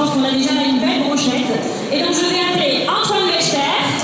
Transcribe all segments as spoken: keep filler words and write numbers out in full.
pense qu'on a déjà une belle brochette. Et donc je vais appeler Antoine Wechter.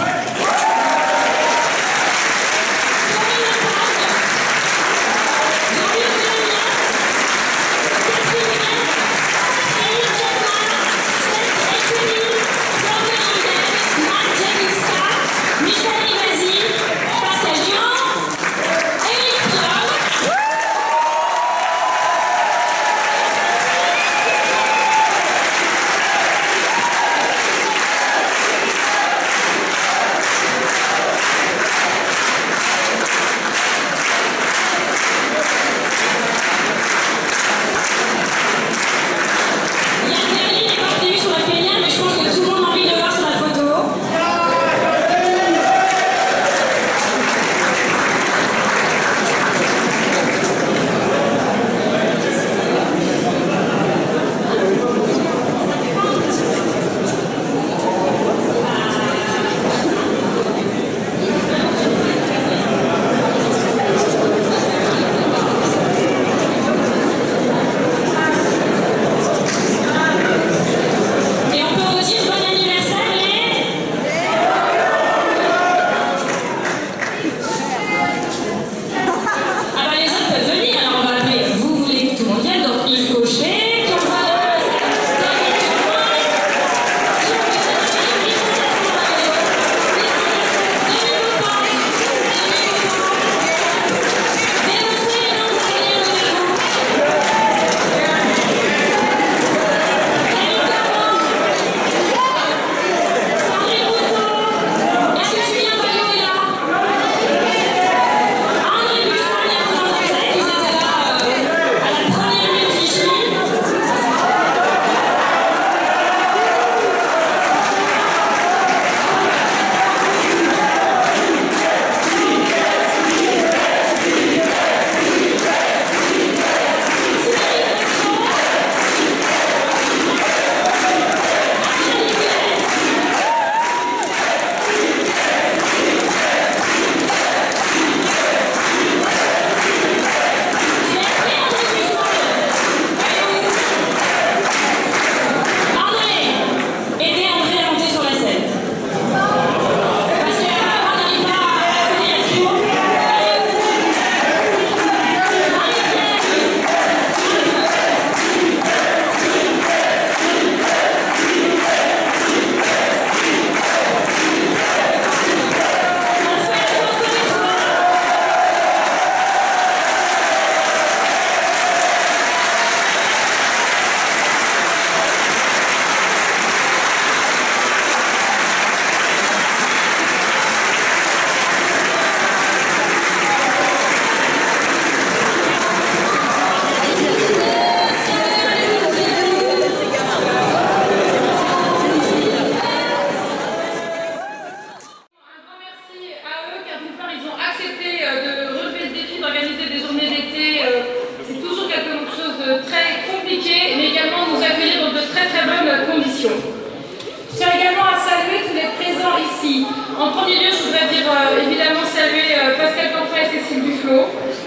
En premier lieu, je voudrais dire euh, évidemment saluer euh, Pascal Canfin et Cécile Duflo.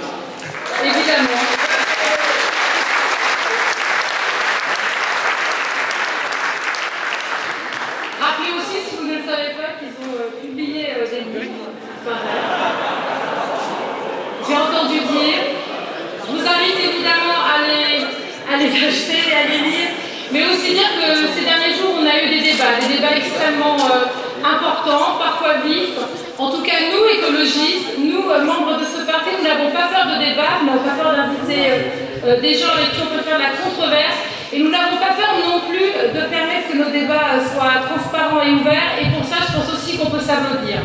Évidemment. Rappelez aussi, si vous ne le savez pas, qu'ils ont euh, publié euh, des livres. J'ai entendu dire. Je vous invite évidemment à les, à les acheter et à les lire, mais aussi dire que ces derniers jours, on a eu des débats, des débats extrêmement euh, importants, parfois vifs. En tout cas, nous, écologistes, nous, euh, membres de ce parti, nous n'avons pas peur de débat, nous n'avons pas peur d'inviter euh, euh, des gens avec qui on peut faire de la controverse, et nous n'avons pas peur non plus de permettre que nos débats soient transparents et ouverts, et pour ça, je pense aussi qu'on peut s'applaudir.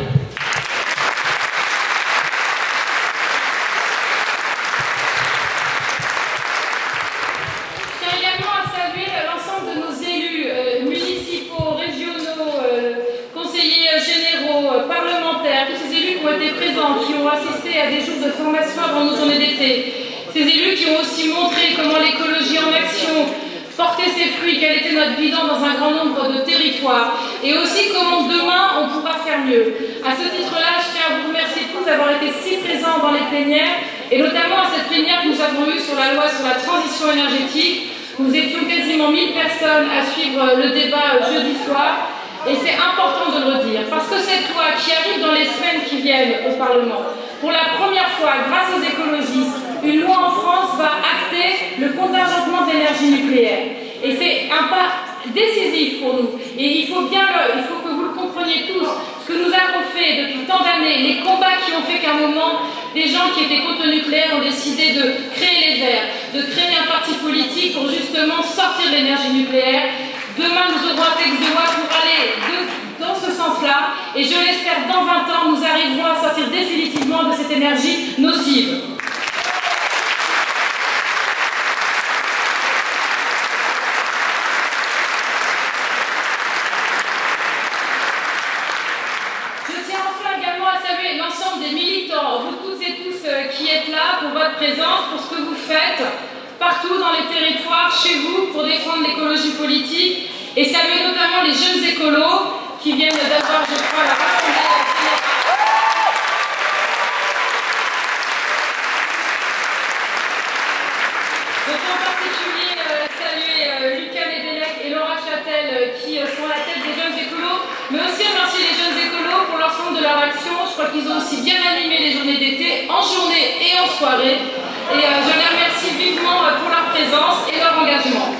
Qui ont assisté à des jours de formation avant nos journées d'été. Ces élus qui ont aussi montré comment l'écologie en action portait ses fruits, quel était notre bilan dans un grand nombre de territoires, et aussi comment demain on pourra faire mieux. À ce titre-là, je tiens à vous remercier tous d'avoir été si présents dans les plénières, et notamment à cette plénière que nous avons eue sur la loi sur la transition énergétique, Nous étions quasiment mille personnes à suivre le débat jeudi soir. Et c'est important de le redire, parce que cette loi qui arrive dans les semaines qui viennent au Parlement, pour la première fois, grâce aux écologistes, une loi en France va acter le contingentement de l'énergie nucléaire. Et c'est un pas décisif pour nous. Et il faut bien le, il faut que vous le compreniez tous, ce que nous avons fait depuis tant d'années, les combats qui ont fait qu'à un moment, des gens qui étaient contre le nucléaire ont décidé de créer les Verts, de créer un parti politique pour justement sortir de l'énergie nucléaire. Demain, nous aurons un texte de loi pour aller de, dans ce sens-là, et je l'espère, dans vingt ans, nous arriverons à sortir définitivement de cette énergie nocive. Je tiens enfin également à saluer l'ensemble des militants, vous toutes et tous qui êtes là, pour votre présence, pour ce que vous faites partout dans les territoires, chez vous, pour défendre l'écologie politique, et saluer notamment les jeunes écolos qui viennent d'avoir, je crois, la rassemblée. Je veux en particulier euh, saluer euh, Lucas Lévélec et Laura Châtel euh, qui euh, sont à la tête des jeunes écolos, mais aussi remercier les jeunes écolos pour l'ensemble de leur action. Je crois qu'ils ont aussi bien animé les journées d'été, en journée et en soirée. Et euh, je les remercie vivement pour leur présence et leur engagement.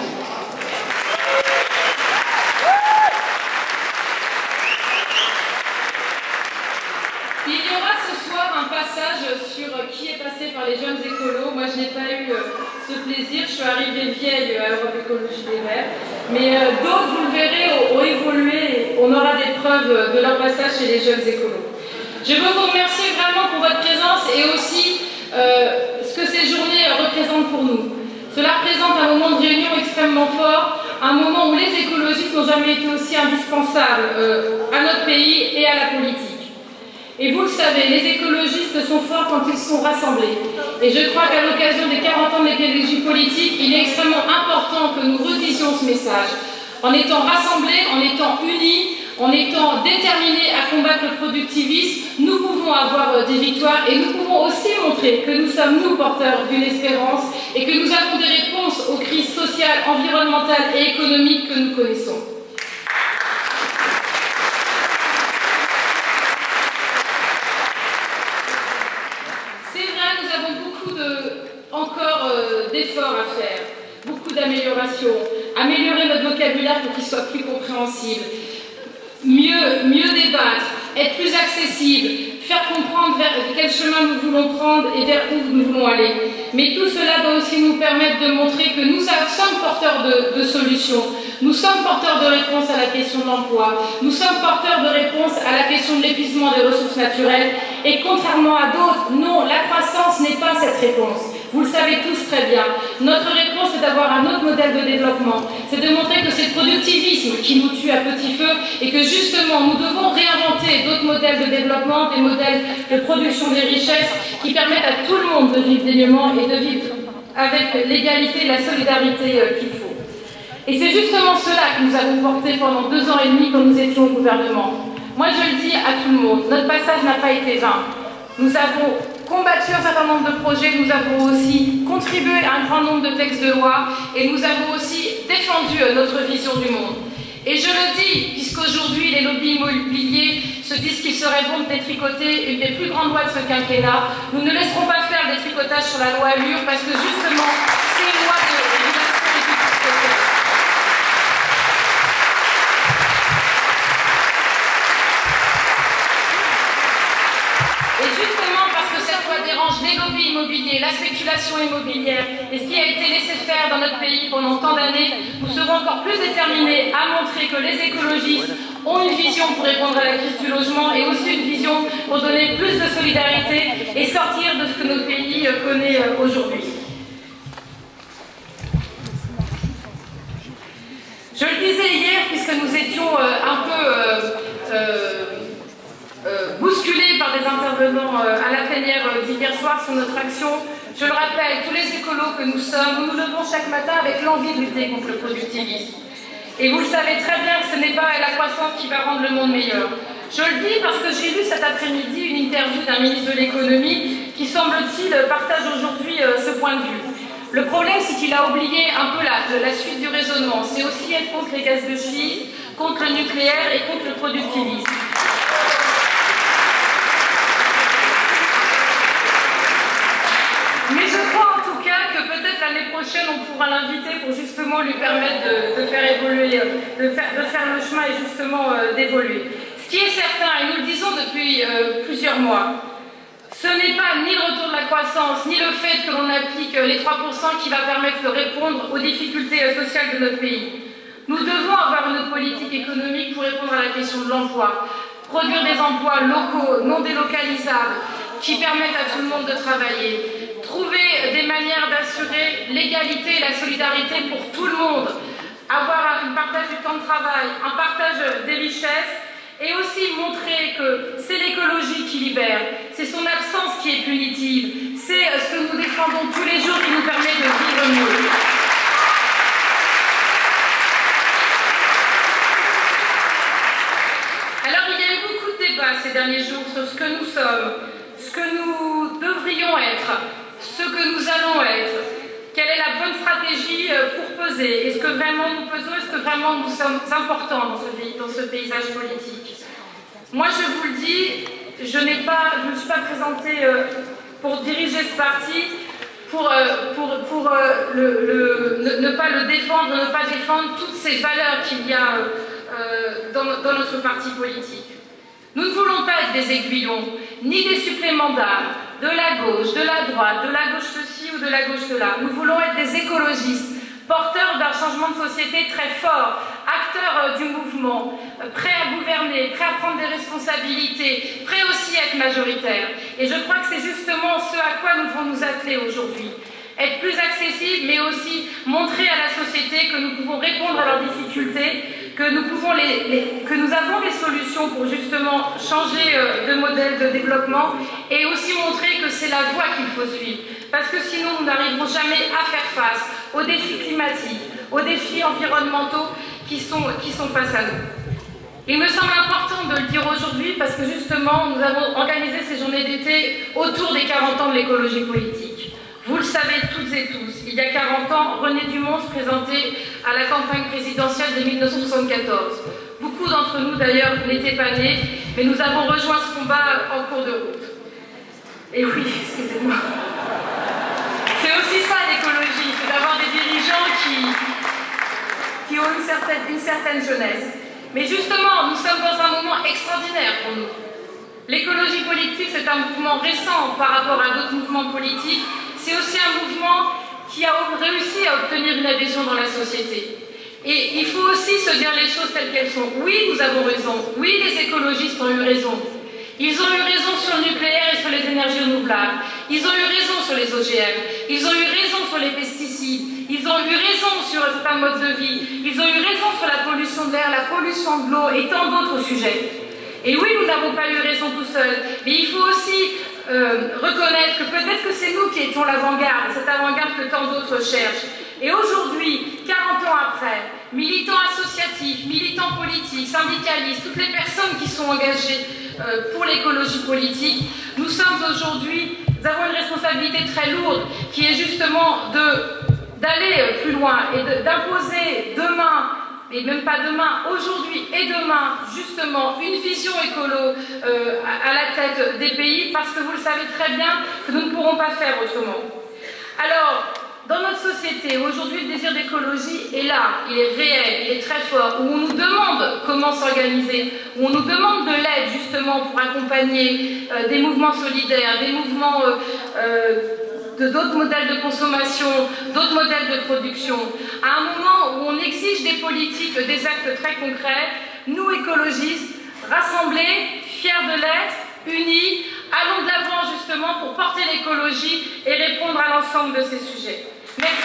Il y aura ce soir un passage sur qui est passé par les jeunes écolos. Moi, je n'ai pas eu euh, ce plaisir. Je suis arrivée vieille à Europe Écologie des Verts. Mais euh, d'autres, vous le verrez, ont, ont évolué. On aura des preuves de leur passage chez les jeunes écolos. Je veux vous remercier vraiment pour votre présence et aussi euh, ce que ces journées représentent pour nous. Cela représente un moment de réunion extrêmement fort, un moment où les écologistes n'ont jamais été aussi indispensables euh, à notre pays et à la politique. Et vous le savez, les écologistes sont forts quand ils sont rassemblés. Et je crois qu'à l'occasion des quarante ans de l'écologie politique, il est extrêmement important que nous redisions ce message. En étant rassemblés, en étant unis, en étant déterminés à combattre le productivisme, nous pouvons avoir des victoires et nous pouvons aussi montrer que nous sommes, nous, porteurs d'une espérance et que nous avons des réponses aux crises sociales, environnementales et économiques que nous connaissons. C'est vrai, nous avons beaucoup de, encore euh, d'efforts à faire, beaucoup d'améliorations, améliorer notre vocabulaire pour qu'il soit plus compréhensible. Mieux, mieux débattre, être plus accessible, faire comprendre vers quel chemin nous voulons prendre et vers où nous voulons aller. Mais tout cela doit aussi nous permettre de montrer que nous sommes porteurs de, de solutions, nous sommes porteurs de réponses à la question de l'emploi, nous sommes porteurs de réponses à la question de l'épuisement des ressources naturelles. Et contrairement à d'autres, non, la croissance n'est pas cette réponse. Vous le savez tous très bien. Notre réponse est d'avoir un autre modèle de développement. C'est de montrer que c'est le productivisme qui nous tue à petit feu et que justement nous devons réinventer d'autres modèles de développement, des modèles de production des richesses qui permettent à tout le monde de vivre dignement et de vivre avec l'égalité et la solidarité qu'il faut. Et c'est justement cela que nous avons porté pendant deux ans et demi quand nous étions au gouvernement. Moi je le dis à tout le monde, notre passage n'a pas été vain. Nous avons combattu un certain nombre de projets, nous avons aussi contribué à un grand nombre de textes de loi et nous avons aussi défendu notre vision du monde. Et je le dis, puisqu'aujourd'hui les lobbies immobiliers se disent qu'il serait bon de détricoter une des plus grandes lois de ce quinquennat, nous ne laisserons pas faire des tricotages sur la loi Allure parce que justement c'est une loi de régulation des publicités sociales. Et justement parce que cette loi dérange les lobbies immobiliers, la spéculation immobilière et ce qui a été laissé faire dans notre pays pendant tant d'années, nous serons encore plus déterminés à montrer que les écologistes ont une vision pour répondre à la crise du logement et aussi une vision pour donner plus de solidarité et sortir de ce que notre pays connaît aujourd'hui. Je le disais hier, puisque nous étions un peu euh, euh, Euh, bousculés par des intervenants euh, à la plénière euh, d'hier soir sur notre action. Je le rappelle, tous les écolos que nous sommes, nous nous levons chaque matin avec l'envie de lutter contre le productivisme. Et vous le savez très bien que ce n'est pas la croissance qui va rendre le monde meilleur. Je le dis parce que j'ai lu cet après-midi une interview d'un ministre de l'économie qui, semble-t-il, partage aujourd'hui euh, ce point de vue. Le problème, c'est qu'il a oublié un peu la, la suite du raisonnement. C'est aussi être contre les gaz de schiste, contre le nucléaire et contre le productivisme. Mais je crois en tout cas que peut-être l'année prochaine, on pourra l'inviter pour justement lui permettre de, de faire évoluer, de faire, de faire le chemin et justement euh, d'évoluer. Ce qui est certain, et nous le disons depuis euh, plusieurs mois, ce n'est pas ni le retour de la croissance, ni le fait que l'on applique les trois pour cent qui va permettre de répondre aux difficultés sociales de notre pays. Nous devons avoir une politique économique pour répondre à la question de l'emploi, produire des emplois locaux, non délocalisables, qui permettent à tout le monde de travailler, trouver des manières d'assurer l'égalité et la solidarité pour tout le monde, avoir un partage du temps de travail, un partage des richesses, et aussi montrer que c'est l'écologie qui libère, c'est son absence qui est punitive, c'est ce que nous défendons tous les jours qui nous permet de vivre mieux. Alors il y a eu beaucoup de débats ces derniers jours sur ce que nous sommes, ce que nous devrions être, ce que nous allons être, quelle est la bonne stratégie pour peser, est-ce que vraiment nous pesons, est-ce que vraiment nous sommes importants dans ce, dans ce paysage politique. Moi je vous le dis, je n'ai pas, je ne me suis pas présentée euh, pour diriger ce parti, pour, euh, pour, pour euh, le, le, ne, ne pas le défendre, ne pas défendre toutes ces valeurs qu'il y a euh, dans, dans notre parti politique. Nous ne voulons pas être des aiguillons, ni des suppléments d'âme, de la gauche, de la droite, de la gauche de ci ou de la gauche de là. Nous voulons être des écologistes, porteurs d'un changement de société très fort, acteurs du mouvement, prêts à gouverner, prêts à prendre des responsabilités, prêts aussi à être majoritaires. Et je crois que c'est justement ce à quoi nous devons nous atteler aujourd'hui. Être plus accessibles, mais aussi montrer à la société que nous pouvons répondre à leurs difficultés, que nous, pouvons les, les, que nous avons des solutions pour justement changer de modèle de développement et aussi montrer que c'est la voie qu'il faut suivre. Parce que sinon, nous n'arriverons jamais à faire face aux défis climatiques, aux défis environnementaux qui sont, qui sont face à nous. Il me semble important de le dire aujourd'hui parce que justement, nous avons organisé ces journées d'été autour des quarante ans de l'écologie politique. Vous le savez toutes et tous, il y a quarante ans, René Dumont se présentait à la campagne présidentielle de mille neuf cent soixante-quatorze. Beaucoup d'entre nous d'ailleurs n'étaient pas nés, mais nous avons rejoint ce combat en cours de route. Et oui, excusez-moi. C'est aussi ça l'écologie, c'est d'avoir des dirigeants qui, qui ont une certaine, une certaine jeunesse. Mais justement, nous sommes dans un moment extraordinaire pour nous. L'écologie politique, c'est un mouvement récent par rapport à d'autres mouvements politiques. C'est aussi un mouvement qui a réussi à obtenir une adhésion dans la société. Et il faut aussi se dire les choses telles qu'elles sont. Oui, nous avons raison. Oui, les écologistes ont eu raison. Ils ont eu raison sur le nucléaire et sur les énergies renouvelables. Ils ont eu raison sur les O G M. Ils ont eu raison sur les pesticides. Ils ont eu raison sur certains modes de vie. Ils ont eu raison sur la pollution de l'air, la pollution de l'eau et tant d'autres sujets. Et oui, nous n'avons pas eu raison tout seuls. Mais il faut aussi euh, reconnaître que peut-être que c'est nous qui étions l'avant-garde, cette avant-garde que tant d'autres cherchent. Et aujourd'hui, quarante ans après, militants associatifs, militants politiques, syndicalistes, toutes les personnes qui sont engagées euh, pour l'écologie politique, nous sommes aujourd'hui, nous avons une responsabilité très lourde qui est justement d'aller plus loin et d'imposer demain, et même pas demain, aujourd'hui et demain, justement, une vision écolo euh, à la tête des pays, parce que vous le savez très bien que nous ne pourrons pas faire autrement. Alors, dans notre société, aujourd'hui, le désir d'écologie est là, il est réel, il est très fort, où on nous demande comment s'organiser, où on nous demande de l'aide, justement, pour accompagner euh, des mouvements solidaires, des mouvements euh, euh, de d'autres modèles de consommation, d'autres modèles de production. À un moment où on exige des politiques, des actes très concrets, nous, écologistes, rassemblés, fiers de l'être, unis, allons de l'avant justement pour porter l'écologie et répondre à l'ensemble de ces sujets. Merci.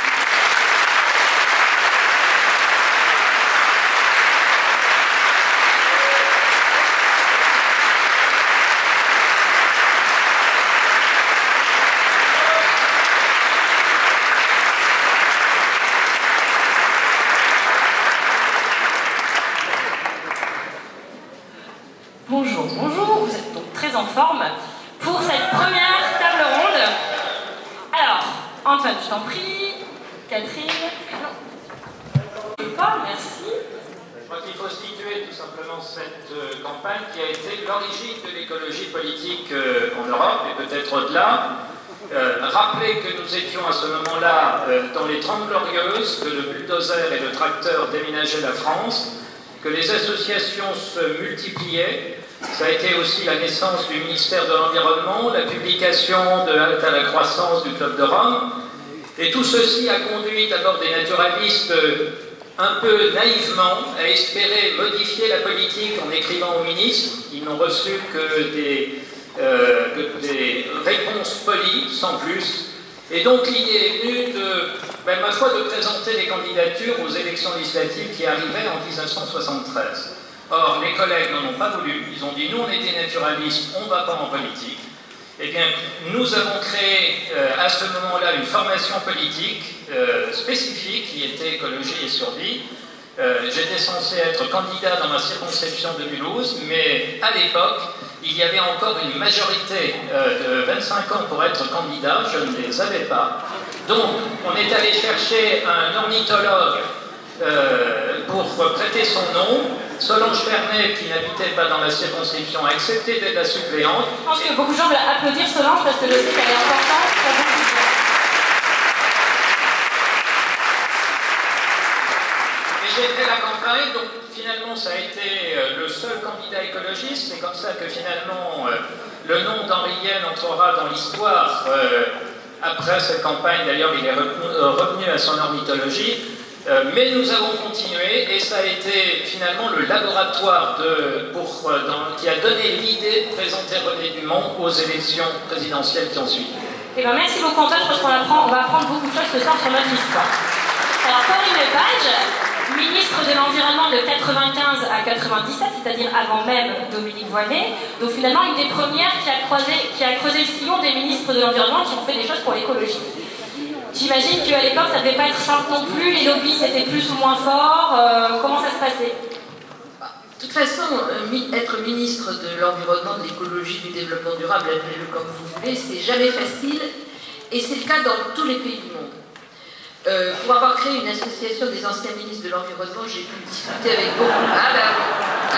Bonjour, bonjour, vous êtes donc très en forme pour cette première table ronde. Alors, Antoine, je t'en prie. Catherine. Paul, merci. Je crois qu'il faut situer tout simplement cette euh, campagne qui a été l'origine de l'écologie politique euh, en Europe et peut-être au-delà. Euh, rappeler que nous étions à ce moment-là euh, dans les Trente Glorieuses, que le bulldozer et le tracteur déménageaient la France, que les associations se multipliaient. Ça a été aussi la naissance du ministère de l'Environnement, la publication de Halte à la croissance du Club de Rome. Et tout ceci a conduit d'abord des naturalistes un peu naïvement à espérer modifier la politique en écrivant au ministre. Ils n'ont reçu que des, euh, que des réponses polies, sans plus. Et donc l'idée est venue de, ben, ma foi, de présenter les candidatures aux élections législatives qui arrivaient en mille neuf cent soixante-treize. Or, les collègues n'en ont pas voulu. Ils ont dit, nous on était naturalistes, on ne va pas en politique. Eh bien, nous avons créé euh, à ce moment-là une formation politique euh, spécifique qui était écologie et survie. Euh, J'étais censé être candidat dans ma circonscription de Mulhouse, mais à l'époque, il y avait encore une majorité euh, de vingt-cinq ans pour être candidat, je ne les avais pas. Donc, on est allé chercher un ornithologue euh, pour prêter son nom. Solange Fernet, qui n'habitait pas dans la circonscription, a accepté d'être la suppléante. Je pense que beaucoup de gens veulent applaudir Solange parce que je sais qu'elle est importante. Et j'ai fait la campagne, donc finalement ça a été le seul candidat écologiste. C'est comme ça que finalement le nom d'Henri Yen entrera dans l'histoire. Après cette campagne, d'ailleurs, il est revenu à son ornithologie. Euh, mais nous avons continué et ça a été finalement le laboratoire de, pour, euh, dans, qui a donné l'idée de présenter René Dumont aux élections présidentielles qui ont suivi. Eh ben, merci beaucoup Antoine, je pense qu'on apprend, on va apprendre beaucoup de choses ce soir sur notre histoire. Alors Corinne Lepage, ministre de l'Environnement de quatre-vingt-quinze à quatre-vingt-dix-sept, c'est-à-dire avant même Dominique Voynet, donc finalement une des premières qui a, croisé, qui a creusé le sillon des ministres de l'Environnement qui ont fait des choses pour l'écologie. J'imagine qu'à l'époque, ça ne devait pas être simple non plus, les lobbies c'était plus ou moins fort, euh, comment ça se passait? De toute façon, euh, être ministre de l'Environnement, de l'écologie, du développement durable, appelez-le comme vous voulez, c'est jamais facile, et c'est le cas dans tous les pays du monde. Euh, pour avoir créé une association des anciens ministres de l'Environnement, j'ai pu discuter avec beaucoup... Ah ben oui,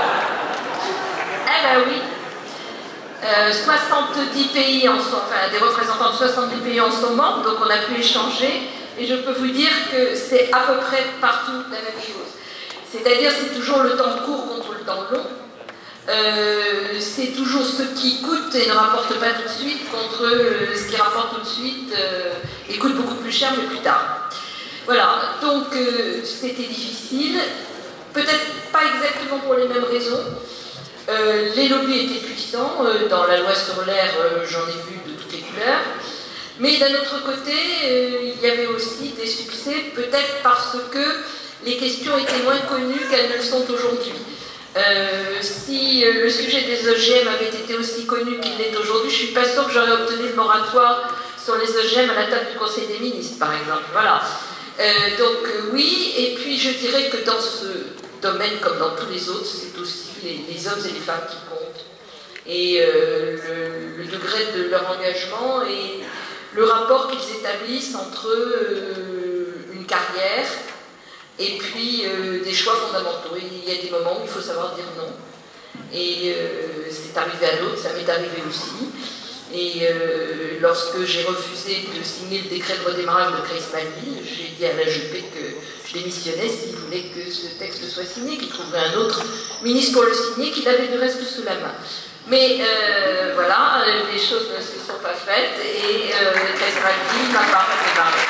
ah ben oui. Euh, soixante-dix pays en sont, enfin des représentants de soixante-dix pays en sont membres, donc on a pu échanger, et je peux vous dire que c'est à peu près partout la même chose. C'est-à-dire c'est toujours le temps court contre le temps long, euh, c'est toujours ce qui coûte et ne rapporte pas tout de suite contre euh, ce qui rapporte tout de suite euh, et coûte beaucoup plus cher mais plus tard. Voilà, donc euh, c'était difficile, peut-être pas exactement pour les mêmes raisons. Euh, les lobbies étaient puissants, euh, dans la loi sur l'air, euh, j'en ai vu de toutes les couleurs, mais d'un autre côté, euh, il y avait aussi des succès, peut-être parce que les questions étaient moins connues qu'elles ne le sont aujourd'hui. Euh, si euh, le sujet des O G M avait été aussi connu qu'il l'est aujourd'hui, je ne suis pas sûre que j'aurais obtenu le moratoire sur les O G M à la table du Conseil des ministres, par exemple. Voilà. Euh, donc euh, oui, et puis je dirais que dans ce domaine, comme dans tous les autres, c'est aussi les, les hommes et les femmes qui comptent. Et euh, le, le degré de leur engagement et le rapport qu'ils établissent entre euh, une carrière et puis euh, des choix fondamentaux. Et il y a des moments où il faut savoir dire non. Et euh, c'est arrivé à d'autres, ça m'est arrivé aussi. Et euh, lorsque j'ai refusé de signer le décret de redémarrage de Grace Malley, j'ai dit à l'A G P que je démissionnais s'il voulait que ce texte soit signé, qu'il trouverait un autre ministre pour le signer, qu'il avait du reste sous la main. Mais euh, voilà, les choses ne se sont pas faites et euh, Grace Malley m'a pas redémarré.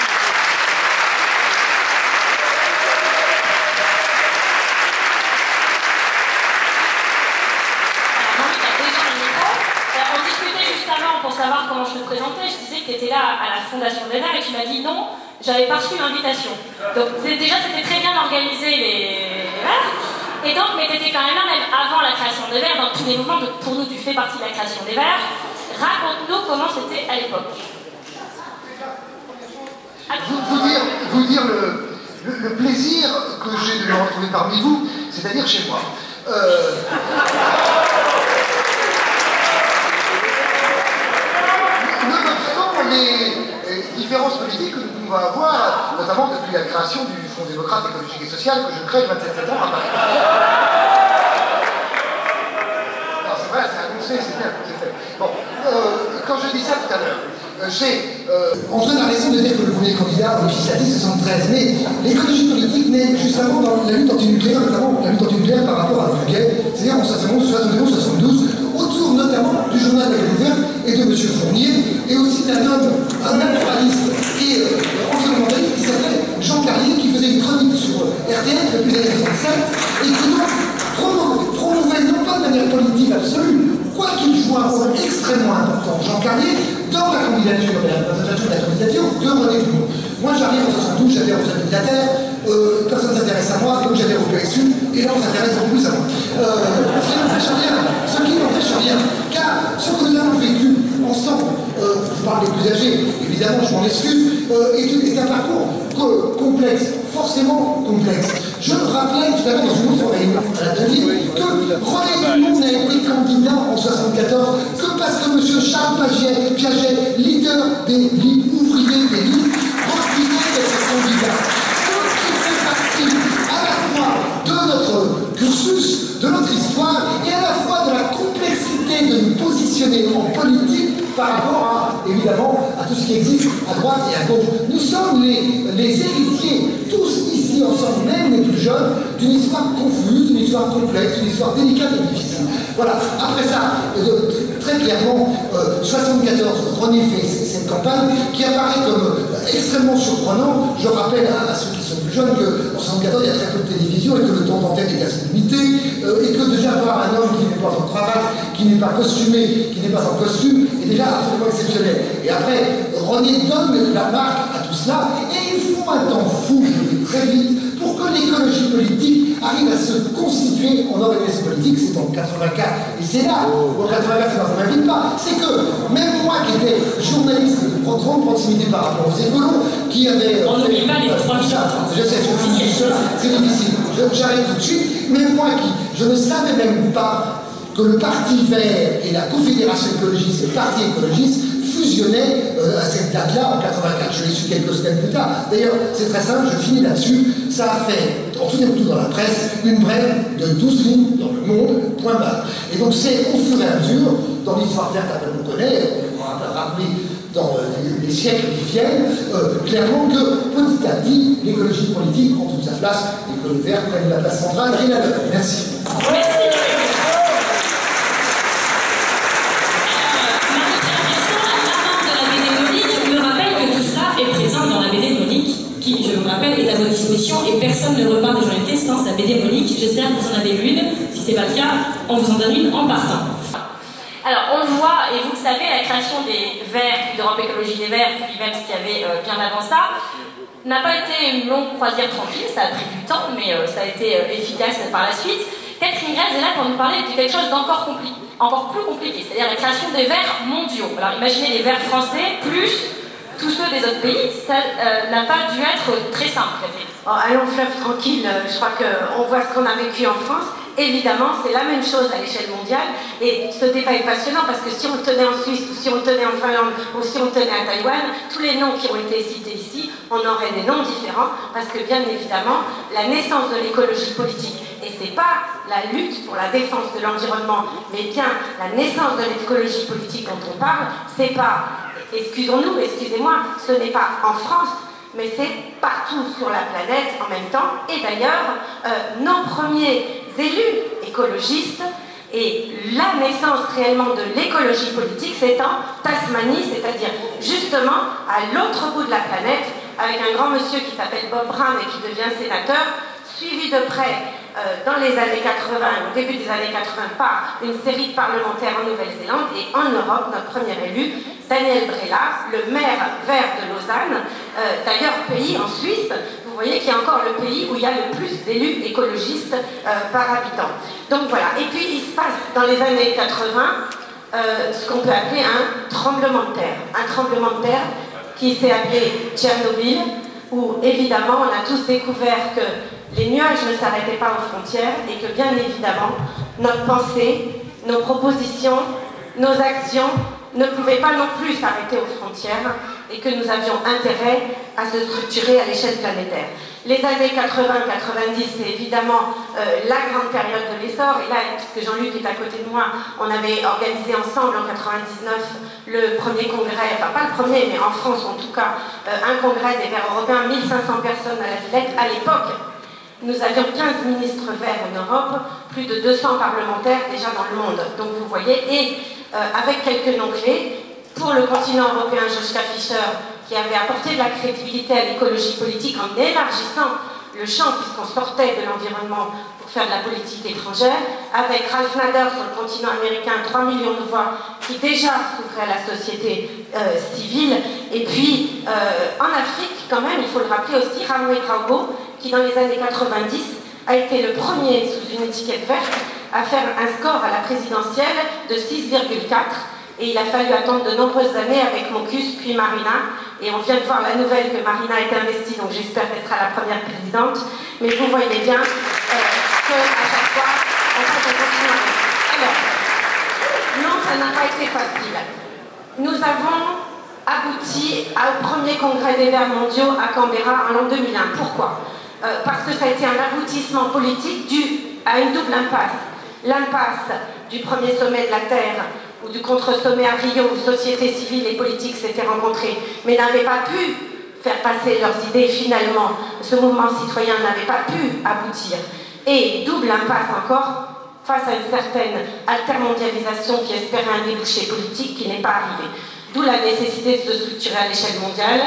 Pour savoir comment je te présentais, je disais que tu étais là à la Fondation des Verts et tu m'as dit non, j'avais pas reçu l'invitation. Donc déjà c'était très bien organisé les Verts, et donc mais tu étais quand même là même avant la création des Verts, dans tous les mouvements, donc pour nous tu fais partie de la création des Verts. Raconte-nous comment c'était à l'époque. Vous, vous dire, vous dire le, le, le plaisir que j'ai de me retrouver parmi vous, c'est-à-dire chez moi. Euh... Les, différences politiques que nous pouvons avoir, notamment depuis la création du Front démocrate écologique et social que je crée le vingt-sept septembre à Paris. Non, c'est vrai, c'est annoncé, c'est bien, c'est fait. Bon, euh, quand je dis ça tout à l'heure, euh, j'ai... Euh, Antoine a raison de dire que le premier candidat au législatif c'est soixante-treize, mais l'écologie politique naît justement dans la lutte antinucléaire, notamment la lutte antinucléaire par rapport à Fouquet, c'est-à-dire en soixante-onze, soixante-douze, autour notamment du journal de la Découverte et de M. Fournier, et aussi d'un homme, un naturaliste et euh, environnementaliste qui s'appelait Jean Carrier, qui faisait une chronique sur R T L depuis les années soixante-sept, et qui donc promouvait, promouvait non pas de manière politique absolue, quoi qu'il joue un rôle extrêmement important, Jean Carrier, dans la candidature, la présentation de la candidature de René Dumont. Moi j'arrive en soixante-douze, j'adhère aux Amis de la Terre, euh, personne ne s'intéresse à moi, donc j'adhère au P S U, et là on s'intéresse beaucoup plus à moi. Euh, ce qui n'empêche rien, ce qui n'empêche rien, car ce que nous avons vécu ensemble, euh, je parle des plus âgés, évidemment je m'en excuse, euh, est, est un parcours que, complexe, forcément complexe. Je rappelais tout à l'heure dans une autre réunion à l'atelier que René Dumont n'a été candidat en soixante-quatorze que parce que M. Charles Piaget, Piaget leader des ligues ouvriers des ligues, refusait d'être candidat. Ce qui fait partie à la fois de notre cursus, de notre histoire et à la fois de la complexité de nous positionner en politique par rapport à, évidemment, à tout ce qui existe à droite et à gauche. Nous sommes les, les héritiers, tous ici ensemble, même les plus jeunes, d'une histoire confuse, d'une histoire complexe, d'une histoire délicate et difficile. Voilà. Après ça, euh, très clairement, euh, soixante-quatorze, René fait cette campagne qui apparaît comme euh, extrêmement surprenant. Je rappelle à, à ceux qui sont plus jeunes qu'en soixante-quatorze, il y a très peu de télévision et que le temps d'antenne est assez limité, euh, et que déjà voir un homme qui n'est pas en cravate, qui n'est pas costumé, qui n'est pas en costume, est déjà absolument exceptionnel. Et après, René donne la marque à tout cela, et il faut un temps fou, je vais très vite, pour que l'écologie politique arrive à se constituer en organisme politique. C'est en quatre-vingt-quatre, et c'est là, en quatre-vingt-quatre, c'est parce qu'on m'invite pas, c'est que même moi qui étais journaliste de grande proximité par rapport aux écolos, qui avait... On n'oublie pas les trois minutes. Je sais, je finis seul, c'est difficile, j'arrive tout de suite, même moi qui, je ne savais même pas que le Parti Vert et la Confédération écologiste et le Parti écologiste fusionnaient euh, à cette date-là, en quatre-vingt-quatre. Je l'ai su quelques semaines plus tard. D'ailleurs, c'est très simple, je finis là-dessus. Ça a fait, en tout et tout dans la presse, une brève de douze lignes dans le monde, point barre. Et donc c'est au fur et à mesure, dans l'histoire verte, on connaît, on pourra rappeler dans les, les siècles qui viennent, euh, clairement que petit à petit, l'écologie politique prend toute sa place et que le vert prenne la place centrale et la leur. Merci. Merci. Dans la B D de Monique, qui, je vous rappelle, est à votre disposition et personne ne repart des journées de testance. La B D Monique, j'espère que vous en avez lu une. Si ce n'est pas le cas, on vous en donne une en partant. Alors, on le voit, et vous le savez, la création des Verts, puis d'Europe Écologie des Verts, puis même ce qu'il y avait euh, bien avant ça, n'a pas été une longue croisière tranquille. Ça a pris du temps, mais euh, ça a été euh, efficace par la suite. Catherine Grèze est là pour nous parler de quelque chose d'encore compliqué, encore plus compliqué, c'est-à-dire la création des Verts mondiaux. Alors, imaginez les Verts français plus tous ceux des autres pays, ça euh, n'a pas dû être très simple. Oh, allons fleuve tranquille, je crois qu'on voit ce qu'on a vécu en France. Évidemment, c'est la même chose à l'échelle mondiale. Et ce débat est passionnant parce que si on le tenait en Suisse, ou si on le tenait en Finlande, ou si on le tenait à Taïwan, tous les noms qui ont été cités ici, on aurait des noms différents parce que bien évidemment, la naissance de l'écologie politique, et c'est pas la lutte pour la défense de l'environnement, mais bien la naissance de l'écologie politique dont on parle, c'est pas... Excusons-nous, excusez-moi, ce n'est pas en France, mais c'est partout sur la planète en même temps. Et d'ailleurs, euh, nos premiers élus écologistes et la naissance réellement de l'écologie politique, c'est en Tasmanie, c'est-à-dire justement à l'autre bout de la planète, avec un grand monsieur qui s'appelle Bob Brown et qui devient sénateur, suivi de près euh, dans les années quatre-vingts, au début des années quatre-vingts, par une série de parlementaires en Nouvelle-Zélande et en Europe, notre premier élu, Daniel Brella, le maire vert de Lausanne, euh, d'ailleurs pays en Suisse, vous voyez qu'il y a encore le pays où il y a le plus d'élus écologistes euh, par habitant. Donc voilà, et puis il se passe dans les années quatre-vingts euh, ce qu'on peut appeler un tremblement de terre, un tremblement de terre qui s'est appelé Tchernobyl, où évidemment on a tous découvert que les nuages ne s'arrêtaient pas aux frontières et que bien évidemment notre pensée, nos propositions, nos actions ne pouvait pas non plus s'arrêter aux frontières et que nous avions intérêt à se structurer à l'échelle planétaire. Les années quatre-vingt quatre-vingt-dix, c'est évidemment euh, la grande période de l'essor. Et là, puisque Jean-Luc est à côté de moi, on avait organisé ensemble en quatre-vingt-dix-neuf le premier congrès, enfin pas le premier, mais en France en tout cas, euh, un congrès des Verts européens, mille cinq cents personnes à la Villette. À l'époque, nous avions quinze ministres verts en Europe, plus de deux cents parlementaires déjà dans le monde. Donc vous voyez, et euh, avec quelques noms clés, pour le continent européen, Joschka Fischer, qui avait apporté de la crédibilité à l'écologie politique en élargissant le champ puisqu'on sortait de l'environnement pour faire de la politique étrangère, avec Ralph Nader sur le continent américain, trois millions de voix qui déjà s'ouvraient à la société euh, civile, et puis euh, en Afrique quand même, il faut le rappeler aussi, Ramwe Graubo, qui dans les années quatre-vingt-dix a été le premier sous une étiquette verte à faire un score à la présidentielle de six virgule quatre. Et il a fallu attendre de nombreuses années avec Mocus, puis Marina. Et on vient de voir la nouvelle que Marina a été investie, donc j'espère qu'elle sera la première présidente. Mais vous voyez bien euh, qu'à chaque fois, on passe de continuer. Alors, non, ça n'a pas été facile. Nous avons abouti au premier congrès des Verts mondiaux à Canberra en l'an deux mille un. Pourquoi ? euh, Parce que ça a été un aboutissement politique dû à une double impasse. L'impasse du premier sommet de la Terre, ou du contre-sommet à Rio, où société civile et politique s'étaient rencontrées, mais n'avaient pas pu faire passer leurs idées finalement. Ce mouvement citoyen n'avait pas pu aboutir. Et double impasse encore, face à une certaine altermondialisation qui espérait un débouché politique qui n'est pas arrivé. D'où la nécessité de se structurer à l'échelle mondiale.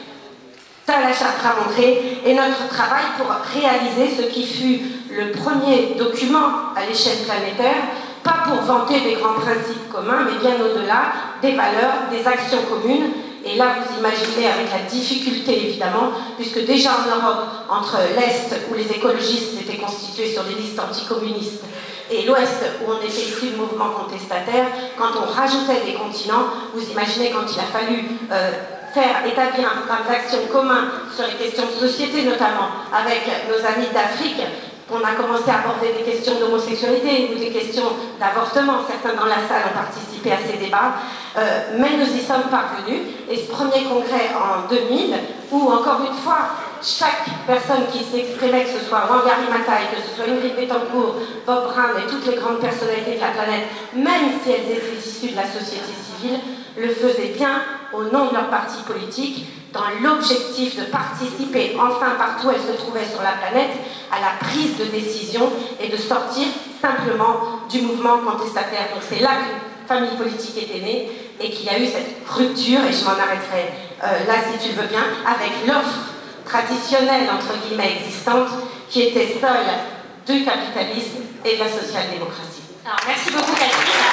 Ça, la charte a montré, et notre travail pour réaliser ce qui fut le premier document à l'échelle planétaire, pas pour vanter des grands principes communs, mais bien au-delà, des valeurs, des actions communes. Et là, vous imaginez avec la difficulté, évidemment, puisque déjà en Europe, entre l'Est, où les écologistes étaient constitués sur des listes anticommunistes, et l'Ouest, où on était issu de mouvements contestataires, quand on rajoutait des continents, vous imaginez quand il a fallu euh, faire établir un programme d'action commun sur les questions de société, notamment avec nos amis d'Afrique, on a commencé à aborder des questions d'homosexualité ou des questions d'avortement. Certains dans la salle ont participé à ces débats, euh, mais nous y sommes parvenus. Et ce premier congrès en deux mille, où encore une fois, chaque personne qui s'exprimait, que ce soit Wangari Maathai, que ce soit Ingrid Betancourt, Bob Brown et toutes les grandes personnalités de la planète, même si elles étaient issues de la société civile, le faisaient bien au nom de leur parti politique, dans l'objectif de participer enfin partout où elles se trouvaient sur la planète à la prise de décision et de sortir simplement du mouvement contestataire. Donc c'est là qu'une famille politique était née et qu'il y a eu cette rupture, et je m'en arrêterai euh, là si tu veux bien, avec l'offre traditionnelle entre guillemets existante qui était seule du capitalisme et de la social-démocratie. Alors merci beaucoup Catherine.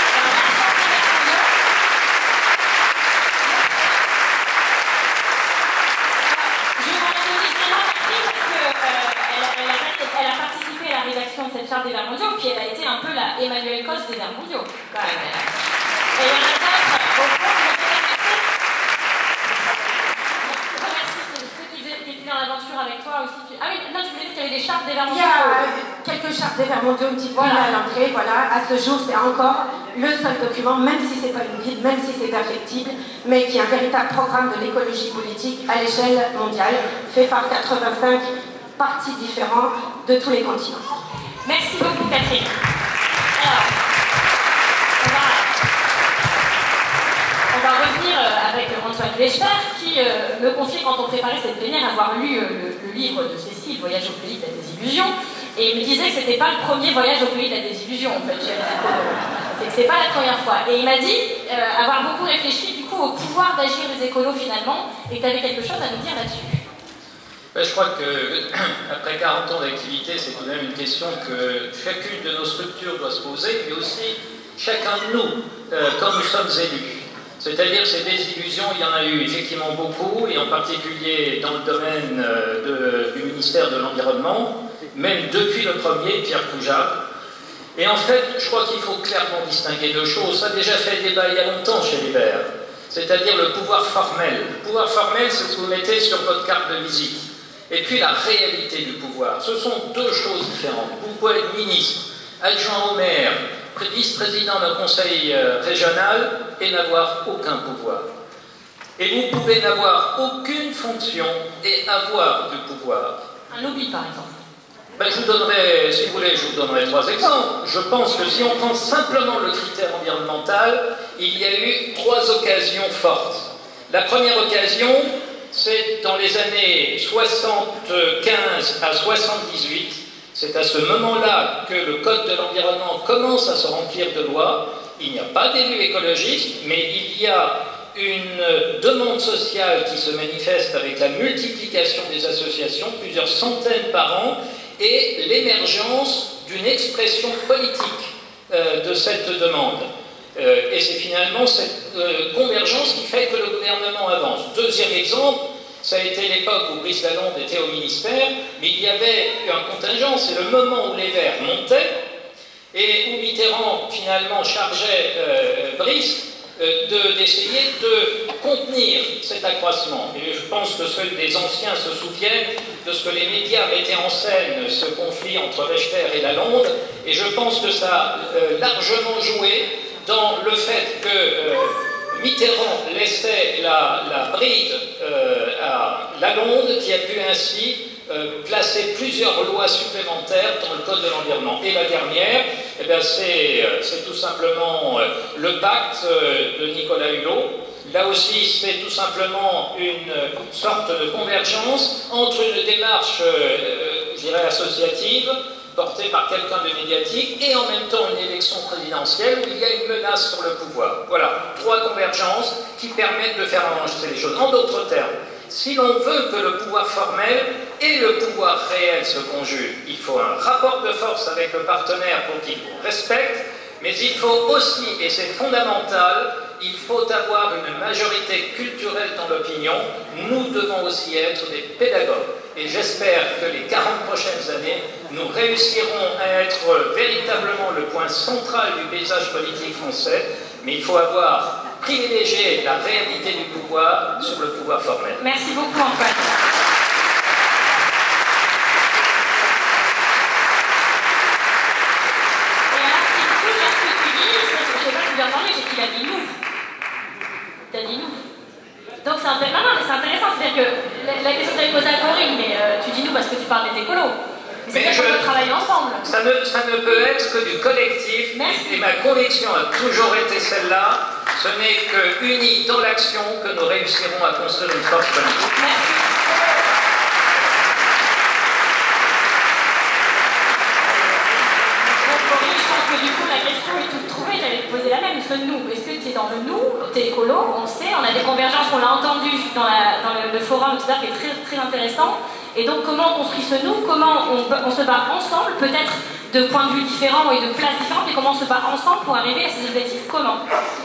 De cette charte des Verts mondiaux, puis elle a été un peu la Emmanuel Cos des Verts mondiaux, quand même. Et il y en a d'autres, au fond, je remercie ceux qui étaient dans l'aventure avec toi aussi. Ah oui, non, tu voulais dire qu'il y avait des chartes des Verts mondiaux. Il y a quelques chartes des Verts mondiaux, une petite voilà. à l'entrée, voilà. À ce jour, c'est encore le seul document, même si c'est pas une guide, même si c'est perfectible, mais qui est un véritable programme de l'écologie politique à l'échelle mondiale, fait par quatre-vingt-cinq partis différents de tous les continents. Merci beaucoup Catherine. Alors, on va, on va revenir avec Antoine Wechter qui euh, me confiait quand on préparait cette plénière avoir lu euh, le, le livre de Cécile, Voyage au pays de la désillusion, et il me disait que c'était pas le premier voyage au pays de la désillusion en fait. C'est que c'est pas la première fois. Et il m'a dit euh, avoir beaucoup réfléchi du coup au pouvoir d'agir des écolos finalement, et que tu avais quelque chose à nous dire là-dessus. Ben, je crois qu'après quarante ans d'activité, c'est tout de même une question que chacune de nos structures doit se poser, mais aussi chacun de nous, euh, quand nous sommes élus. C'est-à-dire ces désillusions, il y en a eu effectivement beaucoup, et en particulier dans le domaine euh, de, du ministère de l'Environnement, même depuis le premier, Pierre Poujade. Et en fait, je crois qu'il faut clairement distinguer deux choses. Ça a déjà fait débat il y a longtemps chez les Verts. C'est-à-dire le pouvoir formel. Le pouvoir formel, c'est ce que vous mettez sur votre carte de visite. Et puis la réalité du pouvoir. Ce sont deux choses différentes. Vous pouvez être ministre, adjoint au maire, vice-président d'un conseil régional et n'avoir aucun pouvoir. Et vous pouvez n'avoir aucune fonction et avoir du pouvoir. Un lobby, par exemple. Ben, je vous donnerai, si vous voulez, je vous donnerai trois exemples. Je pense que si on prend simplement le critère environnemental, il y a eu trois occasions fortes. La première occasion, c'est dans les années soixante-quinze à soixante-dix-huit. C'est à ce moment-là que le Code de l'environnement commence à se remplir de lois. Il n'y a pas d'élus écologistes, mais il y a une demande sociale qui se manifeste avec la multiplication des associations, plusieurs centaines par an, et l'émergence d'une expression politique euh, de cette demande. Euh, et c'est finalement cette euh, convergence qui fait que le gouvernement avance. Deuxième exemple, ça a été l'époque où Brice Lalonde était au ministère, mais il y avait un contingent, c'est le moment où les Verts montaient, et où Mitterrand finalement chargeait euh, Brice De, d'essayer de contenir cet accroissement. Et je pense que ceux des anciens se souviennent de ce que les médias mettaient en scène, ce conflit entre Richter et Lalonde, et je pense que ça a euh, largement joué dans le fait que euh, Mitterrand laissait la, la bride euh, à Lalonde, qui a pu ainsi euh, placer plusieurs lois supplémentaires dans le Code de l'environnement. Et la dernière, eh bien, c'est, c'est tout simplement euh, le pacte euh, de Nicolas Hulot. Là aussi, c'est tout simplement une sorte de convergence entre une démarche, euh, je dirais, associative, portée par quelqu'un de médiatique, et en même temps une élection présidentielle où il y a une menace sur le pouvoir. Voilà, trois convergences qui permettent de faire avancer les choses. En d'autres termes, si l'on veut que le pouvoir formel et le pouvoir réel se conjuguent, il faut un rapport de force avec le partenaire pour qu'il vous respecte, mais il faut aussi, et c'est fondamental, il faut avoir une majorité culturelle dans l'opinion. Nous devons aussi être des pédagogues. Et j'espère que les quarante prochaines années, nous réussirons à être véritablement le point central du paysage politique français, mais il faut avoir privilégié la réalité du pouvoir sur le pouvoir formel. Merci beaucoup, Antoine. Et alors, ce qui me touche à ce que tu dis, c'est que je ne sais pas si tu as entendu, c'est qu'il a dit nous. Tu as dit nous. Donc c'est intéressant, non, non, mais c'est intéressant, c'est-à-dire que la, la question que tu avais posée à Corinne, mais euh, tu dis nous parce que tu parles des écolos. C'est-à-dire qu'on peut travailler ensemble. Ça ne, ça ne peut être que du collectif. Merci. Et ma conviction a toujours été celle-là. Ce n'est que unis dans l'action que nous réussirons à construire une force politique. Merci. Donc Corinne, je pense que du coup la question est toute trouvée. J'allais te poser la même. Ce nous, est-ce que tu es dans le nous, tu es écolo, on le sait, on a des convergences, on l'a entendu dans, la, dans le, le forum, et cetera, qui est très, très intéressant. Et donc, comment on construit ce nous, comment on, on se bat ensemble, peut-être de points de vue différents et de places différentes, et comment on se bat ensemble pour arriver à ces objectifs communs.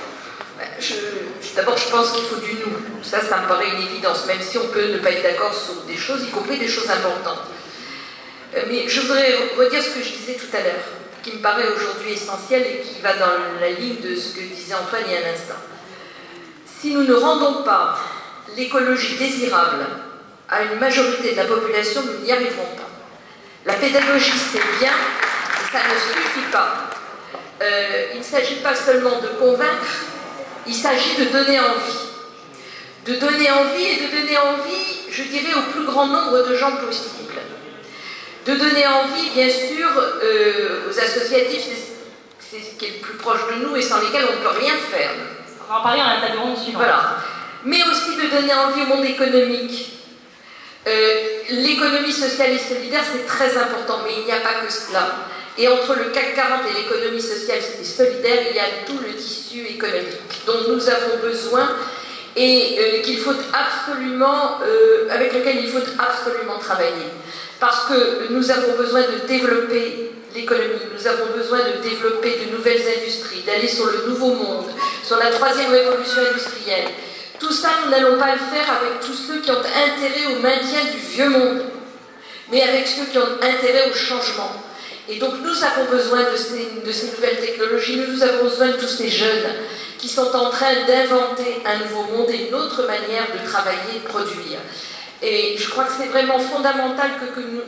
D'abord, je pense qu'il faut du nous. Ça, ça me paraît une évidence, même si on peut ne pas être d'accord sur des choses, y compris des choses importantes. Euh, mais je voudrais redire ce que je disais tout à l'heure, qui me paraît aujourd'hui essentiel et qui va dans la ligne de ce que disait Antoine il y a un instant. Si nous ne rendons pas l'écologie désirable à une majorité de la population, nous n'y arriverons pas. La pédagogie, c'est bien, mais ça ne suffit pas. Euh, il ne s'agit pas seulement de convaincre, il s'agit de donner envie. De donner envie et de donner envie, je dirais, au plus grand nombre de gens possible. De donner envie, bien sûr, euh, aux associatifs, c'est ce qui est le plus proche de nous et sans lesquels on ne peut rien faire. On va en parler en un table ronde suivant. Voilà. Mais aussi de donner envie au monde économique. Euh, l'économie sociale et solidaire, c'est très important, mais il n'y a pas que cela. Et entre le C A C quarante et l'économie sociale et solidaire, il y a tout le tissu économique dont nous avons besoin et euh, qu'il faut absolument, euh, avec lequel il faut absolument travailler. Parce que nous avons besoin de développer l'économie, nous avons besoin de développer de nouvelles industries, d'aller sur le nouveau monde, sur la troisième révolution industrielle. Tout ça, nous n'allons pas le faire avec tous ceux qui ont intérêt au maintien du vieux monde, mais avec ceux qui ont intérêt au changement. Et donc nous avons besoin de ces, de ces nouvelles technologies, nous avons besoin de tous ces jeunes qui sont en train d'inventer un nouveau monde et une autre manière de travailler et de produire. Et je crois que c'est vraiment fondamental que, que nous, nous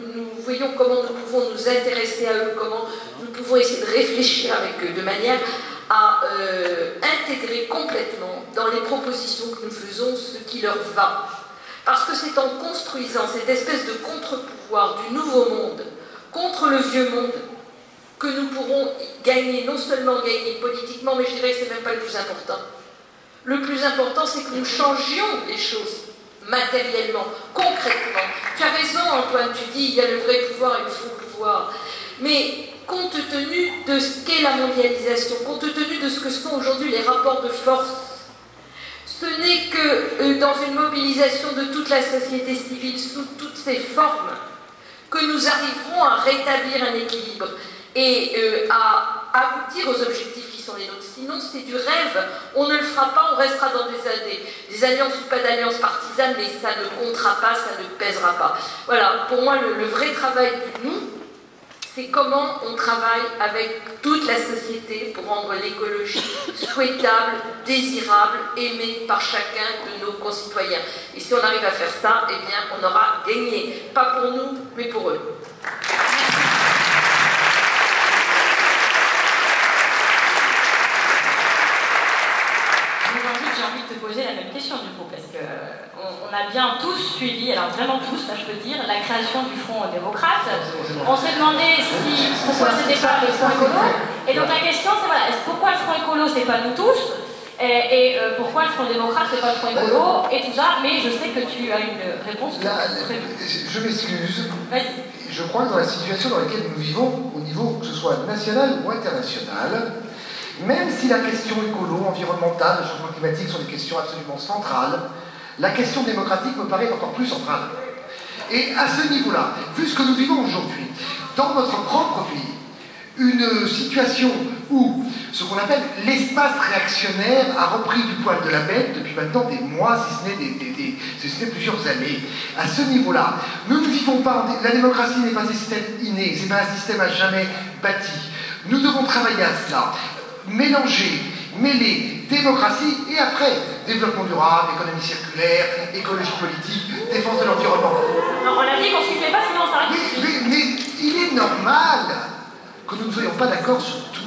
voyons comment nous pouvons nous intéresser à eux, comment nous pouvons essayer de réfléchir avec eux, de manière à euh, intégrer complètement dans les propositions que nous faisons ce qui leur va. Parce que c'est en construisant cette espèce de contre-pouvoir du nouveau monde contre le vieux monde que nous pourrons gagner, non seulement gagner politiquement, mais je dirais que ce n'est même pas le plus important. Le plus important, c'est que nous changions les choses matériellement, concrètement. Tu as raison, Antoine, tu dis il y a le vrai pouvoir et le faux pouvoir. Mais compte tenu de ce qu'est la mondialisation, compte tenu de ce que sont aujourd'hui les rapports de force, ce n'est que euh, dans une mobilisation de toute la société civile, sous toutes ses formes, que nous arriverons à rétablir un équilibre et euh, à aboutir aux objectifs qui sont les nôtres. Sinon, c'est du rêve. On ne le fera pas, on restera dans des, des, des alliances ou pas d'alliances partisanes, mais ça ne comptera pas, ça ne pèsera pas. Voilà, pour moi, le, le vrai travail du nous, c'est comment on travaille avec toute la société pour rendre l'écologie souhaitable, désirable, aimée par chacun de nos concitoyens. Et si on arrive à faire ça, eh bien, on aura gagné. Pas pour nous, mais pour eux. J'ai envie de te poser la même question du coup, parce qu'on on a bien tous suivi, alors vraiment tous, là je peux dire, la création du Front démocrate. On s'est demandé si, pourquoi c'était pas le Front écolo. Et donc la question c'est voilà, pourquoi le Front écolo c'est pas nous tous, et, et euh, pourquoi le Front démocrate c'est pas le Front écolo, et tout ça, mais je sais que tu as une réponse. Là, je m'excuse. Je crois que dans la situation dans laquelle nous vivons, au niveau que ce soit national ou international, même si la question écolo, environnementale, le changement climatique sont des questions absolument centrales, la question démocratique me paraît encore plus centrale. Et à ce niveau-là, vu ce que nous vivons aujourd'hui, dans notre propre pays, une situation où ce qu'on appelle l'espace réactionnaire a repris du poil de la bête depuis maintenant des mois, si ce n'est des, des, des, si ce n'est plusieurs années. À ce niveau-là, nous ne vivons pas, la démocratie n'est pas un système inné, c'est pas un système à jamais bâti. Nous devons travailler à cela. Mélanger, mêler démocratie et après développement durable, économie circulaire, écologie politique, défense de l'environnement. Non, on a dit qu'on ne suivait pas, sinon on s'arrête. Mais, mais, mais il est normal que nous ne soyons pas d'accord sur tout.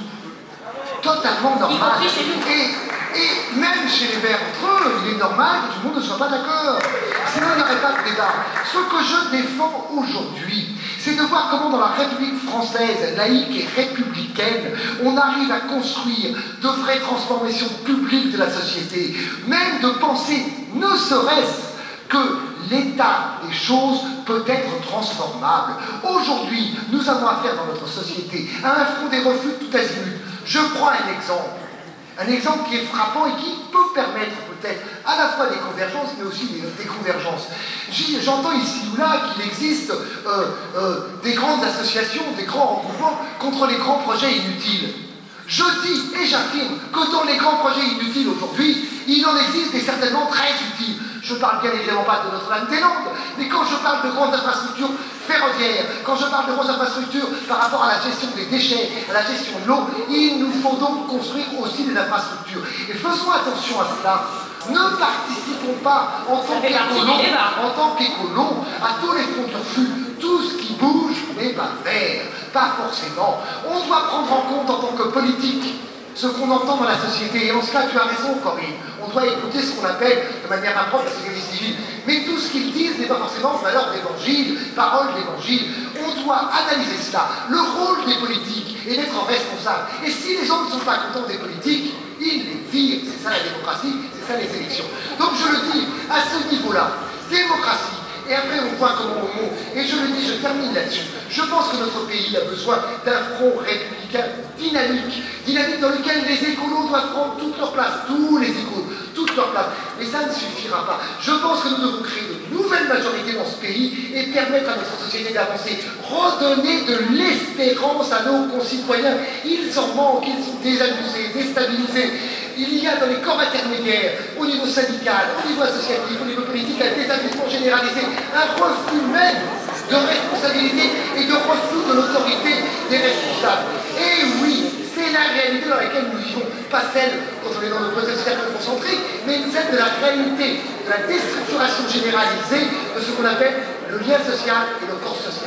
Totalement normal. Y compris chez nous. Et, et même chez les Verts entre eux, il est normal que tout le monde ne soit pas d'accord. Sinon il n'y aurait pas de débat. Ce que je défends aujourd'hui, c'est de voir comment dans la République française, laïque et républicaine, on arrive à construire de vraies transformations publiques de la société, même de penser, ne serait-ce que l'état des choses peut être transformable. Aujourd'hui, nous avons affaire dans notre société à un front des refus tout azimut. Je prends un exemple, un exemple qui est frappant et qui peut permettre peut-être à la fois des convergences, mais aussi des, des convergences. J'entends ici ou là qu'il existe euh, euh, des grandes associations, des grands regroupements contre les grands projets inutiles. Je dis et j'affirme que dans les grands projets inutiles aujourd'hui, il en existe et certainement très utiles. Je parle bien évidemment pas de Notre-Dame-des-Landes, mais quand je parle de grandes infrastructures ferroviaires, quand je parle de grandes infrastructures par rapport à la gestion des déchets, à la gestion de l'eau, il nous faut donc construire aussi des infrastructures. Et faisons attention à cela. Ne participons pas en tant qu'écolons, en tant qu'écolons, à tous les fonds de refus. Tout ce qui bouge n'est pas vert, pas forcément. On doit prendre en compte en tant que politique ce qu'on entend dans la société. Et en cela, tu as raison, Corinne. On doit écouter ce qu'on appelle de manière impropre la société civile. Mais tout ce qu'ils disent n'est pas forcément valeur d'évangile, parole d'évangile. On doit analyser cela. Le rôle des politiques est d'être responsable. Et si les gens ne sont pas contents des politiques, ils les virent. C'est ça la démocratie, c'est ça les élections. Donc je le dis, à ce niveau-là, démocratie. Et après, on voit comment on monte. Et je le dis, je termine là-dessus. Je pense que notre pays a besoin d'un front républicain dynamique. Dynamique dans lequel les écolos doivent prendre toute leur place. Tous les écolos, toute leur place. Mais ça ne suffira pas. Je pense que nous devons créer de nouvelles majorités dans ce pays et permettre à notre société d'avancer. Redonner de l'espérance à nos concitoyens. Ils en manquent, ils sont désabusés, déstabilisés. Il y a dans les corps intermédiaires, au niveau syndical, au niveau associatif, au niveau politique, un désabusement généralisé, un refus même de responsabilité et de refus de l'autorité des responsables. Et oui, c'est la réalité dans laquelle nous vivons, pas celle quand on est dans le processus cercle concentrique, mais celle de la réalité, de la déstructuration généralisée de ce qu'on appelle le lien social et le corps social.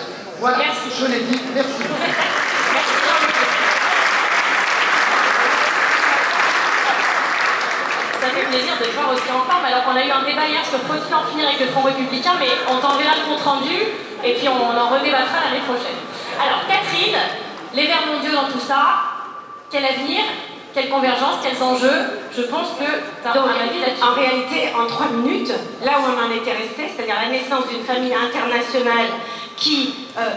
Voilà, Merci. je l'ai dit, merci. Merci Jean-Luc. Ça fait plaisir de te voir aussi en forme, alors qu'on a eu un débat hier sur faut-il en finir avec le Front républicain, mais on t'enverra le compte rendu et puis on en redébattra l'année prochaine. Alors Catherine, les Verts mondiaux dans tout ça, quel avenir, quelle convergence, quels enjeux? Je pense que tu as un avis là-dessus. En réalité, en trois minutes, là où on en était resté, c'est-à-dire la naissance d'une famille internationale qui euh,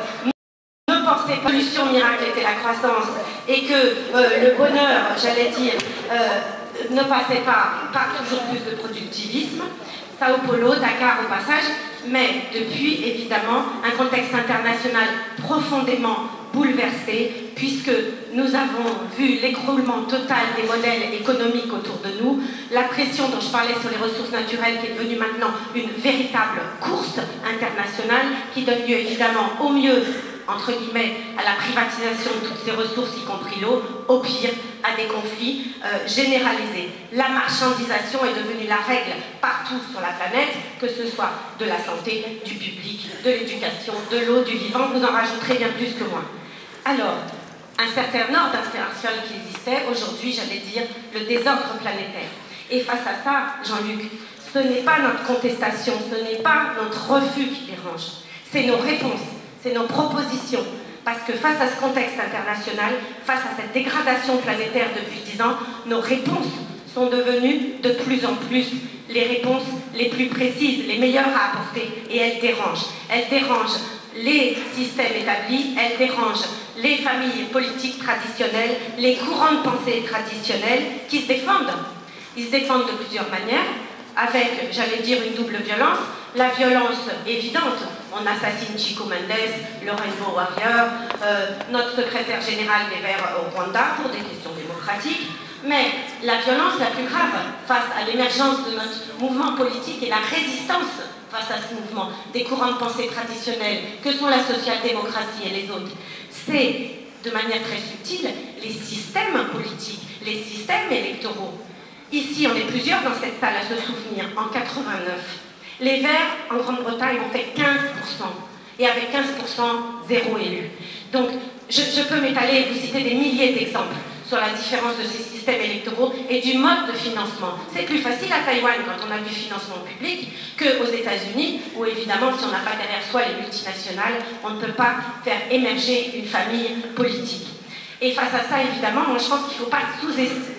ne pensait pas que la solution miracle était la croissance et que euh, le bonheur, j'allais dire, euh, ne passait pas par toujours plus de productivisme. Sao Paulo, Dakar au passage, mais depuis évidemment un contexte international profondément bouleversé, puisque nous avons vu l'écroulement total des modèles économiques autour de nous, la pression dont je parlais sur les ressources naturelles qui est devenue maintenant une véritable course internationale qui donne lieu évidemment au mieux, entre guillemets, à la privatisation de toutes ces ressources, y compris l'eau, au pire, à des conflits euh, généralisés. La marchandisation est devenue la règle partout sur la planète, que ce soit de la santé, du public, de l'éducation, de l'eau, du vivant, vous en rajouterez bien plus que moi. Alors, un certain ordre international qui existait, aujourd'hui, j'allais dire, le désordre planétaire. Et face à ça, Jean-Luc, ce n'est pas notre contestation, ce n'est pas notre refus qui dérange, c'est nos réponses. C'est nos propositions, parce que face à ce contexte international, face à cette dégradation planétaire depuis dix ans, nos réponses sont devenues de plus en plus les réponses les plus précises, les meilleures à apporter, et elles dérangent. Elles dérangent les systèmes établis, elles dérangent les familles politiques traditionnelles, les courants de pensée traditionnels qui se défendent. Ils se défendent de plusieurs manières, avec, j'allais dire, une double violence. La violence évidente, on assassine Chico Mendes, le Rainbow Warrior, euh, notre secrétaire général des Verts au Rwanda pour des questions démocratiques, mais la violence la plus grave face à l'émergence de notre mouvement politique et la résistance face à ce mouvement des courants de pensée traditionnels que sont la social-démocratie et les autres, c'est de manière très subtile les systèmes politiques, les systèmes électoraux. Ici, on est plusieurs dans cette salle à se souvenir, en quatre-vingt-neuf. Les Verts, en Grande-Bretagne, ont fait quinze pour cent. Et avec quinze pour cent, zéro élu. Donc, je, je peux m'étaler et vous citer des milliers d'exemples sur la différence de ces systèmes électoraux et du mode de financement. C'est plus facile à Taïwan quand on a du financement public qu'aux États-Unis, où évidemment, si on n'a pas derrière soi les multinationales, on ne peut pas faire émerger une famille politique. Et face à ça, évidemment, moi je pense qu'il ne faut pas sous-estimer.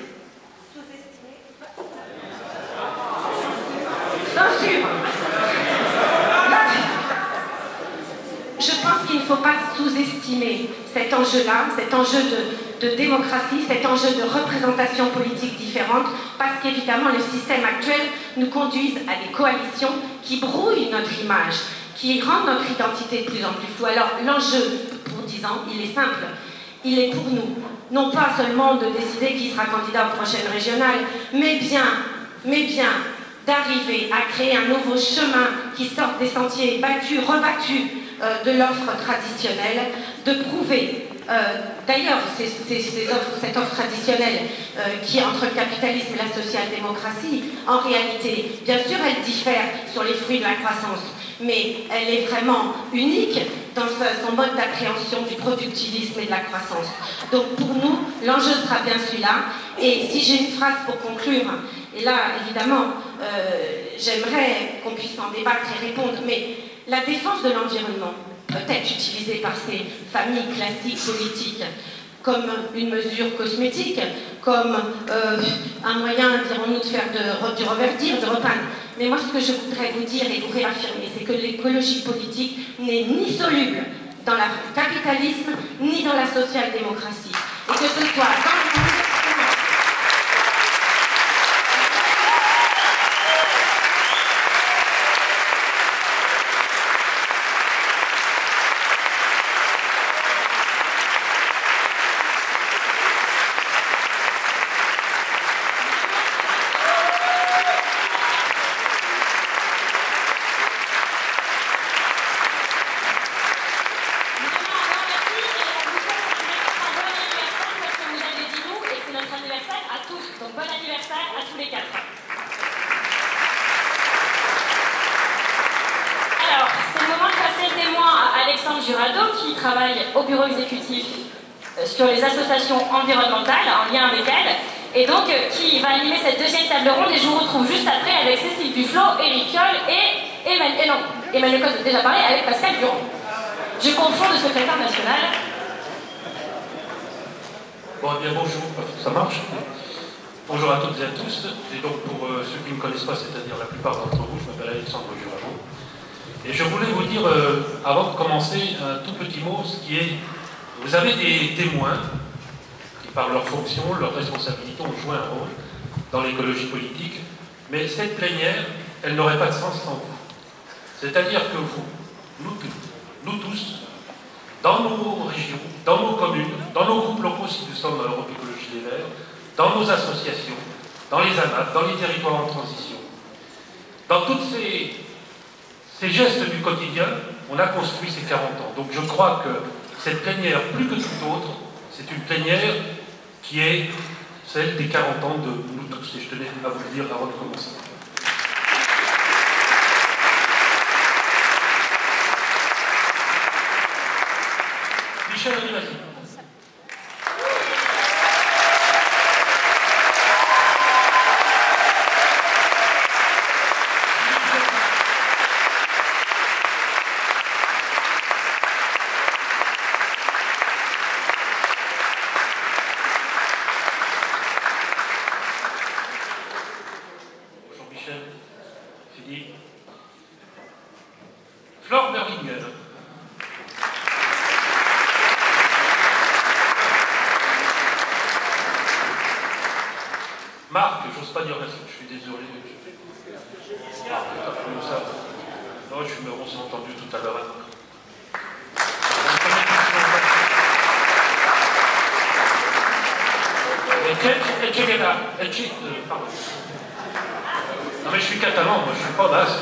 Censure. Je pense qu'il ne faut pas sous-estimer cet enjeu-là, cet enjeu de, de démocratie, cet enjeu de représentation politique différente, parce qu'évidemment, le système actuel nous conduise à des coalitions qui brouillent notre image, qui rendent notre identité de plus en plus floue. Alors, l'enjeu, pour dix ans, il est simple. Il est pour nous, non pas seulement de décider qui sera candidat aux prochaines régionales, mais bien, mais bien, d'arriver à créer un nouveau chemin qui sorte des sentiers battus, rebattus euh, de l'offre traditionnelle, de prouver, euh, d'ailleurs, ces, ces, ces offres, cette offre traditionnelle euh, qui est entre le capitalisme et la social-démocratie, en réalité, bien sûr, elle diffère sur les fruits de la croissance, mais elle est vraiment unique dans son mode d'appréhension du productivisme et de la croissance. Donc pour nous, l'enjeu sera bien celui-là. Et si j'ai une phrase pour conclure, et là, évidemment, euh, j'aimerais qu'on puisse en débattre et répondre, mais la défense de l'environnement peut être utilisée par ces familles classiques politiques comme une mesure cosmétique, comme euh, un moyen, dirons-nous, de faire de, du reverdir, de repeindre. Mais moi, ce que je voudrais vous dire et vous réaffirmer, c'est que l'écologie politique n'est ni soluble dans le capitalisme, ni dans la social-démocratie. Et que ce soit dans le monde, Alexandre Jurado, qui travaille au bureau exécutif sur les associations environnementales, en lien avec elles, et donc qui va animer cette deuxième table ronde, et je vous retrouve juste après avec Cécile Duflot, Éric Piolle et Emmanuel, et non, Emmanuel Cos a déjà parlé, avec Pascal Durand. Je confonds le secrétaire national. Bon, eh bien bonjour, ça marche. Bonjour à toutes et à tous. Et donc pour euh, ceux qui ne me connaissent pas, c'est-à-dire la plupart d'entre vous, je m'appelle Alexandre Jurado. Et je voulais vous dire, euh, avant de commencer, un tout petit mot, ce qui est, vous avez des témoins qui, par leur fonction, leur responsabilité, ont joué un rôle dans l'écologie politique, mais cette plénière, elle n'aurait pas de sens sans vous. C'est-à-dire que vous, nous tous, nous tous, dans nos régions, dans nos communes, dans nos groupes locaux, si nous sommes à Europe Écologie Les Verts, dans nos associations, dans les A M A P, dans les territoires en transition, dans tous ces, ces gestes du quotidien, on a construit ces quarante ans. Donc je crois que cette plénière, plus que toute autre, c'est une plénière qui est celle des quarante ans de nous tous. Et je tenais à vous le dire avant de commencer. Michel, allez, vas-y. Flore Berlinger. Marc, j'ose pas dire la suite, je suis désolé. Ah, putain, comme ça. Non, je me on s'est entendu tout à l'heure. Pardon. Non mais je suis catalan, moi je suis pas basque.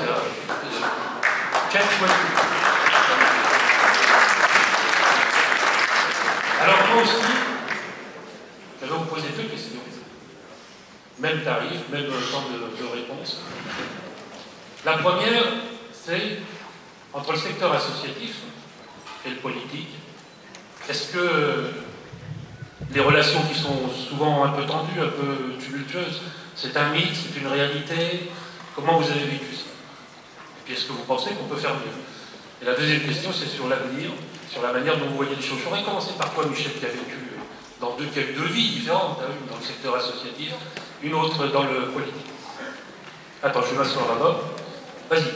Alors moi aussi, je vais vous poser deux questions. Même tarif, même temps de, de réponse. La première, c'est entre le secteur associatif et le politique. Est-ce que les relations qui sont souvent un peu tendues, un peu tumultueuses, c'est un mythe, c'est une réalité? Comment vous avez vécu ça? Et puis est-ce que vous pensez qu'on peut faire mieux? Et la deuxième question, c'est sur l'avenir, sur la manière dont vous voyez les choses. J'aurais commencé par toi, Michel, qui a vécu dans deux, qui a eu deux vies différentes, hein, une dans le secteur associatif, une autre dans le politique. Attends, je vais m'asseoir là-bas. Vas-y.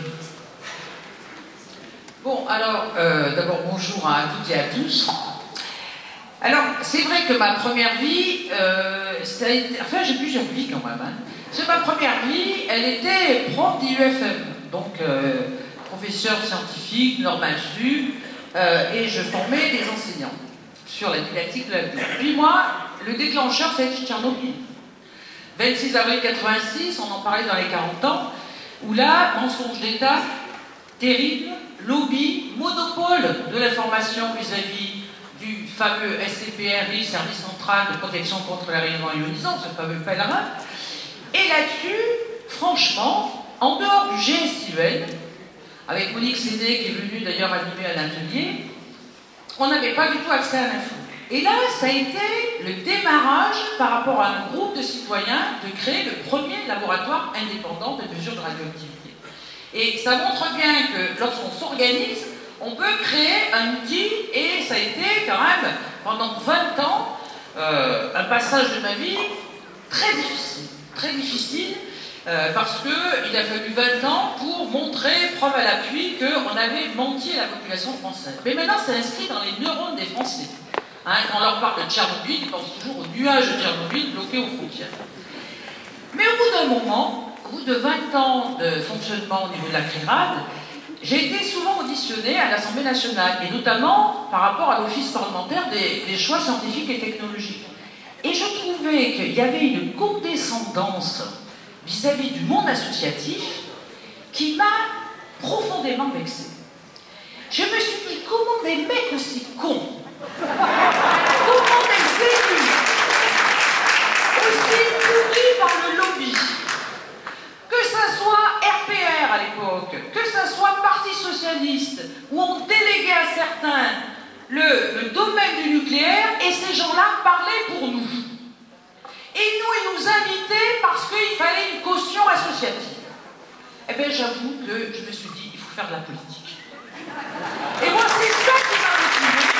Bon, alors, euh, d'abord, bonjour à toutes et à tous. Alors, c'est vrai que ma première vie, euh, ça a été... Enfin, j'ai plusieurs vies quand même. Hein. C'est ma première vie, elle était prof d'I U F M, donc euh, professeur scientifique, normal sup, euh, et je formais des enseignants sur la didactique de l'avenir. Puis moi, le déclencheur, ça a été Tchernobyl. vingt-six avril quatre-vingt-six, on en parlait dans les quarante ans, où là, mensonge d'État, terrible, lobby, monopole de l'information vis-à-vis du fameux S C P R I, Service Central de Protection contre les rayonnements ionisants, ce fameux pèlerin. Et là-dessus, franchement, en dehors du G S U N, avec Monique Séné, qui est venue d'ailleurs animer un atelier, on n'avait pas du tout accès à l'info. Et là, ça a été le démarrage par rapport à un groupe de citoyens de créer le premier laboratoire indépendant de mesure de radioactivité. Et ça montre bien que lorsqu'on s'organise, on peut créer un outil, et ça a été quand même, pendant vingt ans, euh, un passage de ma vie très difficile. Très difficile, euh, parce qu'il a fallu vingt ans pour montrer, preuve à l'appui, qu'on avait menti à la population française. Mais maintenant, c'est inscrit dans les neurones des Français. Hein, quand on leur parle de Tchernobyl, ils pensent toujours au nuage de Tchernobyl bloqué aux frontières. Mais au bout d'un moment, au bout de vingt ans de fonctionnement au niveau de la CRIRAD, j'ai été souvent auditionnée à l'Assemblée nationale, et notamment par rapport à l'Office parlementaire des, des choix scientifiques et technologiques. Et je trouvais qu'il y avait une condescendance vis-à-vis du monde associatif qui m'a profondément vexée. Je me suis dit, comment des mecs aussi cons, comment des élus aussi pourris par le lobby, que ça soit R P R à l'époque, que ça soit Parti Socialiste, où on déléguait à certains domaine du nucléaire et ces gens-là parlaient pour nous. Et nous, ils nous invitaient parce qu'il fallait une caution associative. Eh bien, j'avoue que je me suis dit, il faut faire de la politique. Et moi, c'est ça qui m'a motivée.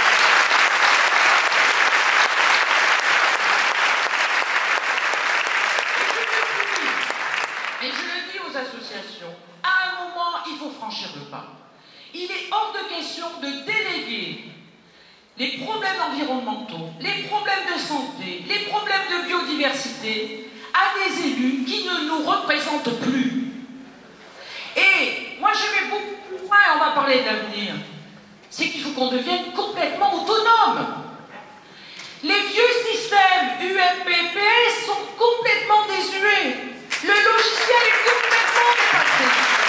Et je le dis aux associations, à un moment, il faut franchir le pas. Il est hors de question de déléguer les problèmes environnementaux, les problèmes de santé, les problèmes de biodiversité à des élus qui ne nous représentent plus. Et moi, je vais beaucoup plus loin, on va parler de l'avenir. C'est qu'il faut qu'on devienne complètement autonome. Les vieux systèmes U M P P S sont complètement désuets. Le logiciel est complètement dépassé.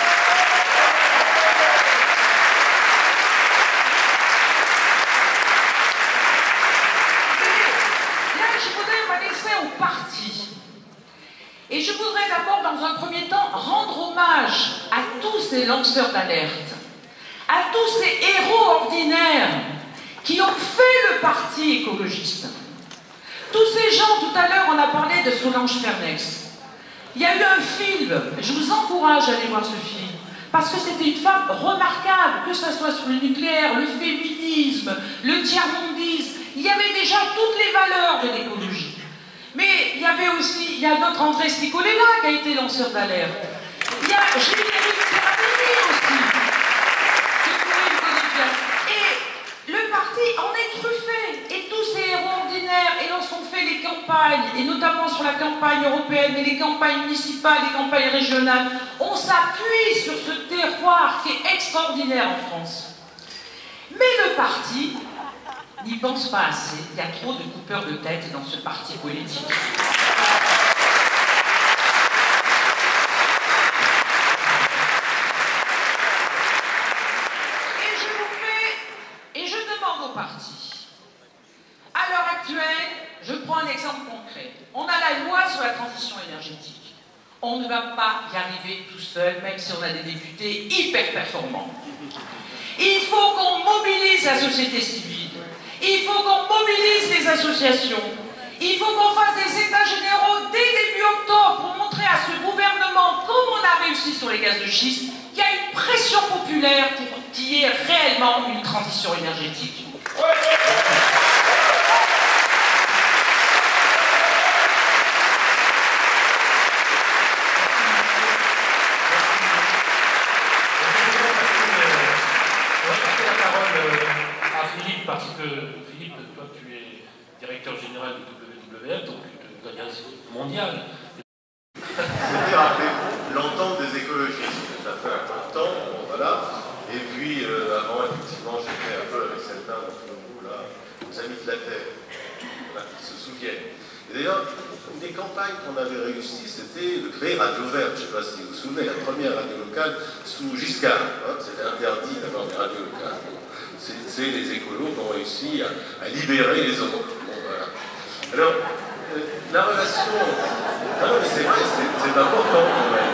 Et là, je voudrais m'adresser aux partis. Et je voudrais d'abord, dans un premier temps, rendre hommage à tous ces lanceurs d'alerte, à tous ces héros ordinaires qui ont fait le parti écologiste. Tous ces gens, tout à l'heure, on a parlé de Solange Fernex. Il y a eu un film, je vous encourage à aller voir ce film, parce que c'était une femme remarquable, que ce soit sur le nucléaire, le féminisme, le tiers-mondisme, il y avait déjà toutes les valeurs de l'écologie. Mais il y avait aussi, il y a notre André Sticolella qui a été lanceur d'alerte. Il y a Générique Serradini aussi, que vous pouvez connaître bien. Et le parti en est truffé, et tous ces héros ordinaires, et lorsqu'on fait les campagnes, et notamment sur la campagne européenne, et les campagnes municipales, les campagnes régionales, on s'appuie sur ce terroir qui est extraordinaire en France. Mais le parti n'y pense pas assez. Il y a trop de coupeurs de tête dans ce parti politique. Et je vous fais, et je demande au parti, à l'heure actuelle, je prends un exemple concret. On a la loi sur la transition énergétique. On ne va pas y arriver tout seul, même si on a des députés hyper performants. Il faut qu'on mobilise la société civile. Il faut qu'on mobilise les associations. Il faut qu'on fasse des états généraux dès début octobre pour montrer à ce gouvernement, comme on a réussi sur les gaz de schiste, qu'il y a une pression populaire pour qu'il y ait réellement une transition énergétique. Parce que Philippe, toi tu es directeur général du W W F, donc de l'Alliance mondiale. Je voudrais rappeler l'entente des écologistes. Ça fait un peu de temps, bon, voilà. Et puis euh, avant, effectivement, j'étais un peu avec certains d'entre vous, là, aux Amis de la Terre, voilà, qui se souviennent. Et d'ailleurs, une des campagnes qu'on avait réussi, c'était de créer Radio Verte. Je ne sais pas si vous vous souvenez, la première radio locale sous Giscard. Hein, c'était interdit d'avoir des radios locales. C'est les écolos qui ont réussi à, à libérer les autres. Bon, voilà. Alors, euh, la relation... Non, mais c'est vrai, c'est important quand même.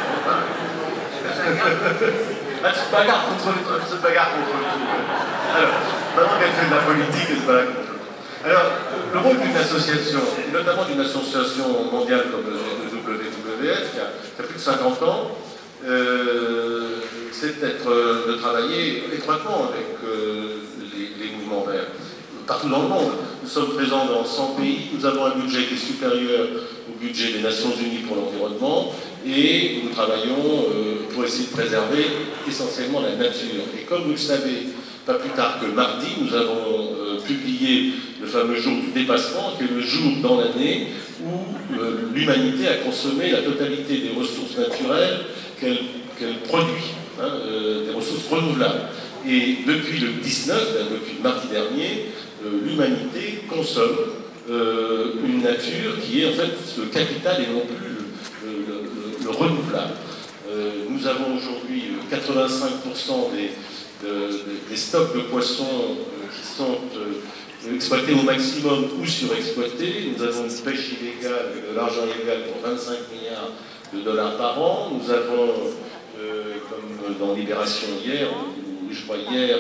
Ah, tu te bagarres contre le tout. Tu te bagarres contre le tout. Alors, maintenant qu'elle fait de la politique, elle se bagarre contre le tout. Alors, le rôle d'une association, et notamment d'une association mondiale comme le W W F, qui a, qui a plus de cinquante ans, euh, c'est de travailler étroitement avec euh, les, les mouvements verts, partout dans le monde. Nous sommes présents dans cent pays, nous avons un budget qui est supérieur au budget des Nations Unies pour l'environnement, et nous travaillons euh, pour essayer de préserver essentiellement la nature. Et comme vous le savez, pas plus tard que mardi, nous avons euh, publié le fameux jour du dépassement, qui est le jour dans l'année où euh, l'humanité a consommé la totalité des ressources naturelles qu'elle qu'elle produit, hein, euh, des ressources renouvelables. Et depuis le dix-neuf, depuis mardi dernier, euh, l'humanité consomme euh, une nature qui est en fait le capital et non plus le, le, le, le renouvelable. Euh, nous avons aujourd'hui quatre-vingt-cinq pour cent des, de, des stocks de poissons euh, qui sont euh, exploités au maximum ou surexploités. Nous avons une pêche illégale, de l'argent illégal pour vingt-cinq milliards de dollars par an. Nous avons, euh, comme dans Libération hier, ou je crois hier,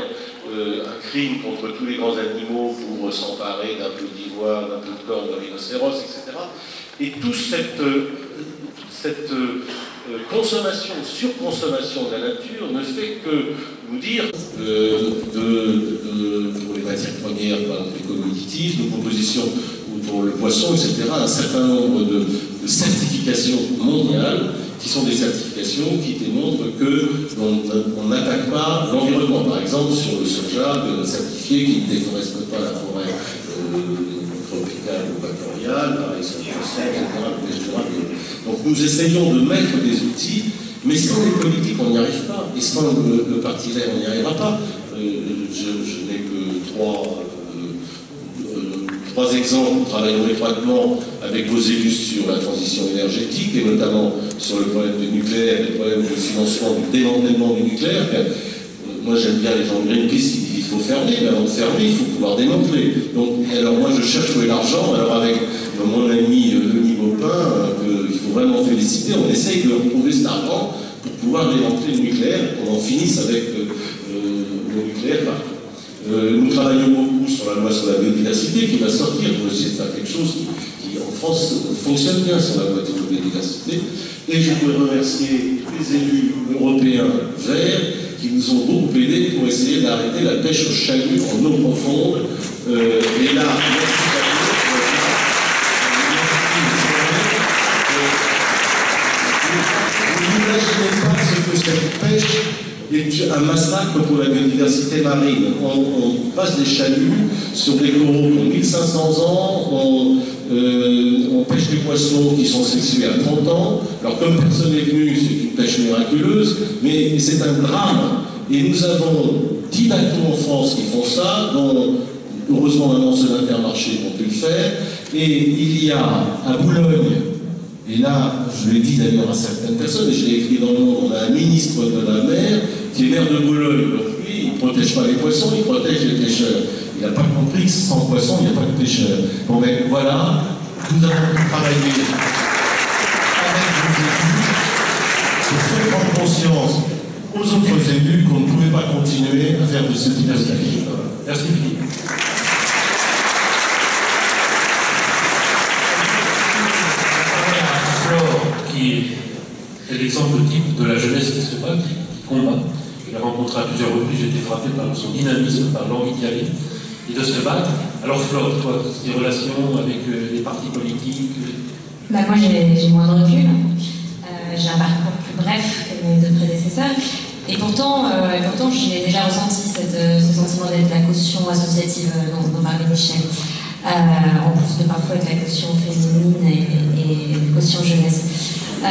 euh, un crime contre tous les grands animaux pour s'emparer d'un peu d'ivoire, d'un peu de corne de rhinocéros, et cetera. Et toute cette, euh, cette euh, consommation, surconsommation de la nature ne fait que nous dire euh, de, de, pour les matières premières, par exemple les commodities, nos propositions pour le poisson, et cetera, un certain nombre de, de certifications mondiales qui sont des certifications qui démontrent qu'on n'attaque pas l'environnement. Par exemple, sur le soja, certifié qui ne déforeste pas la forêt euh, tropicale ou équatoriale, pareil sur le poisson, et cetera, le pêche durable. Donc nous essayons de mettre des outils, mais sans les politiques, on n'y arrive pas. Et sans le, le parti vert, on n'y arrivera pas. Euh, je je n'ai que trois... Trois exemples, nous travaillons étroitement avec vos élus sur la transition énergétique et notamment sur le problème du nucléaire, le problème du financement, du démantèlement du nucléaire. Moi j'aime bien les gens de Greenpeace qui disent qu'il faut fermer, mais avant de fermer, il faut pouvoir démanteler. Donc, alors moi je cherche où est l'argent, alors avec mon ami Denis Baupin, qu'il faut vraiment féliciter, on essaye de retrouver cet argent pour pouvoir démanteler le nucléaire, qu'on en finisse avec euh, le nucléaire partout. Euh, nous travaillons beaucoup sur la loi sur la biodiversité qui va sortir pour essayer de faire quelque chose qui, qui en France, fonctionne bien sur la loi sur la biodiversité. Et je voudrais remercier les élus européens verts qui nous ont beaucoup aidés pour essayer d'arrêter la pêche au chalut en eau profonde. Euh, et là, merci à vous. Vous n'imaginez pas ce que cette pêche est un massacre pour la biodiversité marine. On, on passe des chaluts sur des coraux qui ont mille cinq cents ans, on, euh, on pêche des poissons qui sont sexués à trente ans. Alors comme personne n'est venu, c'est une pêche miraculeuse, mais c'est un drame. Et nous avons dix bateaux en France qui font ça, dont heureusement maintenant ceux d'Intermarché ont pu le faire. Et il y a à Boulogne, et là, je l'ai dit d'ailleurs à certaines personnes, et je l'ai écrit dans le Monde, on a un ministre de la mer qui est maire de Boulogne. Donc lui, il ne protège pas les poissons, il protège les pêcheurs. Il n'a pas compris que sans poissons, il n'y a pas de pêcheurs. Bon, mais voilà, nous avons travaillé avec vos élus pour faire prendre conscience aux autres élus qu'on ne pouvait pas continuer à faire de ce type d'activité. Merci Philippe. Qui est l'exemple type de la jeunesse qui se bat, qui, qui combat. Je l'ai rencontré à plusieurs reprises, j'ai été frappé par son dynamisme, par l'envie d'y aller et de se battre. Alors Flore, toi, tes relations avec euh, les partis politiques euh... bah, moi j'ai moins de recul, euh, j'ai un parcours plus bref que mes deux prédécesseurs, et pourtant, euh, et pourtant j'ai déjà ressenti cette, ce sentiment d'être la caution associative dont, dont parlait Michel. Euh, en plus de parfois être la caution féminine et, et, et caution jeunesse. Euh...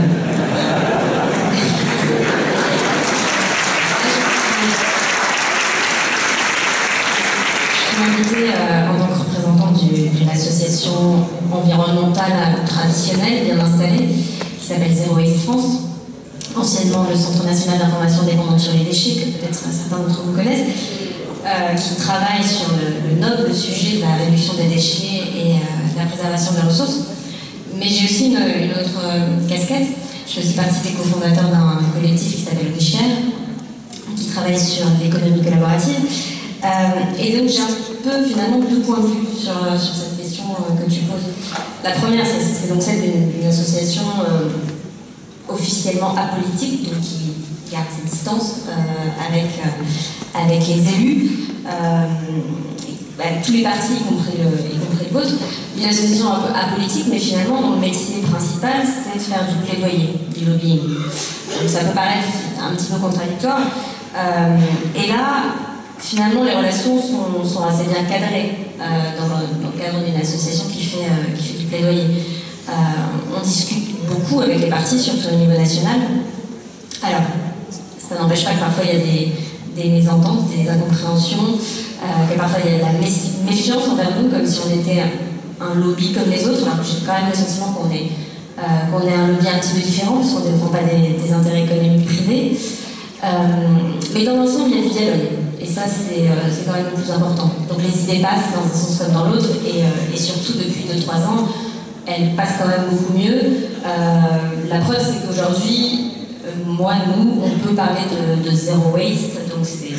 Je suis invitée euh, en tant que représentante d'une association environnementale traditionnelle bien installée qui s'appelle Zero Waste France, anciennement le Centre national d'information dépendant sur les déchets, que peut-être certains d'entre vous connaissent. Euh, qui travaille sur le, le noble sujet de la réduction des déchets et euh, de la préservation des ressources. Mais j'ai aussi une, une autre euh, casquette. Je fais aussi partie des cofondateurs d'un collectif qui s'appelle WeShare, qui travaille sur l'économie collaborative. Euh, et donc j'ai un peu finalement deux points de vue sur, sur cette question euh, que tu poses. La première, c'est donc celle d'une association euh, officiellement apolitique, donc qui garde ses distances euh, avec, euh, avec les élus, euh, avec tous les partis, y compris le, y compris le vôtre. Une association un peu apolitique, mais finalement, dont le métier principal, c'est de faire du plaidoyer, du lobbying. Donc ça peut paraître un petit peu contradictoire. Euh, et là, finalement, les relations sont, sont assez bien cadrées euh, dans, le, dans le cadre d'une association qui fait, euh, qui fait du plaidoyer. Euh, on discute beaucoup avec les partis, surtout au niveau national. Alors, ça n'empêche pas que parfois il y a des, des mésententes, des incompréhensions, euh, que parfois il y a de la méfiance envers nous, comme si on était un lobby comme les autres. Alors j'ai quand même le sentiment qu'on est, euh, qu'on est un lobby un petit peu différent, parce qu'on ne défend pas des, des intérêts économiques privés. Euh, mais dans l'ensemble, il y a du dialogue. Et ça, c'est euh, quand même le plus important. Donc les idées passent dans un sens comme dans l'autre, et, euh, et surtout depuis deux trois ans, elles passent quand même beaucoup mieux. Euh, la preuve, c'est qu'aujourd'hui, moi, nous, on peut parler de, de zéro waste, donc c'est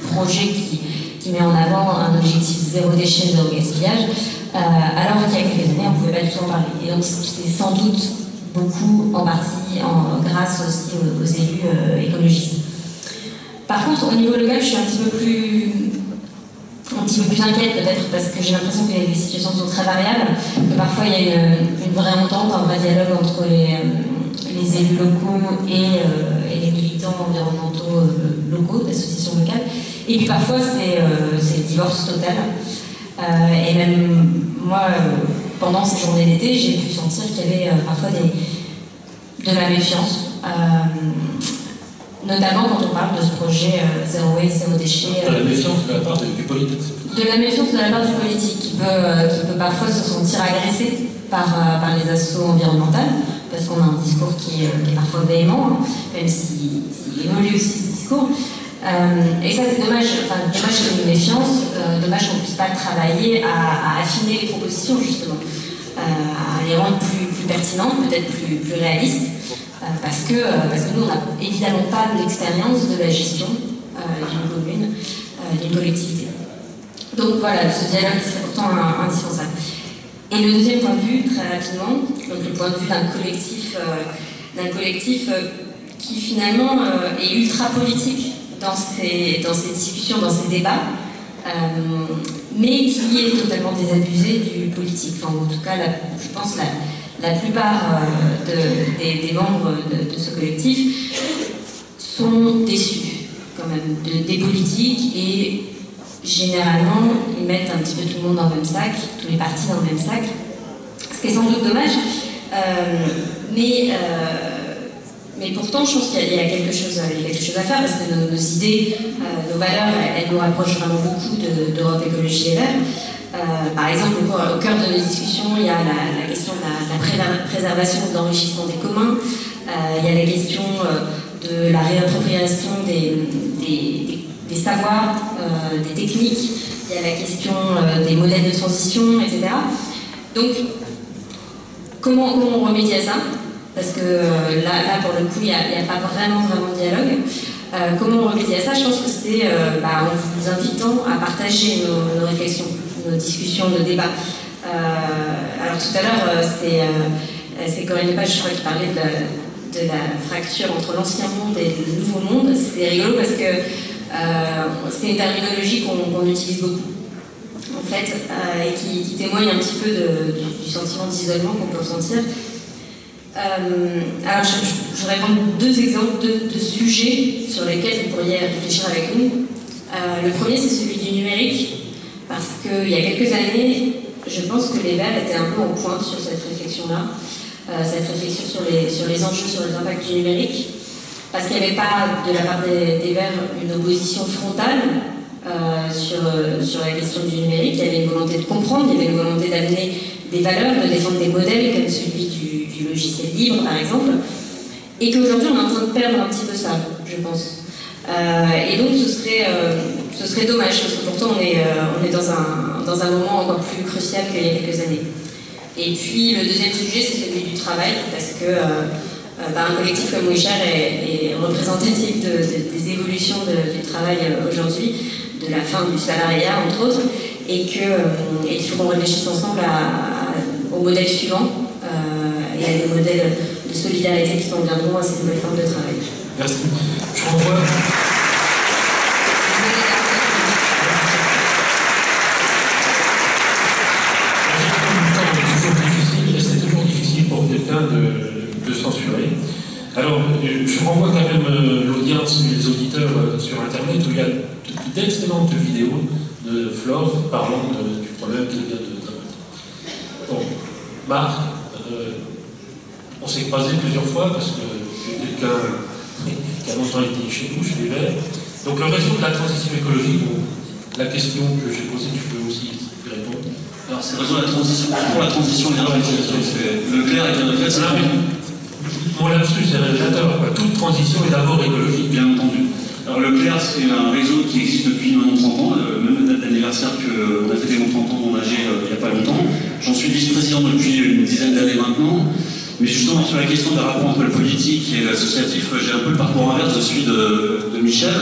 projet qui, qui met en avant un objectif zéro déchet, zéro gaspillage, euh, alors qu'il y a quelques années, on ne pouvait pas du tout en parler. Et donc c'est sans doute beaucoup en partie en, grâce aussi aux, aux élus euh, écologistes. Par contre, au niveau local, je suis un petit peu plus, un petit peu plus inquiète peut-être parce que j'ai l'impression que les situations sont très variables, que parfois il y a une, une vraie entente, un vrai dialogue entre les, les élus locaux et, euh, et les militants environnementaux euh, locaux, d'associations locales. Et puis parfois c'est euh, le divorce total. Euh, et même moi, euh, pendant ces journées d'été, j'ai pu sentir qu'il y avait euh, parfois des, de la méfiance. Euh, Notamment quand on parle de ce projet euh, zéro waste, zéro déchet. De la méfiance de la part du politique. De la méfiance de la part du politique, qui peut, euh, qui peut parfois se sentir agressé par, euh, par les assauts environnementaux, parce qu'on a un discours qui, euh, qui est parfois véhément, hein, même s'il si, si évolue aussi ce discours. Euh, et ça c'est dommage, enfin dommage qu'il y ait une méfiance, euh, dommage qu'on ne puisse pas travailler à, à affiner les propositions justement, euh, à les rendre plus, plus pertinentes, peut-être plus, plus réalistes. Parce que, parce que nous, on n'a évidemment pas l'expérience de la gestion euh, d'une commune, euh, d'une collectivité. Donc voilà, ce dialogue serait pourtant un, indispensable. Et le deuxième point de vue, très rapidement, donc le point de vue d'un collectif, euh, d'un collectif euh, qui finalement euh, est ultra politique dans ces, dans ces discussions, dans ces débats, euh, mais qui est totalement désabusé du politique. Enfin, en tout cas, la, je pense la La plupart euh, de, des, des membres de, de ce collectif sont déçus quand même de, des politiques et généralement ils mettent un petit peu tout le monde dans le même sac, tous les partis dans le même sac, ce qui est sans doute dommage, euh, mais, euh, mais pourtant je pense qu'il y, y a quelque chose, il y a quelque chose à faire parce que nos, nos idées, euh, nos valeurs, elles, elles nous rapprochent vraiment beaucoup d'Europe Écologie Les Verts. Euh, par exemple, au cœur de nos discussions, il y a la, la question de la, de la préservation de l'enrichissement des communs, euh, il y a la question euh, de la réappropriation des, des, des, des savoirs, euh, des techniques, il y a la question euh, des modèles de transition, et cetera. Donc, comment, comment on remédie à ça? Parce que euh, là, là, pour le coup, il n'y a, a pas vraiment, vraiment de dialogue. Euh, comment on remédie à ça? Je pense que c'est euh, bah, en vous invitant à partager nos, nos réflexions, nos discussions, nos débats. Euh, alors tout à l'heure, euh, c'est euh, Corinne Lepage, je crois, qui parlait de la, de la fracture entre l'ancien monde et le nouveau monde. C'était rigolo parce que euh, c'est une terminologie qu'on qu'on utilise beaucoup, en fait, euh, et qui, qui témoigne un petit peu de, du, du sentiment d'isolement qu'on peut ressentir. Euh, alors, je, je, je voudrais prendre deux exemples de, de sujets sur lesquels vous pourriez réfléchir avec nous. Euh, le premier, c'est celui du numérique. Parce qu'il y a quelques années, je pense que les Verts étaient un peu en pointe sur cette réflexion-là, euh, cette réflexion sur les, sur les enjeux, sur les impacts du numérique, parce qu'il n'y avait pas, de la part des, des Verts, une opposition frontale euh, sur, sur la question du numérique. Il y avait une volonté de comprendre, il y avait une volonté d'amener des valeurs, de défendre des modèles comme celui du, du logiciel libre, par exemple, et qu'aujourd'hui, on est en train de perdre un petit peu ça, je pense. Euh, et donc ce serait, euh, ce serait dommage, parce que pourtant on est, euh, on est dans, un, dans un moment encore plus crucial qu'il y a quelques années. Et puis le deuxième sujet, c'est celui du travail, parce que euh, bah, un collectif comme WeShare est, est représentatif de, de, des évolutions de, du travail aujourd'hui, de la fin du salariat entre autres, et qu'il euh, qu faut qu'on réfléchisse ensemble à, à, au modèle suivant euh, et à des modèles de solidarité qui conviendront à ces nouvelles formes de travail. Merci. Je renvoie. C'est toujours difficile pour quelqu'un de, de censurer. Alors, je renvoie quand même l'audience, les auditeurs sur Internet, où il y a d'excellentes vidéos de Flore parlant de, du problème qu'il y a de. Bon, Marc, euh, on s'est croisés plusieurs fois parce que quelqu'un qui a longtemps été chez nous, chez les Verts. Donc le réseau de la transition écologique, la question que j'ai posée, tu peux aussi y répondre. Alors c'est le réseau de la transition, pour la transition énergétique. Le clair est bien fait. Mon lapsus est révélateur. Toute transition est d'abord écologique. Bien entendu. Alors le clair, c'est un réseau qui existe depuis maintenant trente ans, euh, même la date d'anniversaire qu'on a fêté mon trente ans, mon A G euh, il n'y a pas longtemps. J'en suis vice-président depuis une dizaine d'années maintenant. Mais justement, sur la question des rapports entre le politique et l'associatif, j'ai un peu le parcours inverse de celui de, de Michel.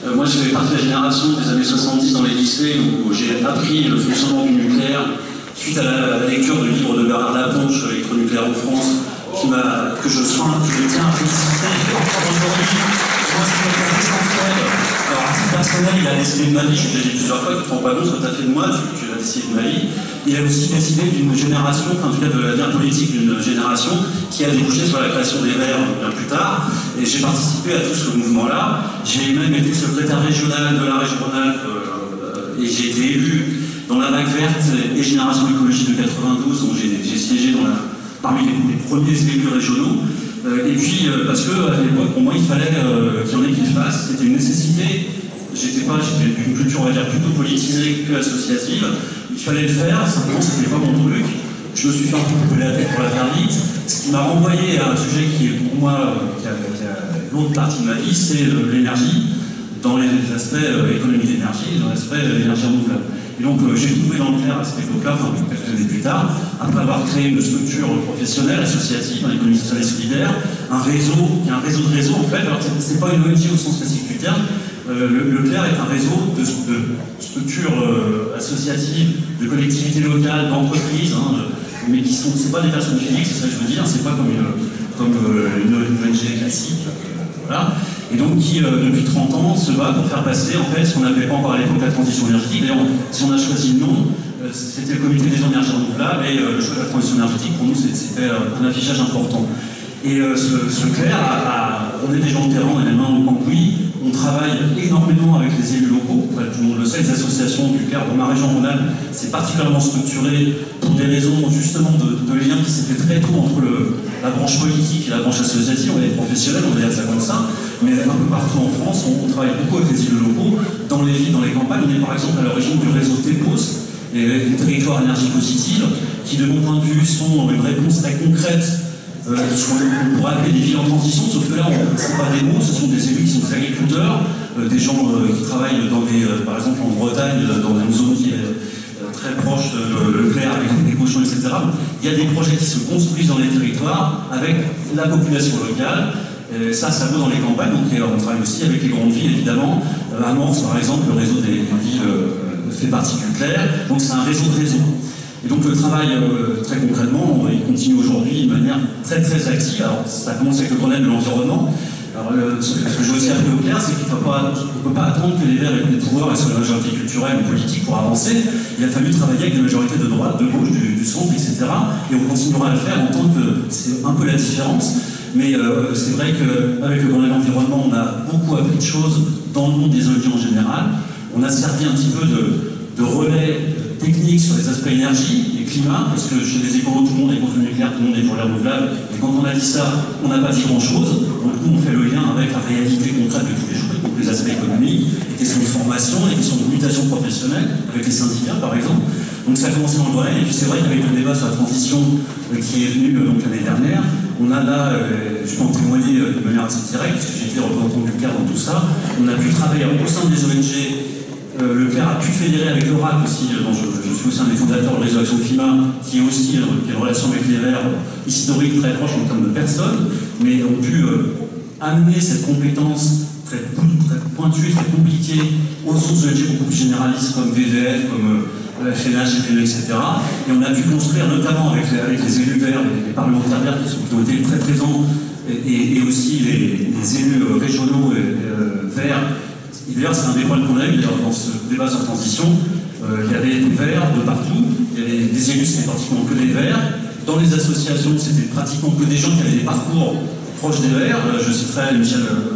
Euh, moi, je fais partie de la génération des années soixante-dix dans les lycées où j'ai appris le fonctionnement du nucléaire suite à la, à la lecture du livre de Bernard Laponche, Électronucléaire en France, qui m'a, que je sois, que je tiens à féliciter. Aujourd'hui, moi, ce qui m'a fait essentiel, alors à titre personnel, il a décidé de ma vie, je l'ai dit plusieurs fois, tu te rends pas compte ce que tu as fait de moi, tu, tu as décidé de ma vie. Il a aussi décidé d'une génération, enfin en tout cas de l'avenir politique d'une génération, qui a débouché sur la création des Verts bien plus tard. Et j'ai participé à tout ce mouvement-là. J'ai même été secrétaire régional de la région Rhône-Alpes euh, et j'ai été élu dans la vague verte et Génération Écologie de quatre-vingt-douze, dont j'ai siégé dans la, parmi les, les premiers élus régionaux. Euh, et puis, euh, parce qu'à l'époque, pour moi, il fallait euh, qu'il y en ait qui le fassent. C'était une nécessité. J'étais pas, j'étais d'une culture, on va dire, plutôt politisée que associative. Il fallait le faire, simplement, c'était pas mon truc. Je me suis fait un peu couper la tête pour la faire vite. Ce qui m'a renvoyé à un sujet qui est pour moi, euh, qui a, qui a l'autre partie de ma vie, c'est euh, l'énergie, dans les aspects euh, économie d'énergie, dans l'aspect euh, énergie renouvelable. Et donc euh, j'ai trouvé dans le clair à cette époque-là, enfin quelques années plus tard, après avoir créé une structure professionnelle, associative, en économie sociale et solidaire, un réseau, qui est un réseau de réseaux en fait. Alors c'est pas une O N G au sens classique du terme. Euh, le, le Clair est un réseau de, de structures euh, associatives, de collectivités locales, d'entreprises, hein, mais qui sont, c'est pas des personnes physiques, c'est ça que je veux dire, c'est pas comme une, comme, euh, une, une O N G classique, euh, voilà. Et donc qui, euh, depuis trente ans, se bat pour faire passer, en fait, ce qu'on n'appelait pas encore à l'époque la transition énergétique. D'ailleurs, si on a choisi le nom, euh, c'était le comité des gens d'énergie renouvelable, et euh, le choix de la transition énergétique, pour nous, c'était euh, un affichage important. Et euh, ce, ce Clair, a, a, on est des gens de terrain, on est des mains au cambouis, on travaille énormément avec les élus locaux, enfin, tout le monde le sait, les associations du Clair dans ma région Rhône-Alpes, c'est particulièrement structuré pour des raisons justement de, de lien qui s'est fait très tôt entre le, la branche politique et la branche associative, on est professionnels, on va dire ça comme ça, mais un peu partout en France, on, on travaille beaucoup avec les élus locaux, dans les villes, dans les campagnes, on est par exemple à l'origine du réseau TEPOS, les, les territoires énergie positive, qui de mon point de vue sont une réponse très concrète. Euh, ce qu'on pourrait appeler des villes en transition, sauf que là, ce ne sont pas des mots, ce sont des élus qui sont des agriculteurs, euh, des gens euh, qui travaillent dans des, euh, par exemple en Bretagne, dans une zone qui est euh, très proche de le Clair, avec des cochons, et cetera. Il y a des projets qui se construisent dans les territoires avec la population locale. Et ça, ça vaut dans les campagnes, donc on travaille aussi avec les grandes villes, évidemment. Euh, à Mons, par exemple, le réseau des, des villes euh, fait partie du Clair, donc c'est un réseau de réseaux. Et donc le travail, euh, très concrètement, il continue aujourd'hui de manière très très active. Alors ça commence avec le Grenelle de l'environnement. Alors euh, ce que j'ai aussi appris au Clair, c'est qu'il ne peut pas attendre que les Verts aient le pouvoir et soient la majorité culturelle ou politique pour avancer. Il a fallu travailler avec des majorités de droite, de gauche, du, du centre, et cetera. Et on continuera à le faire en tant que c'est un peu la différence. Mais euh, c'est vrai qu'avec le Grenelle de l'environnement, on a beaucoup appris de choses dans le monde des O N G en général. On a servi un petit peu de, de relais technique sur les aspects énergie et climat, parce que chez les écolos, tout le monde est contre le nucléaire, tout le monde est pour les renouvelables, et quand on a dit ça, on n'a pas dit grand-chose. Donc nous, on fait le lien avec la réalité concrète de tous les jours, donc les aspects économiques, les questions de formation, les questions de mutation professionnelle, avec les syndicats par exemple. Donc ça a commencé dans le Grenelle, et puis c'est vrai qu'avec le débat sur la transition euh, qui est venu euh, l'année dernière, on a là, euh, je peux en témoigner euh, de manière assez directe, puisque j'ai été représentant du Clair dans tout ça, on a pu travailler au sein des O N G. Euh, le Clair a pu fédérer avec le R A C aussi, euh, dont je, je suis aussi un des fondateurs de la Réseau Action Climat, qui est aussi euh, qui a une relation avec les Verts euh, historique très proche en termes de personnes, mais ont pu euh, amener cette compétence très, très pointue, très compliquée aux autres O N G beaucoup plus généralistes comme V V F, comme euh, F N H, F N E, et cetera. Et on a pu construire, notamment avec les, avec les élus verts, les, les parlementaires verts qui, sont, qui ont été très présents, et, et, et aussi les, les élus euh, régionaux et, euh, verts. D'ailleurs, c'est un des points qu'on a eu dans ce débat sur transition. Euh, il y avait des verts de partout, il y avait des élus, c'était pratiquement que des verts. Dans les associations, c'était pratiquement que des gens qui avaient des parcours proches des verts. Euh, je citerai Michel euh,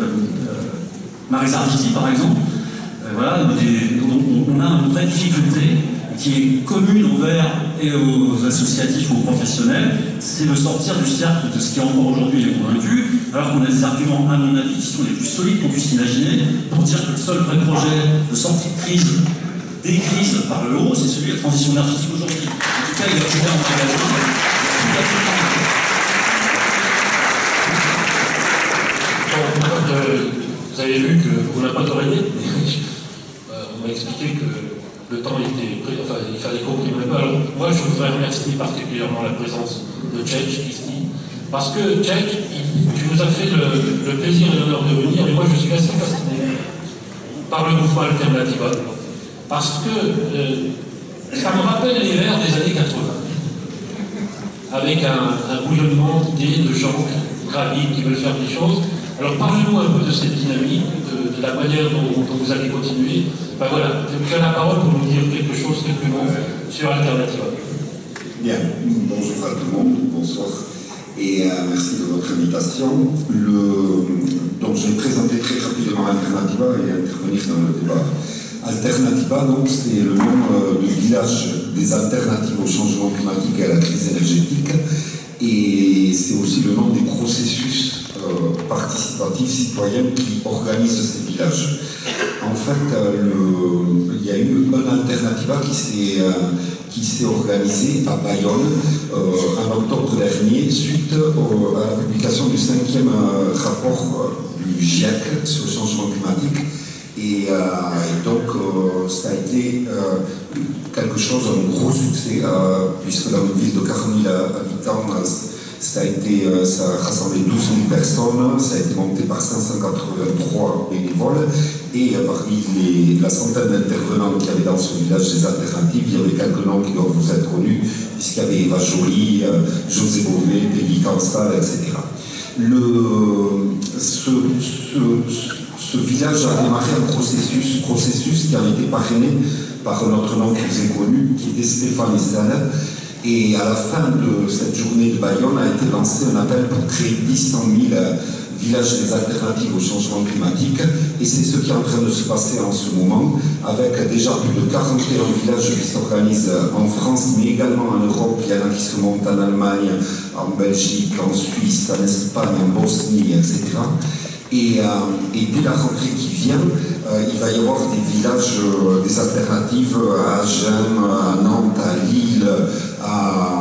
euh, Marie Arditi, par exemple. Euh, voilà, des, on, on a une vraie difficulté qui est commune aux verts et aux associatifs, aux professionnels, c'est de sortir du cercle de ce qui encore aujourd'hui est convaincu, alors qu'on a des arguments, à mon avis, qui sont les plus solides qu'on puisse imaginer, pour dire que le seul vrai projet de sortie de crise, des crises par le haut, c'est celui de la transition énergétique aujourd'hui. En tout cas, il va trouver en engagement. Vous avez vu qu'on n'a pas travaillé. On m'a expliqué que le temps était pris, enfin il fallait comprimer pas. Alors moi je voudrais remercier particulièrement la présence de Tchèque ici, parce que Tchèque, tu nous as fait le, le plaisir et l'honneur de venir, et moi je suis assez fasciné par le mouvement Alternativa, parce que euh, ça me rappelle les Verts des années quatre-vingts, avec un, un bouillonnement d'idées, de gens qui gravitent, qui veulent faire des choses. Alors parlez-nous un peu de cette dynamique, de, de la manière dont, dont vous allez continuer. Enfin voilà, je vous donne la parole pour nous dire quelque chose, quelques mots sur Alternativa. Bien, bonjour à tout le monde, bonsoir, et euh, merci de votre invitation. Le, donc je vais présenter très rapidement Alternativa et intervenir dans le débat. Alternativa, donc, c'est le nom euh, du village des alternatives au changement climatique et à la crise énergétique, et c'est aussi le nom des processus euh, participatifs citoyens qui organisent ces villages. En fait, euh, le, il y a eu un Alternativa qui s'est euh, qui s'est organisé à Bayonne euh, en octobre dernier suite au, à la publication du cinquième euh, rapport euh, du GIEC sur le changement climatique. Et, euh, et donc, euh, ça a été euh, quelque chose, un gros succès, euh, puisque dans une ville de quarante mille habitants, euh, ça a, été, euh, ça a rassemblé douze mille personnes, ça a été monté par cinq cent quatre-vingt-trois bénévoles, et euh, parmi les, la centaine d'intervenants qu'il y avait dans ce village des alternatives, il y avait quelques noms qui doivent vous être connus, puisqu'il y avait Eva Joly, euh, José Bové, Peggy Canstal, et cetera. Le, ce, ce, ce village a démarré un processus, processus qui a été parrainé par notre nom qui vous est connu, qui était Stéphane Essal. Et à la fin de cette journée de Bayonne a été lancé un appel pour créer cent mille villages des alternatives au changement climatique. Et c'est ce qui est en train de se passer en ce moment, avec déjà plus de quarante et un villages qui s'organisent en France, mais également en Europe. Il y en a qui se montent en Allemagne, en Belgique, en Suisse, en Espagne, en Bosnie, et cetera. Et, euh, et dès la rentrée qui vient, euh, il va y avoir des villages, euh, des alternatives à Agen, à Nantes, à Lille, à,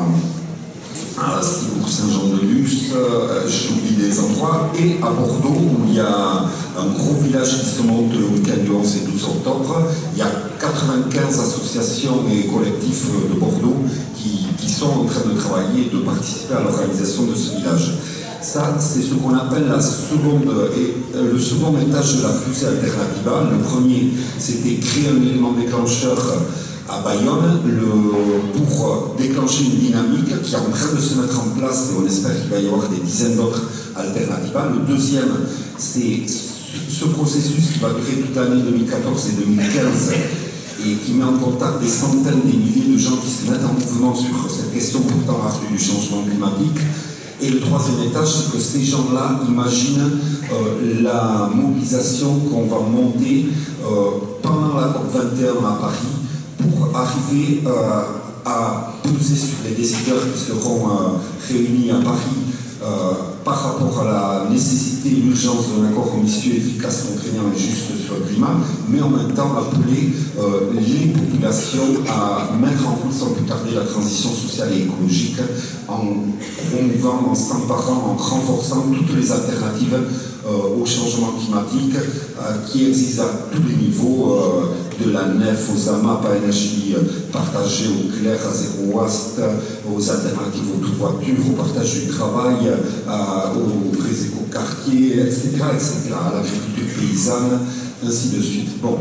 à Cibourg-Saint-Jean-de-Luz, euh, j'oublie des endroits, et à Bordeaux, où il y a un gros village qui se monte le week-end du onze et douze octobre. Il y a quatre-vingt-quinze associations et collectifs de Bordeaux qui, qui sont en train de travailler et de participer à l'organisation de ce village. Ça, c'est ce qu'on appelle la seconde, et, euh, le second étage de la fusée Alternativa. Le premier, c'était créer un élément déclencheur à Bayonne le, pour déclencher une dynamique qui est en train de se mettre en place, et on espère qu'il va y avoir des dizaines d'autres Alternativa. Le deuxième, c'est ce processus qui va durer toute l'année deux mille quatorze et deux mille quinze et qui met en contact des centaines, des milliers de gens qui se mettent en mouvement sur cette question pourtant ardue du changement climatique. Et le troisième étage, c'est que ces gens-là imaginent euh, la mobilisation qu'on va monter euh, pendant la COP vingt et un à Paris pour arriver euh, à peser sur les décideurs qui seront euh, réunis à Paris euh, par rapport à la nécessité et l'urgence d'un accord ambitieux, efficace, contraignant et juste sur le climat, mais en même temps appeler euh, les populations à mettre en route sans plus tarder la transition sociale et écologique en promouvant, en s'emparant, en renforçant toutes les alternatives euh, au changement climatique euh, qui existent à tous les niveaux, euh, de la nef aux A M A P à énergie partagée, au clair à zéro watt, aux alternatives aux tout-voitures, au partage du travail, à, aux vrais écoquartiers, et cetera, et cetera, à l'agriculture paysanne, ainsi de suite. Bon,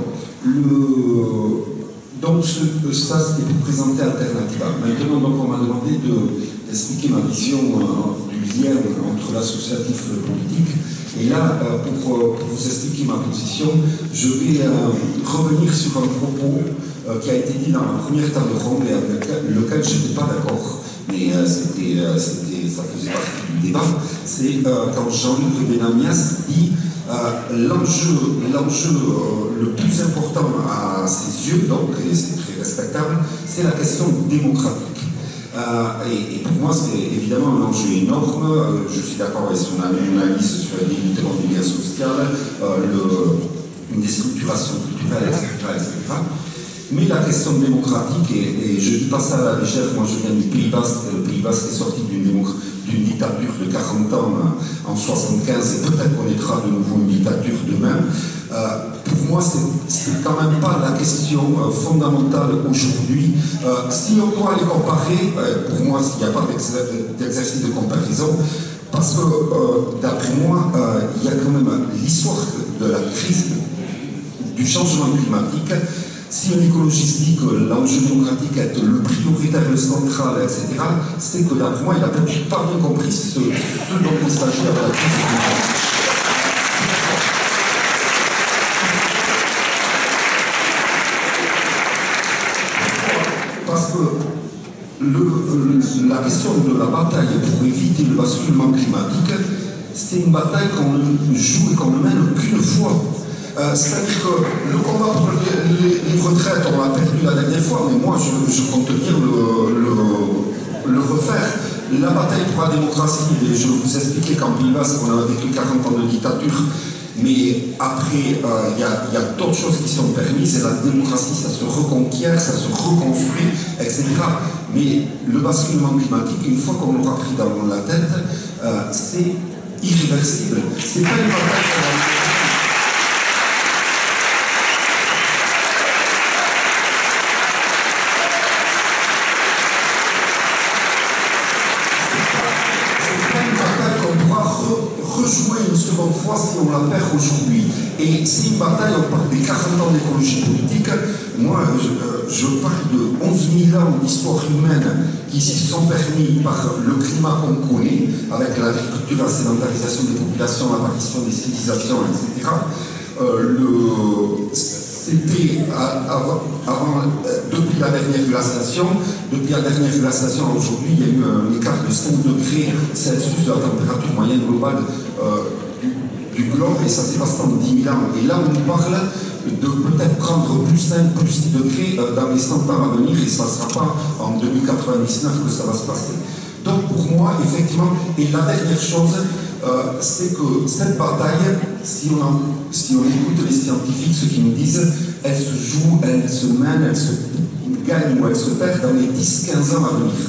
le... donc ce, ça c'était pour présenter Alternativa. Maintenant, donc, on m'a demandé d'expliquer de, ma vision euh, du lien entre l'associatif et le politique. Et là, euh, pour, pour vous expliquer ma position, je vais euh, revenir sur un propos euh, qui a été dit dans la première table ronde et avec lequel je n'étais pas d'accord, mais euh, c'était, euh, ça faisait partie du débat. C'est euh, quand Jean-Luc Benamias dit euh, l'enjeu, l'enjeu euh, le plus important à ses yeux, donc, et c'est très respectable, c'est la question démocratique. Euh, et, et pour moi, c'est évidemment un enjeu énorme. Euh, je suis d'accord avec son analyse sur la délitement du lien social, euh, le, une déstructuration culturelle, et cetera, et cetera. Mais la question démocratique, et, et je ne dis pas ça à la légère, moi je viens du Pays Basque, le Pays Basque est sorti d'une dictature de quarante ans euh, en soixante-quinze, et peut-être qu'on connaîtra de nouveau une dictature demain. Euh, pour moi, c'est quand même pas la question euh, fondamentale aujourd'hui. Euh, si on doit les comparer, euh, pour moi, il n'y a pas d'exercice de comparaison, parce que, euh, d'après moi, euh, il y a quand même l'histoire de la crise du changement climatique, si un écologiste dit que l'enjeu démocratique est le prioritaire, le central, et cetera, c'est que d'après moi, il n'a peut-être pas bien compris ce, ce dont il s'agit à la crise climatique. Parce que le, le, la question de la bataille pour éviter le basculement climatique, c'est une bataille qu'on joue et qu'on ne mène qu'une fois. Euh, C'est-à-dire que le combat pour les, les, les retraites, on l'a perdu la dernière fois, mais moi je, je compte venir le, le, le refaire. La bataille pour la démocratie, et je vous expliquais qu'en Pays Basque, on a vécu quarante ans de dictature, mais après, il euh, y a, a d'autres choses qui sont permises, et la démocratie, ça se reconquiert, ça se reconstruit, et cetera. Mais le basculement climatique, une fois qu'on l'aura pris dans la tête, euh, c'est irréversible. C'est pas une bataille pour la... rejouer une seconde fois si on la perd aujourd'hui. Et c'est une bataille, on parle des quarante ans d'écologie politique. Moi, je, je parle de onze mille ans d'histoire humaine qui se sont permis par le climat qu'on connaît, avec l'agriculture, la sédentarisation des populations, l'apparition des civilisations, et cetera. Euh, le... C'était avant, avant, depuis la dernière glaciation, depuis la dernière glaciation à aujourd'hui, il y a eu un écart de cinq degrés Celsius de la température moyenne globale euh, du, du globe, et ça s'est passé en dix mille ans. Et là, on nous parle de peut-être prendre plus cinq, plus six degrés euh, dans les cent ans à venir, et ça ne sera pas en deux mille quatre-vingt-dix-neuf que ça va se passer. Donc pour moi, effectivement, et la dernière chose, euh, c'est que cette bataille, si on, en, si on écoute les scientifiques, ce qu'ils nous disent, elle se joue, elle se mène, elle se gagne ou elle se perd dans les dix à quinze ans à venir.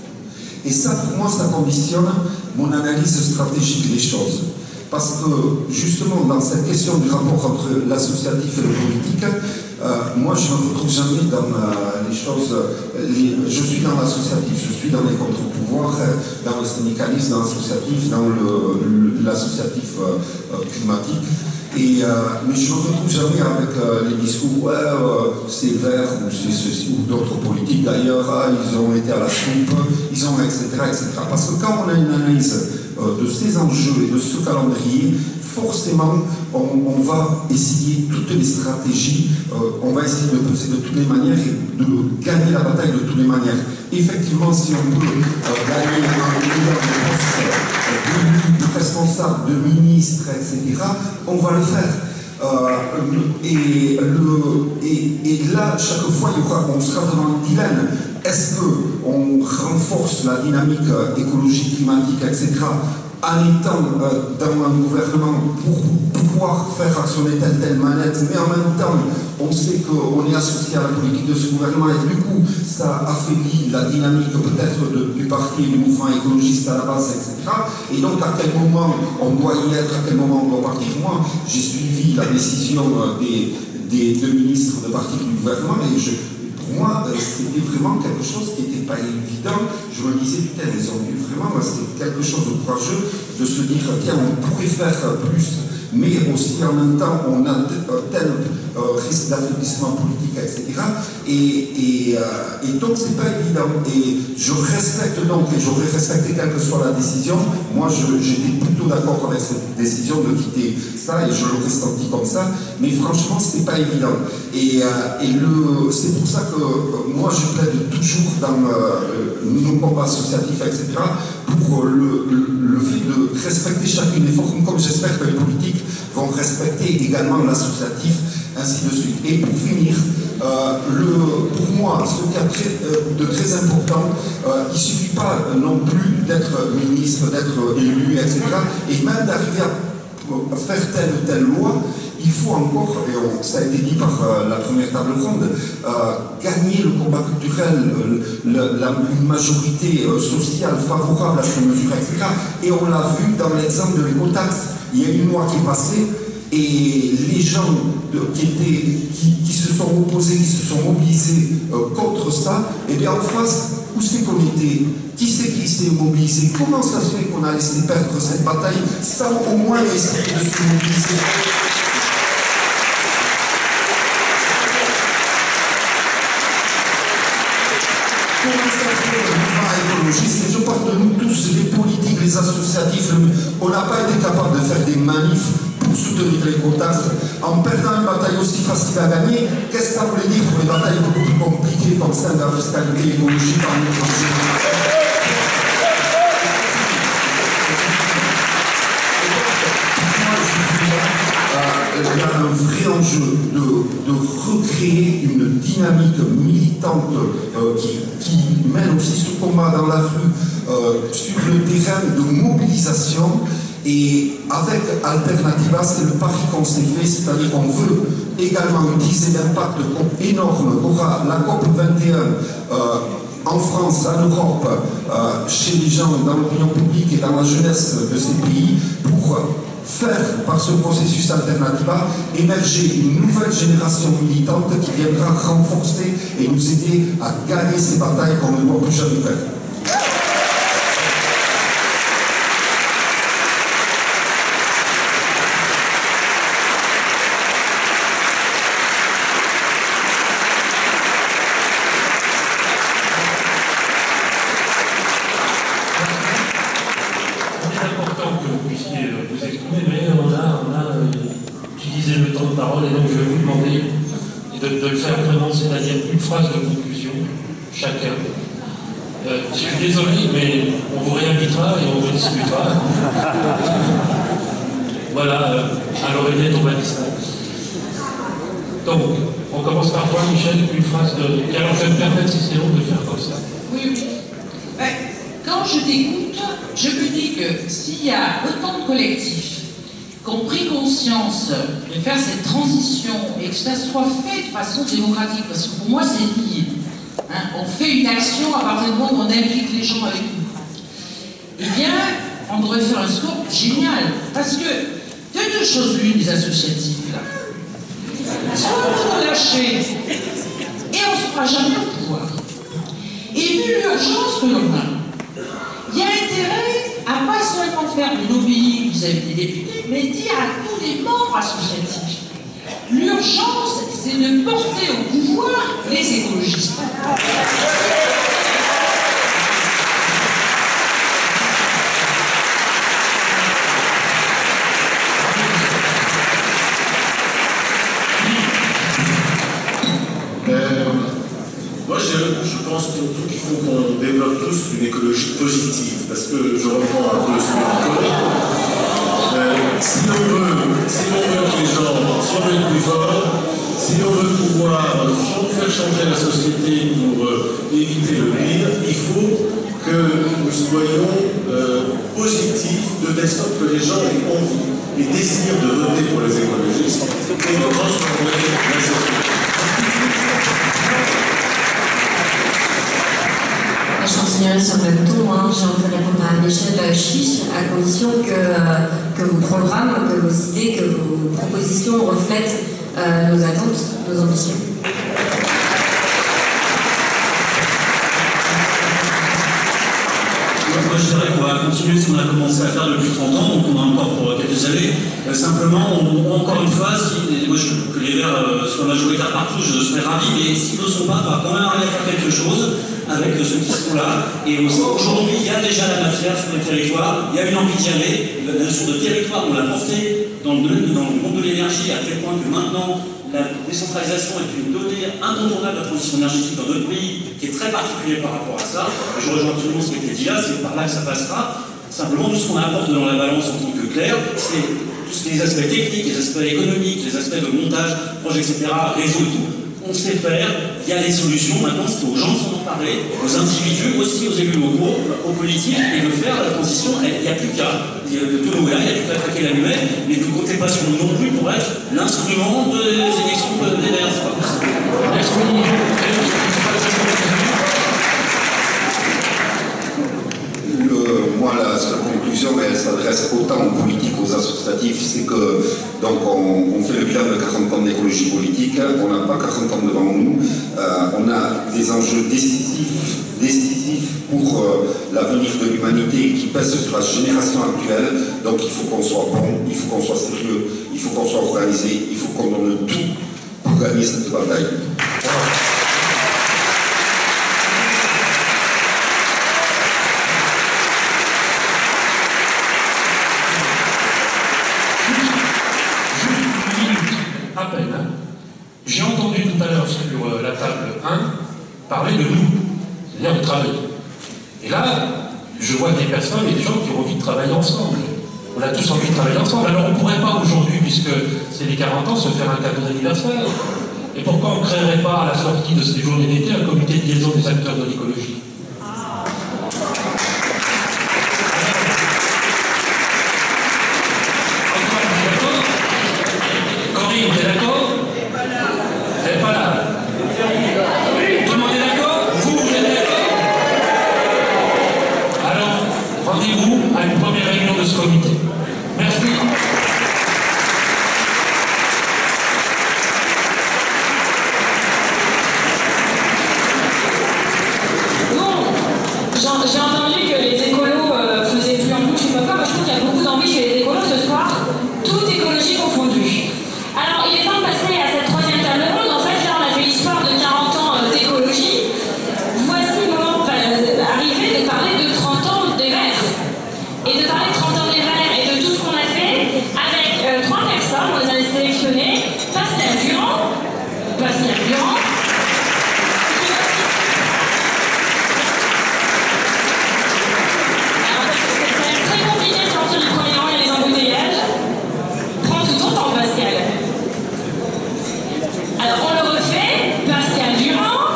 Et ça, pour moi, ça conditionne mon analyse stratégique des choses. Parce que, justement, dans cette question du rapport entre l'associatif et le politique, euh, moi, je ne me retrouve jamais dans euh, les choses... Les, je suis dans l'associatif, je suis dans les contre-pouvoirs, dans le syndicalisme, dans l'associatif, dans l'associatif euh, climatique. Et, euh, mais je ne me retrouve jamais avec euh, les discours, ouais, euh, c'est vert, ou c'est ceci, ou d'autres politiques d'ailleurs, ah, ils ont été à la soupe, ils ont, et cetera, et cetera. Parce que quand on a une analyse euh, de ces enjeux et de ce calendrier, forcément, on, on va essayer toutes les stratégies, euh, on va essayer de peser de toutes les manières et de gagner la bataille de toutes les manières. Effectivement, si on peut euh, gagner un milliard de postes euh, de, de responsables, de ministres, et cetera, on va le faire. Euh, et, le, et, et là, chaque fois, il y aura, on sera devant un dilemme. Est-ce qu'on renforce la dynamique euh, écologique, climatique, et cetera, en étant euh, dans un gouvernement pour pouvoir faire actionner telle telle manette, mais en même temps, on sait qu'on est associé à la politique de ce gouvernement et du coup, ça affaiblit la dynamique peut-être du parti, du mouvement écologiste à la base, et cetera. Et donc, à quel moment on doit y être, à quel moment on doit partir. Moi, j'ai suivi la décision des, des deux ministres de parti du gouvernement et je, pour moi, c'était vraiment quelque chose qui n'était pas évident. Je me disais, putain, ils ont dû vraiment, c'était quelque chose de courageux de se dire, tiens, on pourrait faire plus, mais aussi en même temps, on a tel euh, risque d'affaiblissement politique, et cetera. Et, et, euh, et donc, c'est pas évident. Et je respecte donc, et j'aurais respecté quelle que soit la décision. Moi, j'étais plutôt d'accord avec cette décision de quitter ça, et je l'aurais senti comme ça. Mais franchement, c'était pas évident. Et, euh, et c'est pour ça que euh, moi, je plaide toujours dans euh, nos combats associatifs, et cetera, pour le, le, le fait de respecter chacune des formes, comme j'espère que les politiques vont respecter également l'associatif, ainsi de suite. Et pour finir, euh, le, pour moi, ce qui est très, euh, de très important, euh, il ne suffit pas euh, non plus d'être ministre, d'être élu, et cetera, et même d'arriver à faire telle ou telle loi. Il faut encore, et on, ça a été dit par euh, la première table ronde, euh, gagner le combat culturel, euh, le, la, une majorité euh, sociale favorable à ces mesures, et cetera. Et on l'a vu dans l'exemple de l'écotaxe. Il y a une loi qui est passée, et les gens de, qui, étaient, qui, qui se sont opposés, qui se sont mobilisés euh, contre ça, et bien en face, où c'est qu'on était? Qui c'est qui s'est mobilisé? Comment ça se fait qu'on a laissé perdre cette bataille sans au moins essayer de se mobiliser? le mouvement écologiste, et je parle de nous tous, les politiques, les associatifs, on n'a pas été capable de faire des manifs pour soutenir les quotas en perdant une bataille aussi facile à gagner. Qu'est-ce que ça voulait dire pour les batailles beaucoup plus compliquées comme celle de la fiscalité écologique en étranger? Il y a un vrai enjeu de, de recréer une dynamique militante euh, qui, qui mène aussi ce combat dans la rue euh, sur le terrain de mobilisation. Et avec Alternativa, c'est le pari qu'on s'est fait, c'est-à-dire qu'on veut également utiliser l'impact énorme qu'aura la COP vingt et un euh, en France, en Europe, euh, chez les gens, dans l'opinion publique et dans la jeunesse de ces pays, pour faire, par ce processus Alternativa, émerger une nouvelle génération militante qui viendra renforcer et nous aider à gagner ces batailles qu'on ne doit plus jamais perdre. parole, et donc je vais vous demander de, de le faire vraiment, c'est-à-dire une phrase de conclusion, chacun. Euh, je suis désolé, mais on vous réinvitera et on vous discutera. Voilà, euh, à l'oreillette au balisson. Donc, on commence par toi, Michel, une phrase de... Et alors, je vais me permettre, si c'est long, de faire comme ça. Oui, oui. Ben, quand je t'écoute, je me dis que s'il y a autant de collectifs qui ont pris conscience de faire cette transition et que ça soit fait de façon démocratique, parce que pour moi, c'est lié. Hein, on fait une action à partir du moment où on implique les gens avec nous. Eh bien, on devrait faire un score génial. Parce que, il y a deux choses l'une des associatifs, là. Soit vous nous lâchez, et on ne se fera jamais au pouvoir. Et vu l'urgence que l'on a, il y a intérêt à pas seulement faire du lobbying vis-à-vis des députés, mais dire à tous les membres associatifs. L'urgence, c'est de porter au pouvoir les écologistes. Moi, je, je pense qu'il faut qu'on développe tous une écologie positive, parce que je reprends un peu ce que tu connais. Euh, si on veut, si on veut que les gens, si on veut être plus forts, si on veut pouvoir faire changer la société pour euh, éviter le pire, il faut que nous soyons euh, positifs de telle sorte que les gens aient envie et désirent de voter pour les écologistes et de transformer la société. Je continuerai sur le même ton, hein. J'ai envie de répondre à Michel Chiche, à condition que, euh, que vos programmes, que vos idées, que vos propositions reflètent euh, nos attentes, nos ambitions. Moi, je dirais qu'on va continuer ce qu'on a commencé à faire depuis trente ans, donc on a encore pour quelques années. Euh, simplement, on, encore une fois, si, moi je trouve que les Verts euh, soient majoritaires partout, je serais ravi, mais s'ils ne le sont pas, on va quand même arriver à faire quelque chose avec euh, ceux qui sont là. Et aujourd'hui, il y a déjà la matière sur le territoire, il y a une envie d'y aller. La notion de territoire, on l'a portée dans le, dans le monde de l'énergie, à tel point que maintenant, la décentralisation est une donnée incontournable de la transition énergétique dans notre pays, qui est très particulier par rapport à ça. Je rejoins absolument ce qui a été dit là, c'est par là que ça passera. Simplement, tout ce qu'on apporte dans la balance en tant que clair, c'est tout ce qui est les aspects techniques, les aspects économiques, les aspects de montage, projet, et cetera, réseau et tout. On sait faire, il y a des solutions. Maintenant, c'est aux gens de s'en emparer, aux individus, aussi aux élus locaux, aux politiques, et de faire la transition. Il n'y a plus qu'à. Tout le monde là, il n'y a plus qu'à craquer l'allumette, mais ne comptez pas sur nous non plus pour être l'instrument des élections des Verts. C'est pas possible. Le, moi, la seule conclusion, elle s'adresse autant aux politiques qu'aux associatifs, c'est que donc on, on fait le bilan de quarante ans d'écologie politique, on n'a pas quarante ans devant nous, euh, on a des enjeux décisifs, décisifs pour euh, l'avenir de l'humanité qui pèsent sur la génération actuelle, donc il faut qu'on soit bon, il faut qu'on soit sérieux, il faut qu'on soit organisé, il faut qu'on donne tout pour gagner cette bataille. parler de nous, c'est-à-dire de travailler. Et là, je vois des personnes et des gens qui ont envie de travailler ensemble. On a tous envie de travailler ensemble. Alors on ne pourrait pas aujourd'hui, puisque c'est les quarante ans, se faire un cadeau d'anniversaire. Et pourquoi on ne créerait pas, à la sortie de ces journées d'été, un comité de liaison des acteurs de l'écologie? Corinne, vous êtes d'accord? Vous n'êtes pas là. Tout le monde est d'accord? Vous, vous êtes d'accord? Alors, rendez-vous à une première réunion de ce comité. Merci. J'ai entendu que les écolos euh, faisaient plus un coup, je sais pas quoi, moi je trouve qu'il y a beaucoup d'envie chez les écolos ce soir, toute écologie confondue. Alors il est temps de passer à cette troisième table ronde. En fait là on a fait l'histoire de quarante ans euh, d'écologie. Voici le moment euh, arrivé de parler de trente ans des Verts. Et de parler de trente ans des Verts et de tout ce qu'on a fait avec euh, trois personnes, on les a sélectionnées. Pascal Durand, Pascal Durand. Alors on le refait, Pascal Durand.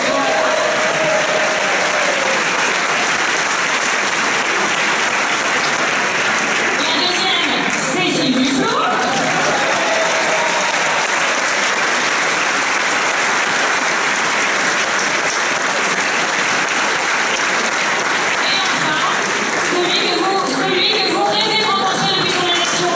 La deuxième, Cécile Duflo. Et enfin, celui que vous, celui que vous rêvez de rencontrer depuis son élection.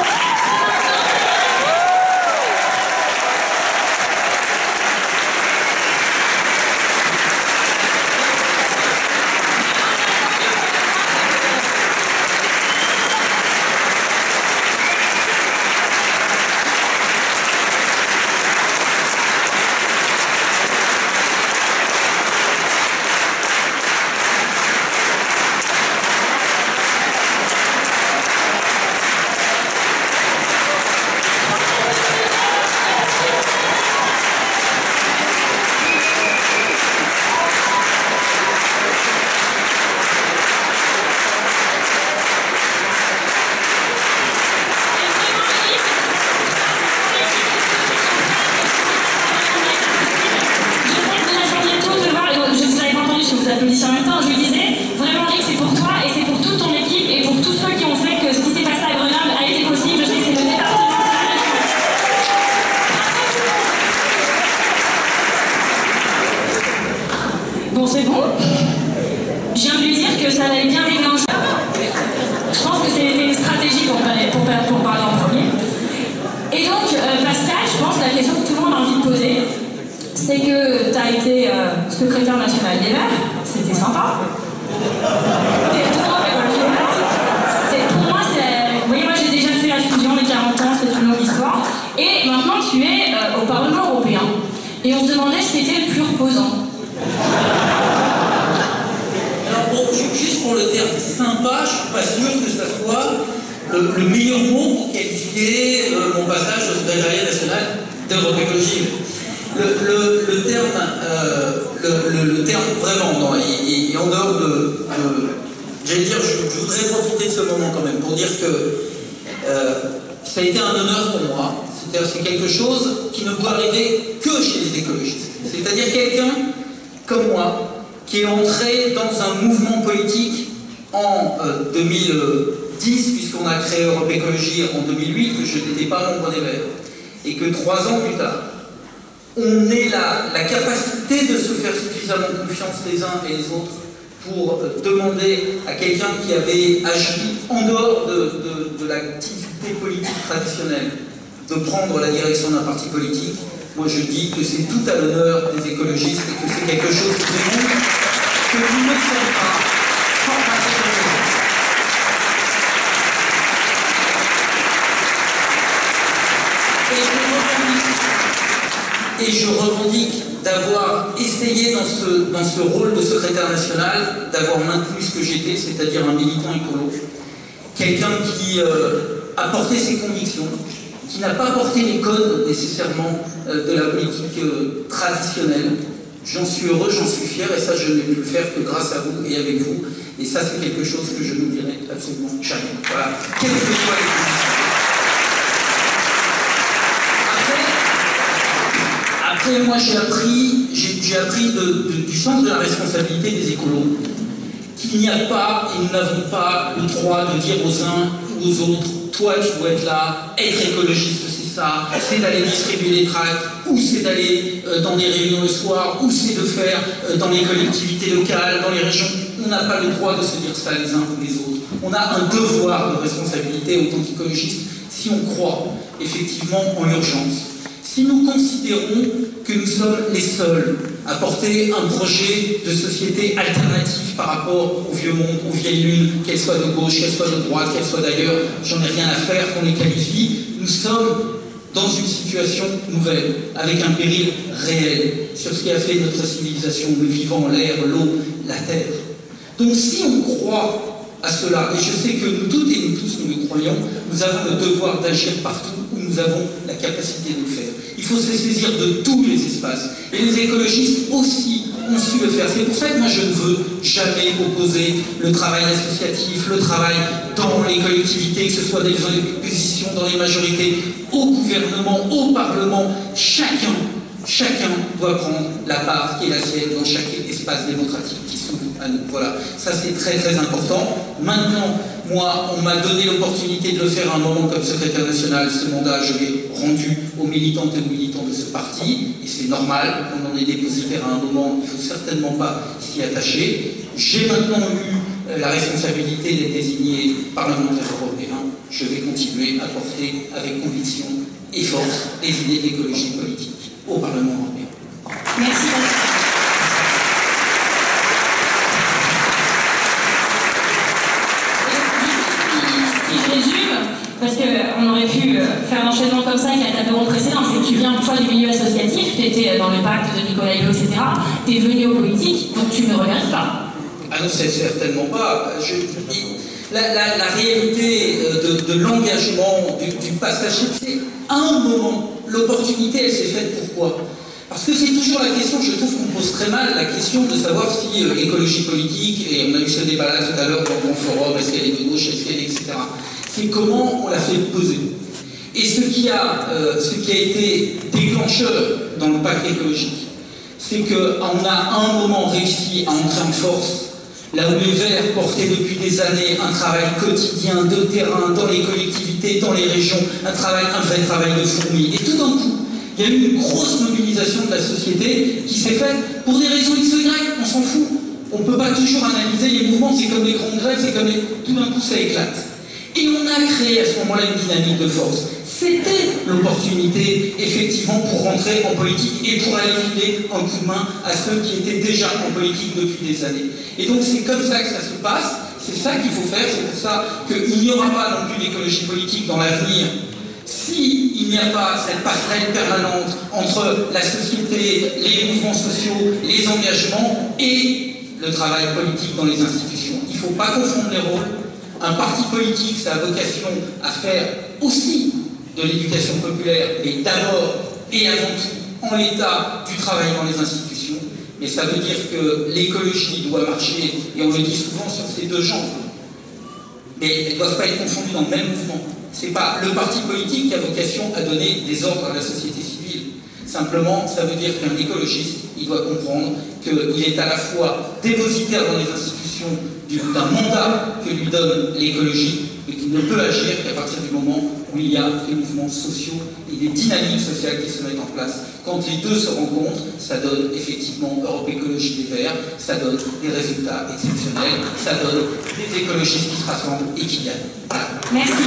En même temps, je lui disais, vraiment Rick, c'est pour toi et c'est pour toute ton équipe et pour tous ceux qui ont fait que ce qui s'est passé à Grenoble a été possible. Je sais que c'est le département. Bon, c'est bon. Je viens de lui dire que ça allait bien régler un jour. Je pense que c'était une stratégie pour parler, pour, pour parler en premier. Et donc, euh, Pascal, je pense que la question que tout le monde a envie de poser, c'est que tu as été euh, secrétaire national des Verts, c'était sympa. Pour moi, c'est. Vous voyez, moi j'ai déjà fait la fusion, les quarante ans, c'est une longue histoire. Et maintenant, tu es euh, au Parlement européen. Et on se demandait si c'était le plus reposant. Alors, bon, juste pour le terme sympa, je suis pas sûr que ça soit le, le meilleur mot pour qualifier euh, mon passage au secrétariat national d'Europe Écologie. Le, le, le, terme, euh, le, le, le terme vraiment, non, et, et en dehors de, de j'allais dire, je, je voudrais profiter de ce moment quand même pour dire que euh, ça a été un honneur pour moi. C'est quelque chose qui ne peut arriver que chez les écologistes. C'est-à-dire quelqu'un comme moi qui est entré dans un mouvement politique en euh, deux mille dix, puisqu'on a créé Europe Écologie en deux mille huit, que je n'étais pas membre des Verts, et que trois ans plus tard, on ait la, la capacité de se faire suffisamment confiance les uns et les autres pour euh, demander à quelqu'un qui avait agi en dehors de, de, de l'activité politique traditionnelle de prendre la direction d'un parti politique. Moi je dis que c'est tout à l'honneur des écologistes et que c'est quelque chose qui démontre que vous ne sommes pas sans passer. Et je revendique d'avoir essayé dans ce, dans ce rôle de secrétaire national, d'avoir maintenu ce que j'étais, c'est-à-dire un militant écolo, quelqu'un qui euh, a porté ses convictions, qui n'a pas porté les codes nécessairement euh, de la politique euh, traditionnelle. J'en suis heureux, j'en suis fier, et ça, je n'ai pu le faire que grâce à vous et avec vous. Et ça, c'est quelque chose que je n'oublierai absolument jamais. Voilà, quelles que soient les conditions. Après, après moi, j'ai appris, j'ai appris de, de, du sens de la responsabilité des écolos, qu'il n'y a pas, et nous n'avons pas le droit de dire aux uns ou aux autres, toi, tu dois être là, être écologiste, c'est ça, c'est d'aller distribuer des tracts, ou c'est d'aller euh, dans des réunions le soir, ou c'est de faire euh, dans les collectivités locales, dans les régions. On n'a pas le droit de se dire ça les uns ou les autres. On a un devoir de responsabilité en tant qu'écologiste si on croit effectivement en l'urgence. Si nous considérons que nous sommes les seuls à porter un projet de société alternative par rapport au vieux monde, aux vieilles lunes, qu'elles soient de gauche, qu'elles soient de droite, qu'elles soient d'ailleurs, j'en ai rien à faire qu'on les qualifie, nous sommes dans une situation nouvelle, avec un péril réel sur ce qui a fait notre civilisation, le vivant, l'air, l'eau, la terre. Donc si on croit à cela, et je sais que nous toutes et nous tous nous le croyons, nous avons le devoir d'agir partout où nous avons la capacité de le faire. Il faut se saisir de tous les espaces. Et les écologistes aussi ont su le faire. C'est pour ça que moi je ne veux jamais opposer le travail associatif, le travail dans les collectivités, que ce soit dans les oppositions, dans les majorités, au gouvernement, au Parlement. Chacun, chacun doit prendre la part qui est la sienne dans chaque espace démocratique qui s'ouvre à nous. Voilà, ça c'est très très important. Maintenant, moi, on m'a donné l'opportunité de le faire à un moment comme secrétaire national. Ce mandat, je l'ai rendu aux militantes et aux militants de ce parti, et c'est normal, on en est dépositaire à un moment, il ne faut certainement pas s'y attacher. J'ai maintenant eu euh, la responsabilité d'être désigné parlementaire européen. Je vais continuer à porter avec conviction et force les idées d'écologie politique au Parlement européen. Merci. Je résume, parce qu'on aurait pu faire un enchaînement comme ça avec la table ronde précédente, c'est que tu viens toi du milieu associatif, tu étais dans le pacte de Nicolas Hulot, et cetera. Tu es venu aux politiques, donc tu ne me regardes pas. Ah non, c'est certainement pas. Je, la, la, la réalité de, de l'engagement, du, du passage, c'est à un moment, l'opportunité, elle s'est faite pourquoi? Parce que c'est toujours la question, je trouve qu'on pose très mal la question de savoir si euh, l'écologie politique, et on a eu ce débat-là tout à l'heure dans mon forum, est-ce qu'elle est de gauche, est-ce qu'elle est, et cetera. C'est comment on l'a fait peser. Et ce qui a, euh, ce qui a été déclencheur dans le pacte écologique, c'est qu'on a à un moment réussi à entrer en force, là où les Verts portaient depuis des années un travail quotidien de terrain, dans les collectivités, dans les régions, un travail, un vrai travail de fourmi. Et tout d'un coup, il y a eu une grosse mobilisation de la société qui s'est faite pour des raisons X ou Y, on s'en fout. On ne peut pas toujours analyser les mouvements, c'est comme les grandes grèves, c'est comme les... tout d'un coup ça éclate. Et on a créé à ce moment-là une dynamique de force. C'était l'opportunité, effectivement, pour rentrer en politique et pour aller filer un coup de main à ceux qui étaient déjà en politique depuis des années. Et donc c'est comme ça que ça se passe, c'est ça qu'il faut faire, c'est pour ça qu'il n'y aura pas non plus d'écologie politique dans l'avenir s'il n'y a pas cette passerelle permanente entre la société, les mouvements sociaux, les engagements et le travail politique dans les institutions. Il ne faut pas confondre les rôles. Un parti politique, ça a vocation à faire aussi de l'éducation populaire, mais d'abord et avant tout en l'état du travail dans les institutions. Mais ça veut dire que l'écologie doit marcher, et on le dit souvent, sur ces deux jambes. Mais elles ne doivent pas être confondues dans le même mouvement. Ce n'est pas le parti politique qui a vocation à donner des ordres à la société civile. Simplement, ça veut dire qu'un écologiste, il doit comprendre qu'il est à la fois dépositaire dans les institutions d'un mandat que lui donne l'écologie, mais qu'il ne peut agir qu'à partir du moment où il y a des mouvements sociaux et des dynamiques sociales qui se mettent en place. Quand les deux se rencontrent, ça donne effectivement Europe Écologie des Verts, ça donne des résultats exceptionnels, ça donne des écologistes qui se rassemblent et qui gagnent. Voilà. Merci.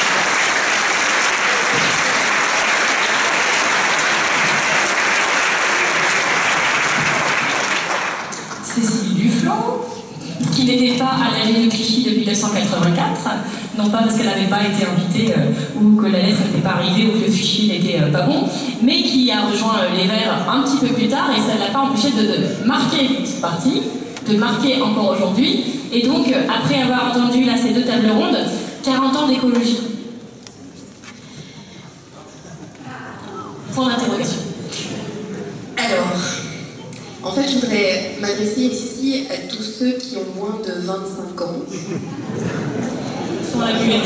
Cécile Duflo, qui n'était pas à la ville de Clichy depuis mille neuf cent quatre-vingt-quatre, non pas parce qu'elle n'avait pas été invitée euh, ou que la lettre n'était pas arrivée ou que le fichier n'était euh, pas bon, mais qui a rejoint euh, les Verts un petit peu plus tard, et ça ne l'a pas empêché de, de marquer ce parti, de marquer encore aujourd'hui. Et donc, euh, après avoir entendu là ces deux tables rondes, quarante ans d'écologie. Point d'interrogation. Alors, en fait, vingt-cinq ans. Sans la muette.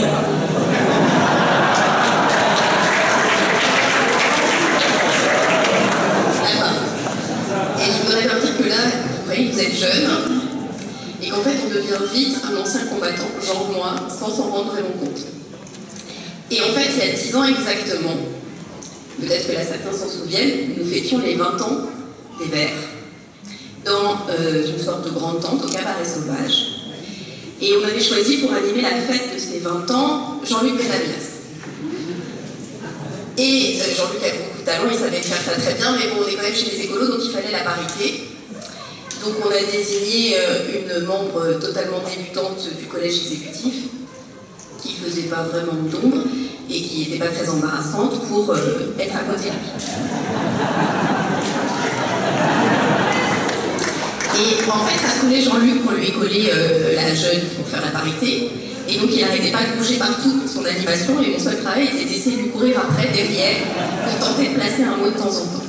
D'accord. Et je voudrais leur dire que là, vous voyez, vous êtes jeune, et qu'en fait, on devient vite un ancien combattant, genre moi, sans s'en rendre vraiment compte. Et en fait, il y a dix ans exactement, peut-être que là certains s'en souviennent, nous fêtions les vingt ans des Verts dans euh, une sorte de grande tente au Cabaret Sauvage. Et on avait choisi pour animer la fête de ces vingt ans Jean-Luc Benamias. Et euh, Jean-Luc avait beaucoup de talent, il savait faire ça très bien, mais bon, on est quand même chez les écolos, donc il fallait la parité. Donc on a désigné euh, une membre totalement débutante du collège exécutif, qui ne faisait pas vraiment d'ombre et qui n'était pas très embarrassante pour euh, être à côté de lui. Et en fait, ça saoulait Jean-Luc qu'on lui ait collé euh, la jeune pour faire la parité. Et donc il n'arrêtait pas de bouger partout pour son animation, et mon seul travail c'était d'essayer de lui courir après, derrière, pour tenter de placer un mot de temps en temps.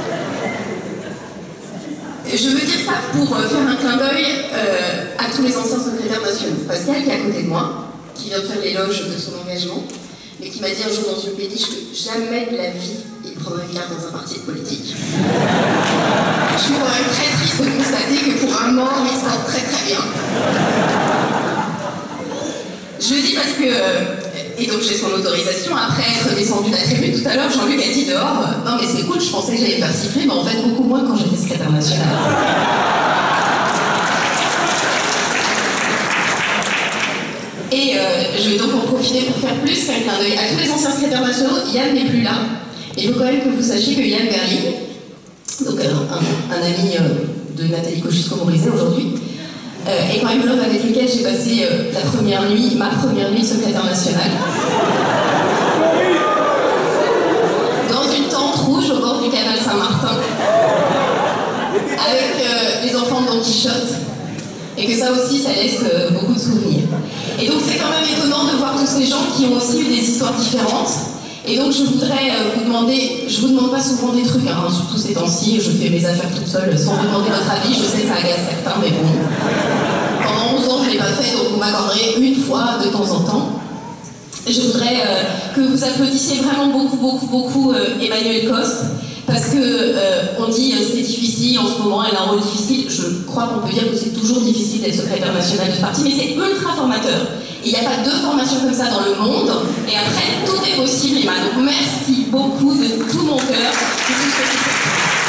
Et je veux dire ça pour euh, faire un clin d'œil euh, à tous les anciens secrétaires nationaux. Pascal, qui est à côté de moi, qui vient de faire l'éloge de son engagement, mais qui m'a dit un jour dans une péniche que jamais de la vie il prendrait une carte dans un parti politique. Je suis quand même très triste de constater que pour un mort, il se porte très très bien. Je le dis parce que, et donc j'ai son autorisation, après être descendu de la tribune tout à l'heure, Jean-Luc a dit dehors, non mais c'est cool, je pensais que j'allais faire siffler, mais en fait beaucoup moins quand j'étais secrétaire national. Et euh, je vais donc en profiter pour faire plus qu'un clin d'œil à tous les anciens secrétaires nationaux. Yann n'est plus là. Il faut quand même que vous sachiez que Yann Berling, donc un, un, un ami euh, de Nathalie Kosciusko-Morizet aujourd'hui, euh, est quand même l'homme avec lequel j'ai passé euh, la première nuit, ma première nuit de secrétaire national. Dans une tente rouge au bord du canal Saint-Martin, avec euh, les enfants de Don Quichotte. Et que ça aussi, ça laisse euh, beaucoup de souvenirs. Et donc c'est quand même étonnant de voir tous ces gens qui ont aussi eu des histoires différentes. Et donc je voudrais euh, vous demander, je vous demande pas souvent des trucs, hein, surtout ces temps-ci, je fais mes affaires toute seule sans vous demander votre avis, je sais que ça agace certains, mais bon. Pendant onze ans, je ne l'ai pas fait, donc vous m'accorderez une fois de temps en temps. Et je voudrais euh, que vous applaudissiez vraiment beaucoup, beaucoup, beaucoup euh, Emmanuel Coste, parce que euh, on dit euh, c'est difficile en ce moment, elle a un rôle difficile. Je crois qu'on peut dire que c'est toujours difficile d'être secrétaire national de ce parti, mais c'est ultra formateur. Il n'y a pas deux formations comme ça dans le monde, et après tout est possible, Emma. Donc merci beaucoup de tout mon cœur de tout ce que tu fais.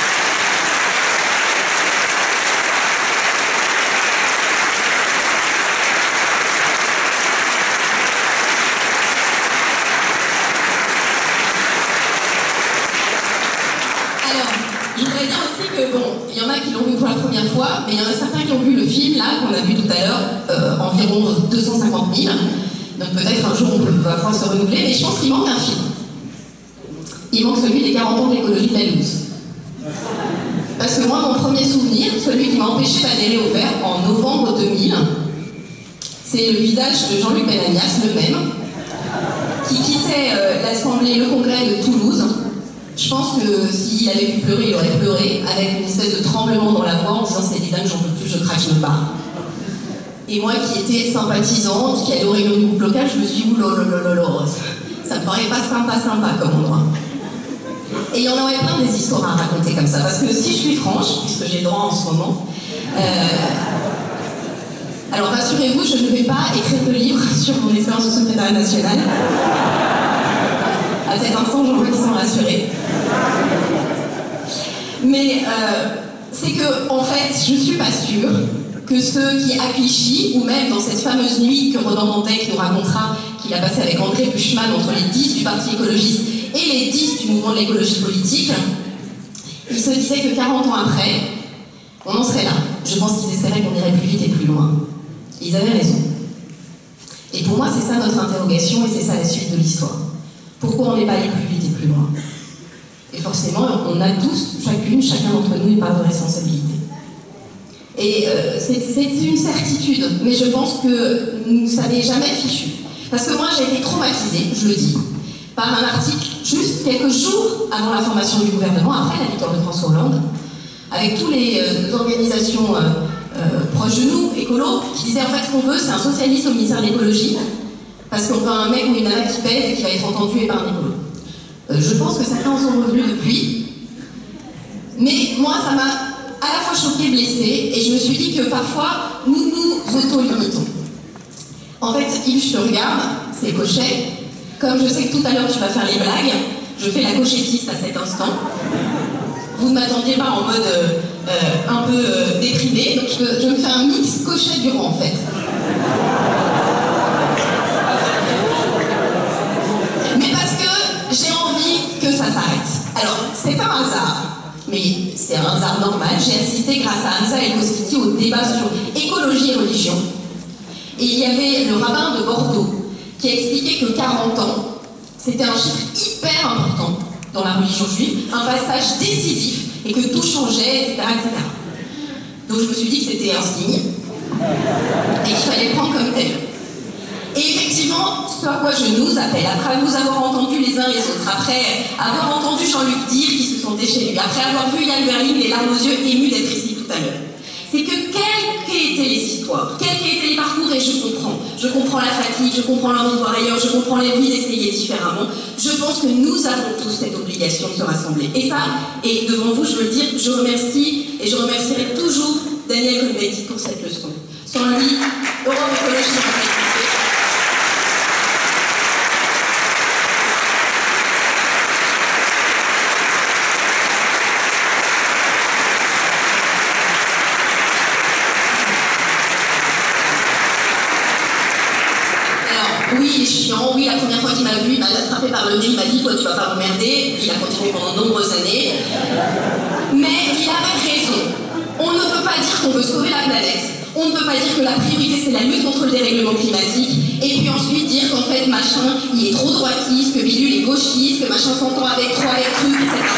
Je voudrais dire aussi que, bon, il y en a qui l'ont vu pour la première fois, mais il y en a certains qui ont vu le film, là, qu'on a vu tout à l'heure, euh, environ deux cent cinquante mille. Donc peut-être un jour on va pouvoir se renouveler, mais je pense qu'il manque un film. Il manque celui des quarante ans de l'écologie de la loose. Parce que moi, mon premier souvenir, celui qui m'a empêché d'adhérer au Vert en novembre deux mille, c'est le visage de Jean-Luc Benamias, le même, qui quittait euh, l'Assemblée, le Congrès de Toulouse. Je pense que s'il avait pu pleurer, il aurait pleuré, avec une espèce de tremblement dans la voix en disant c'est dingue, j'en peux plus, je craque, je me barre. Et moi qui étais sympathisante, qui allait au réunion du groupe local, je me suis dit oulololololo, ça me paraît pas sympa, sympa comme endroit. Et il y en aurait plein des histoires à raconter comme ça, parce que si je suis franche, puisque j'ai le droit en ce moment, euh, alors rassurez-vous, je ne vais pas écrire de livre sur mon expérience de secrétaire national. À cet instant, j'en vois qu'ils sont rassurés. Mais euh, c'est que, en fait, je suis pas sûre que ceux qui, à Clichy, ou même dans cette fameuse nuit que Ronan Dantec nous racontera, qu'il a passé avec André Buchmann entre les dix du Parti écologiste et les dix du mouvement de l'écologie politique, ils se disaient que quarante ans après, on en serait là. Je pense qu'ils espéraient qu'on irait plus vite et plus loin. Et ils avaient raison. Et pour moi, c'est ça notre interrogation et c'est ça la suite de l'histoire. Pourquoi on n'est pas allé plus vite et plus loin? Et forcément, on a tous, chacune, chacun d'entre nous, une part de responsabilité. Et euh, c'est une certitude, mais je pense que ça n'est jamais fichu. Parce que moi, j'ai été traumatisée, je le dis, par un article juste quelques jours avant la formation du gouvernement, après la victoire de François Hollande, avec toutes les euh, organisations euh, euh, proche de nous, écolo, qui disait en fait ce qu'on veut, c'est un socialiste au ministère de l'écologie, parce qu'on veut un mec ou une nana qui pèse et qui va être entendu et par un écolo. Euh, je pense que certains en sont revenus depuis, mais moi ça m'a à la fois choquée, blessée, et je me suis dit que parfois nous nous auto-limitons. En fait, Yves, je te regarde, c'est Cochet. Comme je sais que tout à l'heure tu vas faire les blagues, je fais la cochettiste à cet instant. Vous ne m'attendiez pas en mode euh, euh, un peu euh, déprimé, donc je, je me fais un mix Cochet-Durand en fait. Mais parce que j'ai envie que ça s'arrête. Alors, c'est pas un hasard, mais c'est un hasard normal. J'ai assisté grâce à Hamza El Koskiti au débat sur écologie et religion. Et il y avait le rabbin de Bordeaux qui a expliqué que quarante ans, c'était un chiffre hyper important dans la religion juive, un passage décisif, et que tout changeait, et cetera, et cetera. Donc je me suis dit que c'était un signe, et qu'il fallait le prendre comme tel. Et effectivement, ce à quoi je nous appelle, après vous avoir entendu les uns et les autres, après avoir entendu Jean-Luc dire qu'ils se sentait chez lui, après avoir vu Yann Berling les larmes aux yeux émus d'être ici tout à l'heure, c'est que quelles qu'aient été les histoires, quels qu'aient été les parcours, et je comprends, je comprends la fatigue, je comprends l'envie de voir ailleurs, je comprends l'envie d'essayer différemment, je pense que nous avons tous cette obligation de se rassembler. Et ça, et devant vous, je veux le dire, je remercie, et je remercierai toujours Daniel Cohn-Bendit pour cette leçon. Sans lui, Europe Écologie n'aurait pas existé. Oui, il est chiant, oui, la première fois qu'il m'a vu, il m'a attrapé par le nez, il m'a dit « toi tu vas pas m'emmerder », il a continué pendant de nombreuses années. Mais il avait raison. On ne peut pas dire qu'on veut sauver la planète, on ne peut pas dire que la priorité c'est la lutte contre le dérèglement climatique, et puis ensuite dire qu'en fait machin, il est trop droitiste, que bidule est gauchiste, que machin s'entend avec trop avec truc, et cetera.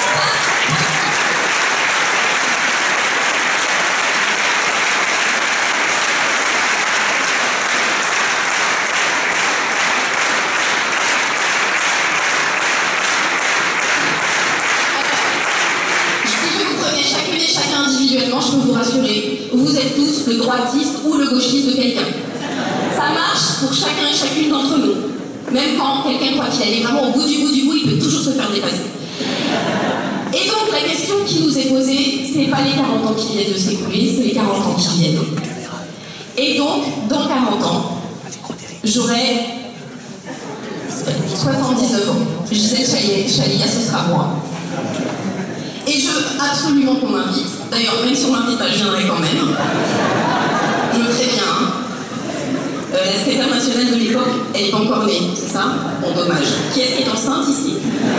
Je peux vous rassurer, vous êtes tous le droitiste ou le gauchiste de quelqu'un. Ça marche pour chacun et chacune d'entre nous. Même quand quelqu'un croit qu'il est vraiment au bout du bout du bout, il peut toujours se faire dépasser. Et donc la question qui nous est posée, c'est pas les quarante ans qui viennent de s'écouler, c'est les quarante ans qui viennent. Et donc, dans quarante ans, j'aurai soixante-dix-neuf ans. Gisèle Chalia, ce sera moi. Et je veux absolument qu'on m'invite. D'ailleurs, même si on m'invite pas, je viendrai quand même. Je me préviens. Hein. Euh, la secrétaire nationale de l'époque, elle n'est pas encore née, c'est ça? Bon, dommage. Qui est-ce qui est enceinte ici?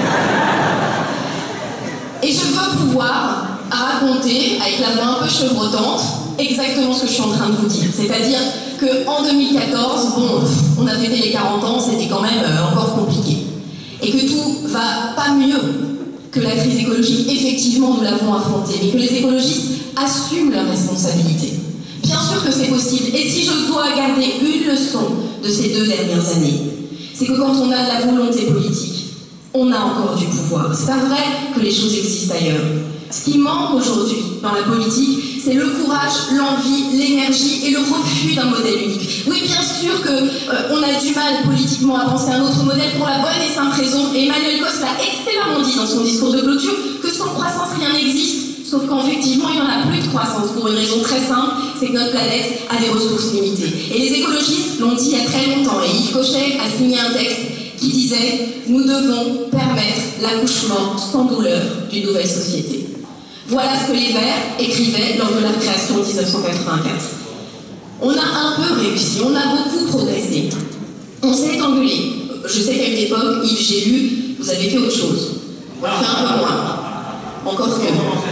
Et je veux pouvoir raconter, avec la voix un peu chevrotante, exactement ce que je suis en train de vous dire. C'est-à-dire qu'en deux mille quatorze, bon, on a fêté les quarante ans, c'était quand même euh, encore compliqué. Et que tout va pas mieux que la crise écologique, effectivement, nous l'avons affrontée, mais que les écologistes assument leurs responsabilités. Bien sûr que c'est possible, et si je dois garder une leçon de ces deux dernières années, c'est que quand on a de la volonté politique, on a encore du pouvoir. C'est pas vrai que les choses existent ailleurs. Ce qui manque aujourd'hui dans la politique, c'est le courage, l'envie, l'énergie et le refus d'un modèle unique. Oui, bien sûr qu'on euh, a du mal politiquement à penser un autre modèle pour la bonne et simple raison. Et Emmanuel Cos l'a excellemment dit dans son discours de clôture, que sans croissance, rien n'existe. Sauf qu'effectivement, il n'y en a plus de croissance pour une raison très simple, c'est que notre planète a des ressources limitées. Et les écologistes l'ont dit il y a très longtemps, et Yves Cochet a signé un texte qui disait « Nous devons permettre l'accouchement sans douleur d'une nouvelle société ». Voilà ce que les Verts écrivaient lors de leur création en mille neuf cent quatre-vingt-quatre. On a un peu réussi, on a beaucoup progressé. On s'est engueulé. Je sais qu'à une époque, Yves, j'ai lu, vous avez fait autre chose. On fait un peu moins. Encore que.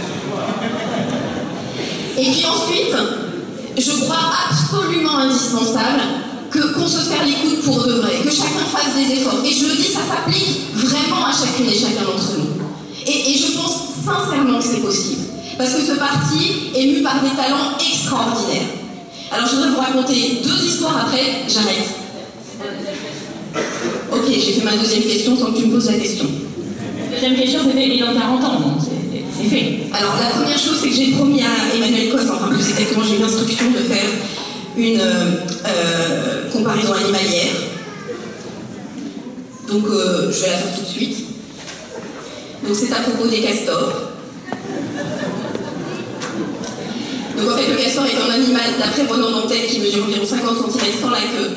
Et puis ensuite, je crois absolument indispensable que qu'on se serre les coudes pour de vrai, que chacun fasse des efforts. Et je le dis, ça s'applique vraiment à chacune et chacun d'entre nous. Et, et je pense sincèrement que c'est possible. Parce que ce parti est mu par des talents extraordinaires. Alors je voudrais vous raconter deux histoires, après j'arrête. Ok, j'ai fait ma deuxième question sans que tu me poses la question. Deuxième question, c'était et dans quarante ans, non? c'est fait. Alors la première chose, c'est que j'ai promis à Emmanuel Cos, enfin plus exactement, j'ai eu l'instruction de faire une euh, comparaison animalière. Donc euh, je vais la faire tout de suite. Donc c'est à propos des castors. Donc en fait, le castor est un animal d'après Ronan Dantec qui mesure environ cinquante centimètres sans la queue.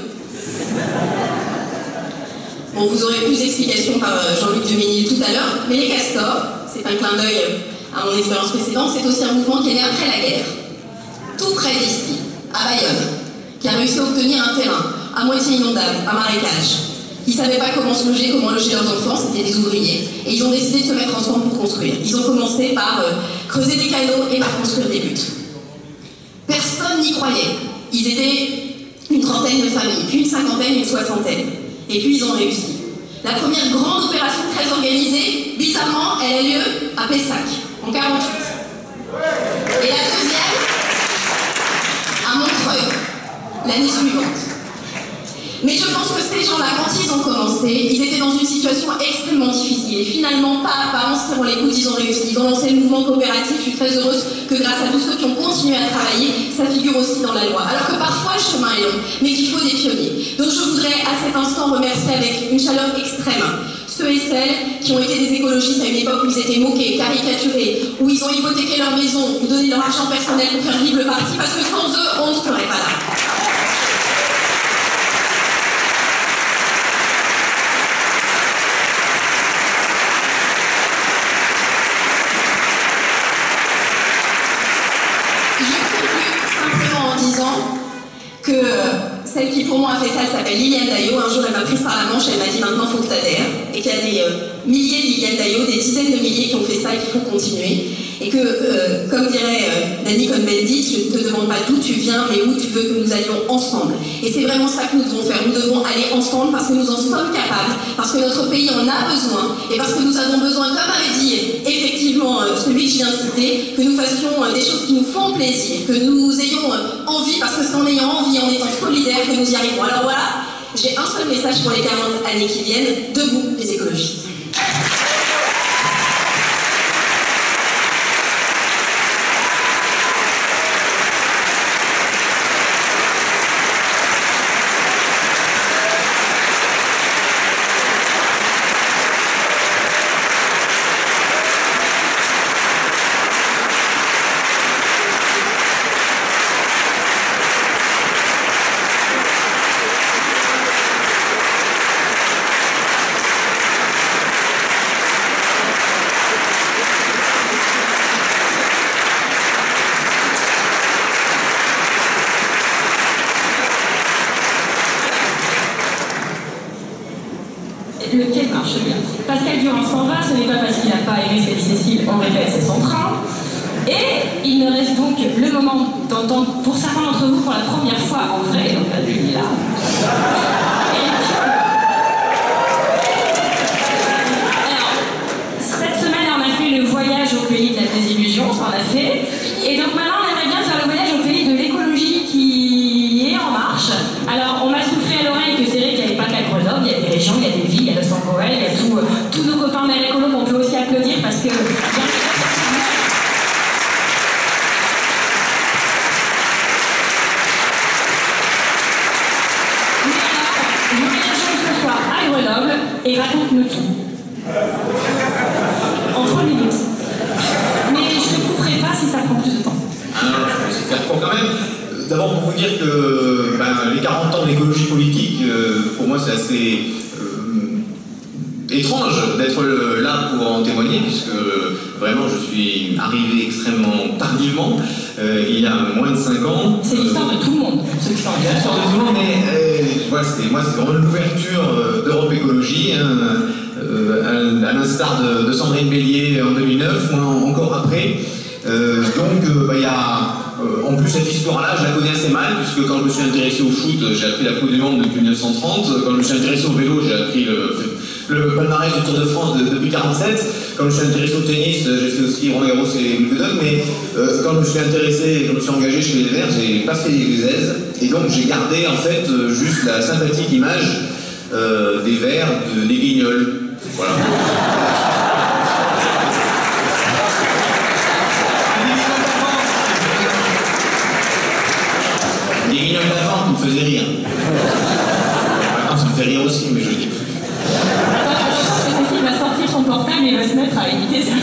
Bon, vous aurez plus d'explications par Jean-Luc Duménil tout à l'heure, mais les castors, c'est un clin d'œil à mon expérience précédente, c'est aussi un mouvement qui est né après la guerre, tout près d'ici, à Bayonne, qui a réussi à obtenir un terrain à moitié inondable, un marécage. Ils ne savaient pas comment se loger, comment loger leurs enfants, c'était des ouvriers, et ils ont décidé de se mettre ensemble pour construire. Ils ont commencé par euh, creuser des canaux et par construire des buttes. Personne n'y croyait. Ils étaient une trentaine de familles, puis une cinquantaine, une soixantaine. Et puis ils ont réussi. La première grande opération très organisée, bizarrement, elle a lieu à Pessac, en quarante-huit. Et la deuxième, à Montreuil, l'année suivante. Mais je pense que ces gens-là, quand ils ont commencé, ils étaient dans une situation extrêmement difficile. Et finalement, pas à pas, en se serrant les coudes, ils ont réussi. Ils ont lancé le mouvement coopératif. Je suis très heureuse que grâce à tous ceux qui ont continué à travailler, ça figure aussi dans la loi. Alors que parfois, le chemin est long, mais qu'il faut des pionniers. Donc je voudrais à cet instant remercier avec une chaleur extrême ceux et celles qui ont été des écologistes à une époque où ils étaient moqués, caricaturés, où ils ont hypothéqué leur maison, ou donné leur argent personnel pour faire vivre le parti, parce que sans eux, on ne serait pas là. Que celle qui pour moi a fait ça, elle s'appelle Liliane Daillot. Un jour elle m'a prise par la manche, elle m'a dit maintenant il faut que tu adhères. Et qu'il y a des euh, milliers de Liliane Daillot, des dizaines de milliers qui ont fait ça et qu'il faut continuer. Et que, euh, comme dirait euh, Danny Cohn-Bendit, je ne te demande pas d'où tu viens, mais où tu veux que nous allions ensemble. Et c'est vraiment ça que nous devons faire. Nous devons aller ensemble parce que nous en sommes capables, parce que notre pays en a besoin, et parce que nous avons besoin, comme avait dit effectivement euh, celui que je viens de citer, que nous fassions euh, des choses qui nous font plaisir, que nous ayons euh, envie, parce que c'est en ayant envie, en étant solidaires, que nous y arrivons. Alors voilà, j'ai un seul message pour les quarante années qui viennent, debout les écologistes. Lequel marche bien. Pascal Durand s'en va, ce n'est pas parce qu'il n'a pas aimé Cécile, on répète, c'est son train. Et il ne reste donc le moment d'entendre, pour certains d'entre vous, pour la première fois en vrai, donc là, lui, là. Alors, cette semaine, on a fait le voyage au pays de la désillusion, ça on a fait. Et donc maintenant, on aimerait bien faire le voyage au pays de l'écologie qui est en marche. Alors, on m'a soufflé à l'oreille que c'est vrai qu'il n'y avait pas qu'à Grenoble, il y a des régions, il y a des villes, il y a Los Angeles, il y a tout, euh, tous nos copains maires écolos qu'on peut aussi applaudir parce que... Mais alors, voyageons ce soir à Grenoble et raconte-nous tout. En trois minutes. Mais je ne couperai pas si ça prend plus de temps. Ah non, je vais essayer de faire court quand même. D'abord pour vous dire que ben, les quarante ans d'écologie politique, euh, pour moi c'est assez euh, étrange d'être là pour en témoigner, puisque euh, vraiment je suis arrivé extrêmement tardivement, euh, il y a moins de cinq ans. C'est l'histoire de tout le monde, ceux qui sont C'est l'histoire de tout le monde, mais euh, voilà, moi c'est vraiment l'ouverture euh, d'Europe Écologie, hein, euh, à, à l'instar de, de Sandrine Bélier en deux mille neuf, moi encore après. Euh, donc il euh, bah, y a euh, en plus cette histoire-là, je la connais assez mal, puisque quand je me suis intéressé au foot, j'ai appris la Coupe du Monde depuis mille neuf cent trente. Quand je me suis intéressé au vélo, j'ai appris le, le palmarès du Tour de France de, depuis quarante-sept. Quand je me suis intéressé au tennis, j'ai fait aussi Roland Garros et Wimbledon. Mais euh, quand je me suis intéressé, je me suis engagé chez les Verts, j'ai pas fait les aises. Et donc j'ai gardé en fait euh, juste la sympathique image euh, des Verts, de, des Guignols. Voilà. il me faisait rire. Maintenant, ça me fait rire aussi, mais je le dis plus. Attends, Cécile va sortir son portable et va se mettre à imiter ça.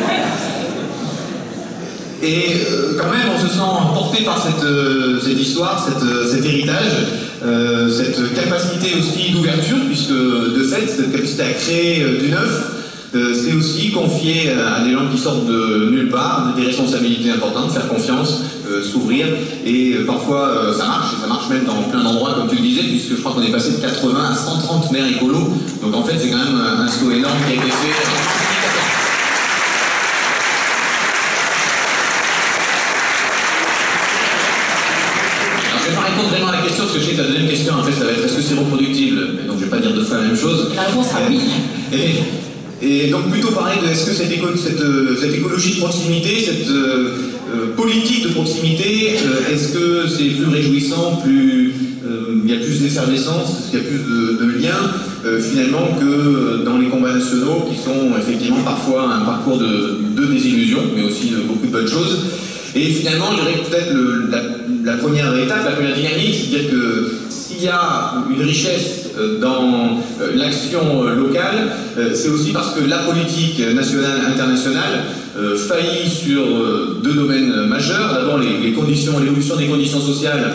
Et euh, quand même, on se sent porté par cette, euh, cette histoire, cette, euh, cet héritage, euh, cette capacité aussi d'ouverture, puisque de fait, cette capacité à créer euh, du neuf, euh, c'est aussi confier à des gens qui sortent de nulle part, des responsabilités importantes, faire confiance, euh, s'ouvrir, et euh, parfois euh, ça marche, et ça marche même dans plein d'endroits, comme tu le disais, puisque je crois qu'on est passé de quatre-vingts à cent trente maires écolos, donc en fait c'est quand même un, un saut énorme qui a été fait. Vraiment à la question, parce que je sais que la deuxième question, en fait, ça va être est-ce que c'est reproductible? Et donc je ne vais pas dire deux fois la même chose. La réponse est oui. Et, et donc plutôt parler de est-ce que cette, éco cette, cette écologie de proximité, cette euh, euh, politique de proximité, euh, est-ce que c'est plus réjouissant, plus il euh, y a plus d'effervescence, est-ce qu'il y a plus de, de liens euh, finalement que dans les combats nationaux qui sont effectivement parfois un parcours de, de désillusion, mais aussi de beaucoup de bonnes choses. Et finalement, je dirais que peut-être la, la première étape, la première dynamique, c'est-à-dire que s'il y a une richesse dans l'action locale, c'est aussi parce que la politique nationale, internationale euh, faillit sur deux domaines majeurs. D'abord, les, les conditions, l'évolution des conditions sociales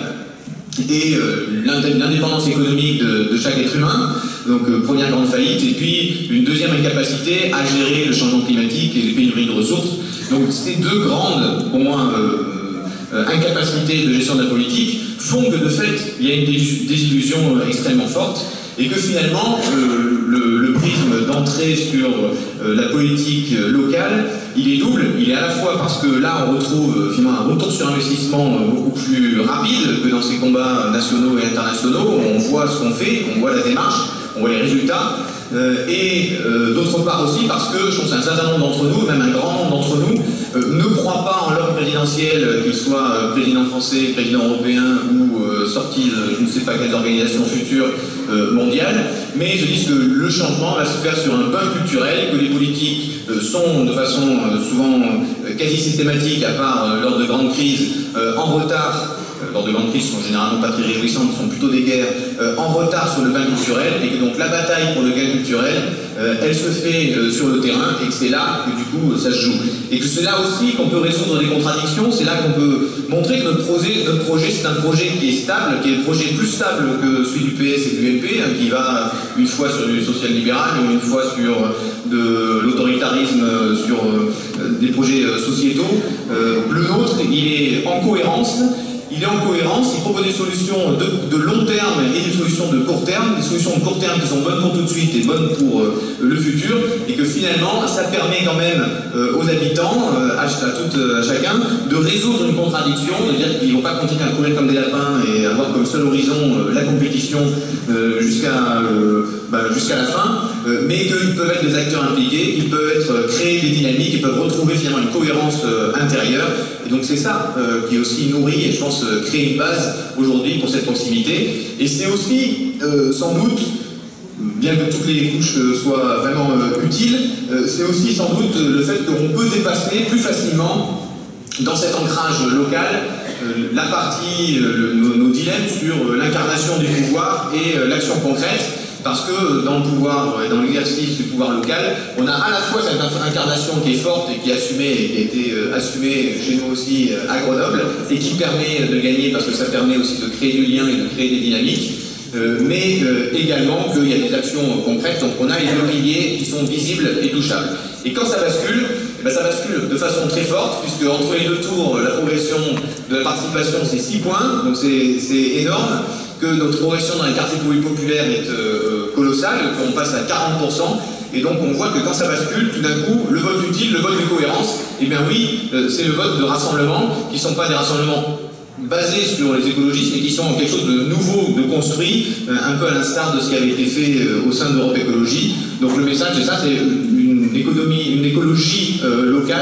et euh, l'indépendance économique de, de chaque être humain, donc euh, première grande faillite, et puis une deuxième incapacité à gérer le changement climatique et les pénuries de ressources. Donc ces deux grandes, au moins, euh, euh, incapacités de gestion de la politique font que de fait, il y a une désillusion euh, extrêmement forte, et que finalement, euh, le, le prisme d'entrée sur euh, la politique locale, il est double. Il est à la fois parce que là, on retrouve euh, finalement un retour sur investissement euh, beaucoup plus rapide que dans ces combats nationaux et internationaux. On voit ce qu'on fait, on voit la démarche, on voit les résultats. Euh, et euh, d'autre part aussi parce que je pense qu'un certain nombre d'entre nous, même un grand nombre d'entre nous, euh, ne croient pas en l'homme présidentiel, euh, qu'il soit euh, président français, président européen ou euh, sorti de je ne sais pas quelles organisations futures euh, mondiales, mais se disent que le changement va se faire sur un bain culturel, que les politiques euh, sont de façon euh, souvent euh, quasi systématique, à part euh, lors de grandes crises, euh, en retard. Lors de grandes crises qui sont généralement pas très réjouissantes, qui sont plutôt des guerres, euh, en retard sur le gain culturel, et que donc la bataille pour le gain culturel, euh, elle se fait euh, sur le terrain, et que c'est là que du coup ça se joue. Et que c'est là aussi qu'on peut résoudre des contradictions, c'est là qu'on peut montrer que notre projet, notre projet c'est un projet qui est stable, qui est le projet plus stable que celui du P S et du U M P, hein, qui va une fois sur du social-libéral, une fois sur de l'autoritarisme, sur euh, des projets euh, sociétaux. Euh, le nôtre, il est en cohérence. Il est en cohérence, il propose des solutions de, de long terme et des solutions de court terme, des solutions de court terme qui sont bonnes pour tout de suite et bonnes pour euh, le futur, et que finalement ça permet quand même euh, aux habitants, euh, à, à, tout, à chacun, de résoudre une contradiction, de dire qu'ils ne vont pas continuer à courir comme des lapins et avoir comme seul horizon euh, la compétition euh, jusqu'à euh, bah, jusqu'à la fin, euh, mais qu'ils peuvent être des acteurs impliqués, qu'ils peuvent être, euh, créer des dynamiques, ils peuvent retrouver finalement une cohérence euh, intérieure, et donc c'est ça euh, qui aussi nourrit, et je pense créer une base aujourd'hui pour cette proximité. Et c'est aussi, euh, sans doute, bien que toutes les couches euh, soient vraiment euh, utiles, euh, c'est aussi sans doute le fait qu'on peut dépasser plus facilement dans cet ancrage local euh, la partie, euh, nos, nos dilemmes sur euh, l'incarnation du pouvoir et euh, l'action concrète. Parce que dans le pouvoir, dans l'exercice du pouvoir local, on a à la fois cette incarnation qui est forte et qui est assumée, et qui a été euh, assumée chez nous aussi euh, à Grenoble, et qui permet de gagner parce que ça permet aussi de créer du lien et de créer des dynamiques, euh, mais euh, également qu'il y a des actions concrètes, donc on a les deux piliers qui sont visibles et touchables. Et quand ça bascule, eh ben ça bascule de façon très forte, puisque entre les deux tours, la progression de la participation c'est six points, donc c'est énorme, que notre progression dans les quartiers populaires est euh, colossale, qu'on passe à quarante pour cent, et donc on voit que quand ça bascule, tout d'un coup, le vote utile, le vote de cohérence, eh bien oui, euh, c'est le vote de rassemblement, qui ne sont pas des rassemblements basés sur les écologistes, mais qui sont quelque chose de nouveau, de construit, euh, un peu à l'instar de ce qui avait été fait euh, au sein d'Europe Écologie. Donc le message, c'est ça, c'est une économie, une écologie euh, locale,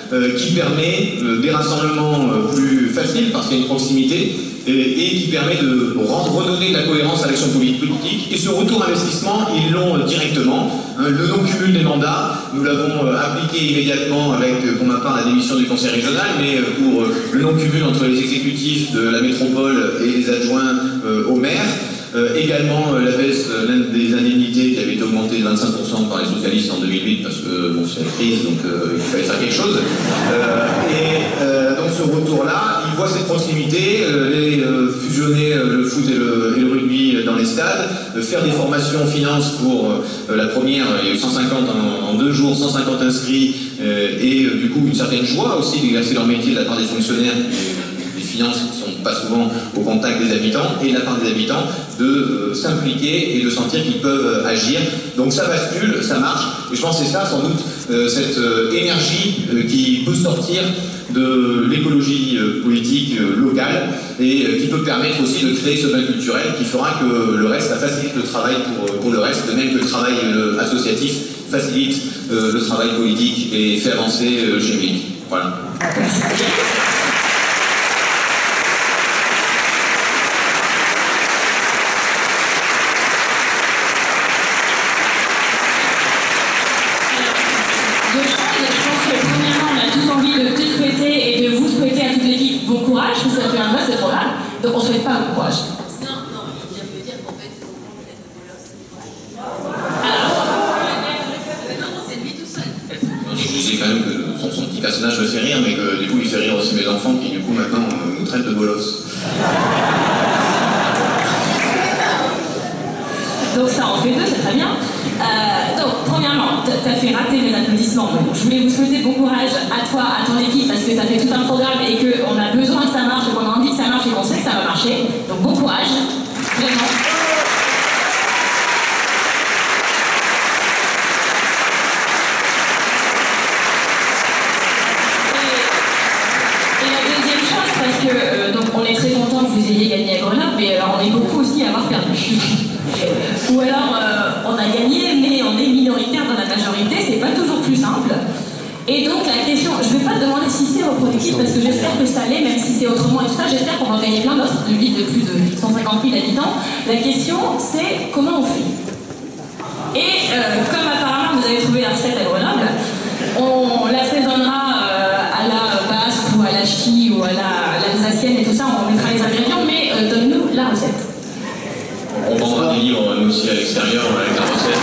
euh, qui permet euh, des rassemblements euh, plus faciles parce qu'il y a une proximité et, et qui permet de rendre, redonner de la cohérence à l'action politique. Et ce retour investissement, ils l'ont euh, directement. Hein, le non-cumul des mandats, nous l'avons euh, appliqué immédiatement avec, euh, pour ma part, la démission du conseil régional, mais euh, pour euh, le non-cumul entre les exécutifs de la métropole et les adjoints euh, au maire. Euh, également euh, la baisse euh, des indemnités qui avait été augmentée de vingt-cinq pour cent par les socialistes en deux mille huit parce que bon, c'est la crise, donc euh, il fallait faire quelque chose. Euh, et euh, donc ce retour-là, ils voient cette proximité, euh, les, euh, fusionner euh, le foot et le, et le rugby dans les stades, euh, faire des formations finance pour euh, la première, il y a eu cent cinquante en, en deux jours, cent cinquante inscrits, euh, et euh, du coup une certaine joie aussi d'exercer leur métier de la part des fonctionnaires. Les finances ne sont pas souvent au contact des habitants et de la part des habitants de euh, s'impliquer et de sentir qu'ils peuvent euh, agir. Donc ça bascule, ça marche et je pense que c'est ça sans doute euh, cette euh, énergie euh, qui peut sortir de l'écologie euh, politique euh, locale et euh, qui peut permettre aussi de créer ce bain culturel qui fera que le reste, ça facilite le travail pour, pour le reste, de même que le travail euh, associatif facilite euh, le travail politique et fait avancer euh, chez lui. Voilà. Donc on ne souhaite pas le courage. Non, non, il vient de dire qu'en fait, c'est au moment Alors, non, c'est lui tout seul. Je disais quand même que son, son petit personnage me fait rire, mais que du coup il fait rire aussi mes enfants qui du coup maintenant euh, nous traitent de bolos. Donc ça en fait deux, c'est très bien. Euh, donc, premièrement, tu as fait rater mes applaudissements. Donc, je voulais vous souhaiter bon courage à toi, à ton équipe, parce que ça fait tout un programme et qu'on a besoin que ça marche, qu'on a envie que ça marche et qu'on sait que ça va marcher. Donc, bon courage, vraiment. Et, et la deuxième chose, parce que euh, donc, on est très content que vous ayez gagné à Grenoble, mais alors on est beaucoup aussi à avoir perdu. Ou alors euh, on a gagné, mais on est minoritaire dans la majorité, c'est pas toujours plus simple. Et donc la question, je vais pas te demander si c'est reproductif parce que j'espère que ça l'est, même si c'est autrement et tout ça, j'espère qu'on va en gagner plein d'autres, de villes de plus de cent cinquante mille habitants. La question c'est comment on fait. Et euh, comme apparemment vous avez trouvé la recette à Grenoble, on l'assaisonnera euh, à la basque ou à la ch'ti ou à la l'alsacienne et tout ça, on mettra les ingrédients, mais euh, donne-nous la recette. On vendra des livres nous aussi à l'extérieur avec la recette.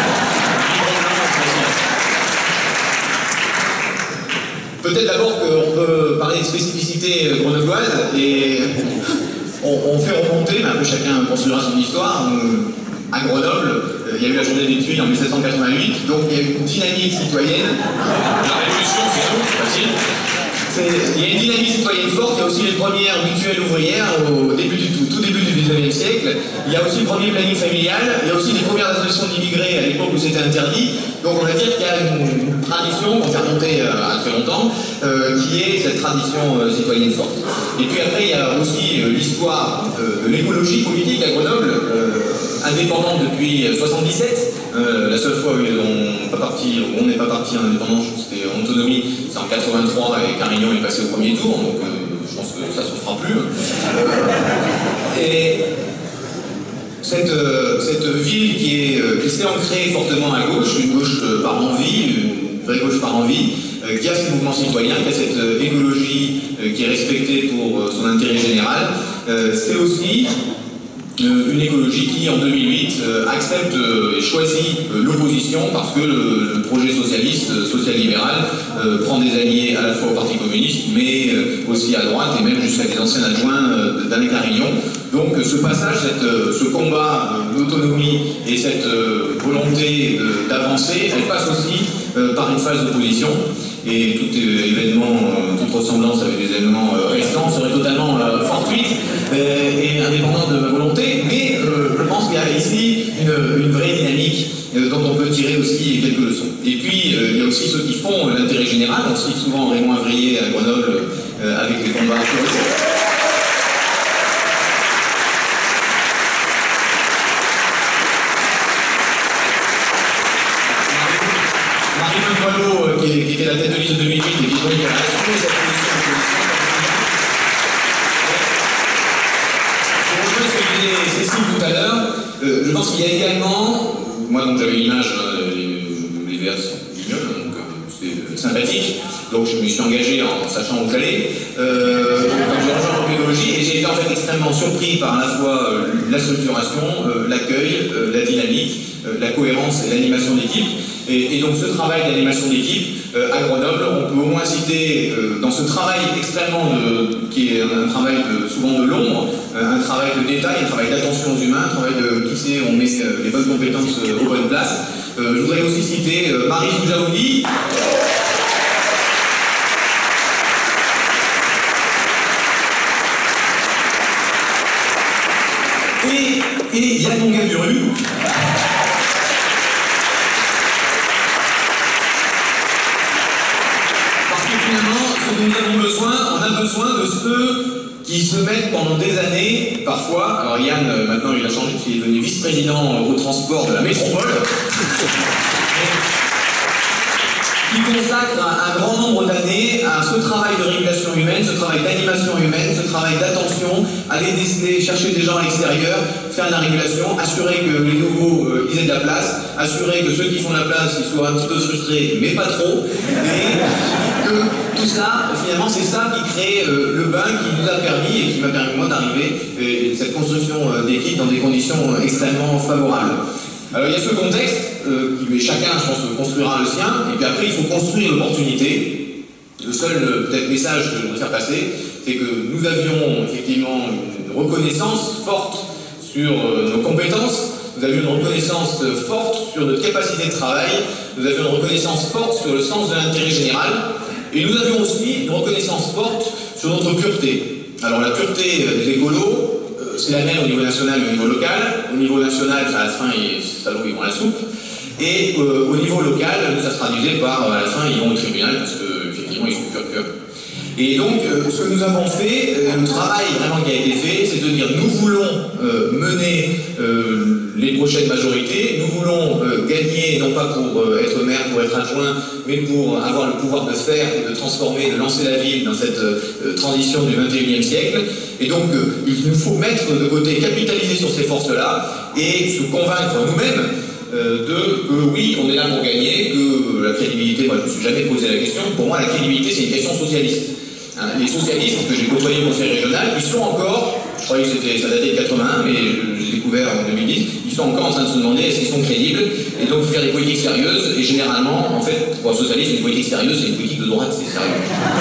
Peut-être d'abord qu'on peut parler de spécificité grenobloise et on, on fait remonter, mais un peu chacun construira son histoire. À Grenoble, il y a eu la journée des Tuiles en mille sept cent quatre-vingt-huit, donc il y a eu une dynamique citoyenne. La révolution, c'est tout, c'est facile. Il y a une dynamique citoyenne forte, il y a aussi les premières mutuelles ouvrières au début du tout, tout début du dix-neuvième siècle. Il y a aussi le premier planning familial, il y a aussi les premières associations d'immigrés à l'époque où c'était interdit. Donc on va dire qu'il y a une tradition qu'on fait remonter à très longtemps, euh, qui est cette tradition euh, citoyenne forte. Et puis après il y a aussi euh, l'histoire de, de l'écologie politique à Grenoble, euh, indépendante depuis soixante-dix-sept. Euh, la seule fois où on n'est pas parti, on n'est pas parti en indépendance, c'était en autonomie, c'est en quatre-vingt-trois et Carignan est passé au premier tour, donc euh, je pense que ça ne se fera plus. Euh, et cette, euh, cette ville qui, est, euh, qui s'est ancrée fortement à gauche, une gauche euh, par envie, une vraie gauche par envie, euh, qui a ces mouvements citoyens, qui a cette euh, écologie euh, qui est respectée pour euh, son intérêt général, euh, c'est aussi Euh, une écologie qui, en deux mille huit, euh, accepte euh, et choisit euh, l'opposition parce que le, le projet socialiste, euh, social-libéral, euh, prend des alliés à la fois au Parti communiste, mais euh, aussi à droite et même jusqu'à des anciens adjoints euh, d'Anne Carignan. Donc euh, ce passage, cette, euh, ce combat euh, d'autonomie et cette euh, volonté d'avancer, elle passe aussi euh, par une phase d'opposition. Et tout euh, événement, euh, toute ressemblance avec des événements euh, récents serait totalement euh, fortuite euh, et indépendant de volonté, mais euh, je pense qu'il y a ici une, une vraie dynamique euh, dont on peut tirer aussi quelques leçons. Et puis euh, il y a aussi ceux qui font l'intérêt général, on cite souvent Raymond Avrier à Grenoble euh, avec les combats autoritaires. qui, qui était la tête de liste de deux mille huit et qui donc a assumé cette position en position. Pour rejoindre ce que disait Cécile tout à l'heure, euh, je pense qu'il y a également, moi donc j'avais l'image, euh, les, les V A sont mignonnes, donc euh, c'était sympathique, donc je me suis engagé en sachant où j'allais. Euh, donc j'ai rejoint l'orpédologie et j'ai été en fait extrêmement surpris par à la fois euh, la structuration, euh, l'accueil, euh, la dynamique, euh, la cohérence et l'animation d'équipe. Et, et donc ce travail d'animation d'équipe euh, à Grenoble, on peut au moins citer euh, dans ce travail extrêmement de, qui est un travail de, souvent de l'ombre, euh, un travail de détail, un travail d'attention aux humains, un travail de qui sait on met euh, les bonnes compétences euh, aux bonnes places. Euh, je voudrais aussi citer euh, Marie Soujaoudi. Et, et Yann Mongaburu. Ce dont nous avons besoin, on a besoin de ceux qui se mettent pendant des années, parfois, alors Yann, maintenant il a changé, il est devenu vice-président au transport de la métropole, qui consacre un, un grand nombre d'années à ce travail de régulation humaine, ce travail d'animation humaine, ce travail d'attention, aller déceler, chercher des gens à l'extérieur, faire de la régulation, assurer que les nouveaux euh, ils aient de la place, assurer que ceux qui font de la place ils soient un petit peu frustrés, mais pas trop, et que tout ça, finalement, c'est ça qui crée euh, le bain qui nous a permis et qui m'a permis moi d'arriver et cette construction euh, d'équipe dans des conditions euh, extrêmement favorables. Alors il y a ce contexte, euh, qui chacun, je pense, construira le sien, et puis après il faut construire l'opportunité. Le seul euh, peut-être message que je voudrais faire passer, c'est que nous avions effectivement une reconnaissance forte sur euh, nos compétences, nous avions une reconnaissance euh, forte sur notre capacité de travail, nous avions une reconnaissance forte sur le sens de l'intérêt général, et nous avions aussi une reconnaissance forte sur notre pureté. Alors la pureté euh, des écolos, c'est la même au niveau national et au niveau local. Au niveau national, à la fin, ils, salauds, ils vont à la soupe. Et euh, au niveau local, ça se traduisait par, à la fin, ils vont au tribunal parce qu'effectivement, ils sont pure pure. Et donc, euh, ce que nous avons fait, euh, le travail vraiment qui a été fait, c'est de dire nous voulons euh, mener euh, les prochaines majorités, nous voulons euh, gagner, non pas pour euh, être maire, pour être adjoint, mais pour avoir le pouvoir de faire, de transformer, de lancer la ville dans cette euh, transition du vingt et unième siècle. Et donc, euh, il nous faut mettre de côté, capitaliser sur ces forces-là et se convaincre nous-mêmes euh, de que oui, on est là pour gagner, que euh, la crédibilité, moi je ne me suis jamais posé la question, pour moi la crédibilité c'est une question socialiste. Hein, les socialistes que j'ai côtoyés au conseil régional, ils sont encore, je croyais que c'était, ça datait de quatre-vingt-un, mais j'ai découvert en deux mille dix, ils sont encore en train de se demander est-ce qu'ils sont crédibles, et donc faire des politiques sérieuses, et généralement, en fait, pour un socialiste, une politique sérieuse, c'est une politique de droite, c'est sérieux.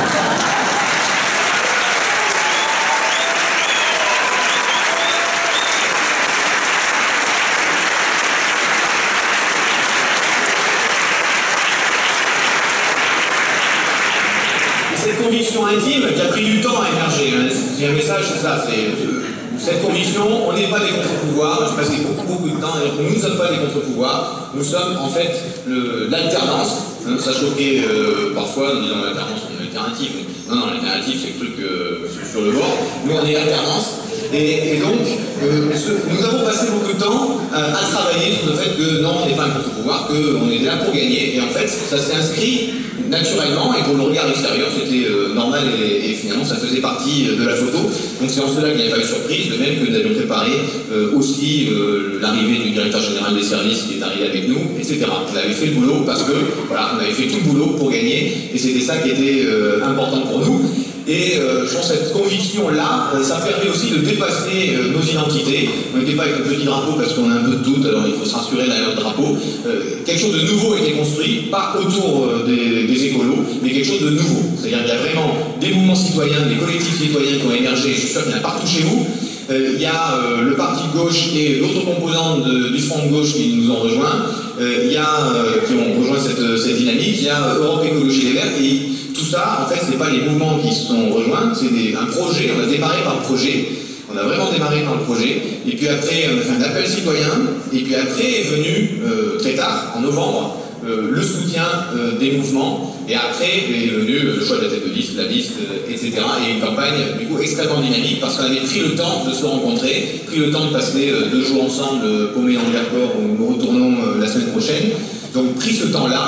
Cette conviction intime qui a pris du temps à émerger, hein. J'ai un message, c'est ça, c'est euh, cette conviction, on n'est pas des contre-pouvoirs, j'ai passé beaucoup beaucoup de temps à dire que nous ne sommes pas des contre-pouvoirs, nous sommes en fait l'alternance, hein, ça choquait euh, parfois, nous disons l'alternance, on est alternative, non, non, l'alternative c'est le truc euh, sur le bord, nous on est alternance, et, et donc euh, ce, nous avons passé beaucoup de temps euh, à travailler sur le fait que non, on n'est pas un contre-pouvoir, qu'on est là pour gagner, et en fait ça s'est inscrit naturellement, et pour le regard extérieur, c'était euh, normal et, et finalement ça faisait partie euh, de la photo. Donc c'est en cela qu'il n'y a pas eu de surprise, de même que nous avions préparé euh, aussi euh, l'arrivée du directeur général des services qui est arrivé avec nous, et cetera. On avait fait le boulot parce que, voilà, on avait fait tout le boulot pour gagner, et c'était ça qui était euh, important pour nous. Et euh, je pense que cette conviction-là, euh, ça permet aussi de dépasser euh, nos identités. On n'était pas avec un petit drapeau parce qu'on a un peu de doute, alors il faut se rassurer derrière le drapeau. Euh, quelque chose de nouveau a été construit, pas autour euh, des, des écolos, mais quelque chose de nouveau. C'est-à-dire qu'il y a vraiment des mouvements citoyens, des collectifs citoyens qui ont émergé, je suis sûr qu'il y en a partout chez vous. Euh, il y a euh, le parti de gauche et d'autres composantes de, du front de gauche qui nous ont rejoints. Euh, il y a, euh, qui ont rejoint cette, cette dynamique. Il y a euh, Europe Écologie Les Verts. Et tout ça, en fait, ce n'est pas les mouvements qui se sont rejoints, c'est un projet. On a démarré par le projet. On a vraiment démarré par le projet. Et puis après, on a fait un appel citoyen. Et puis après est venu, euh, très tard, en novembre, euh, le soutien euh, des mouvements. Et après est venu le choix de la tête de liste, la liste, euh, et cetera. Et une campagne, du coup, extrêmement dynamique parce qu'on avait pris le temps de se rencontrer, pris le temps de passer euh, deux jours ensemble, euh, paumés en accord, où nous retournons euh, la semaine prochaine. Donc, pris ce temps-là.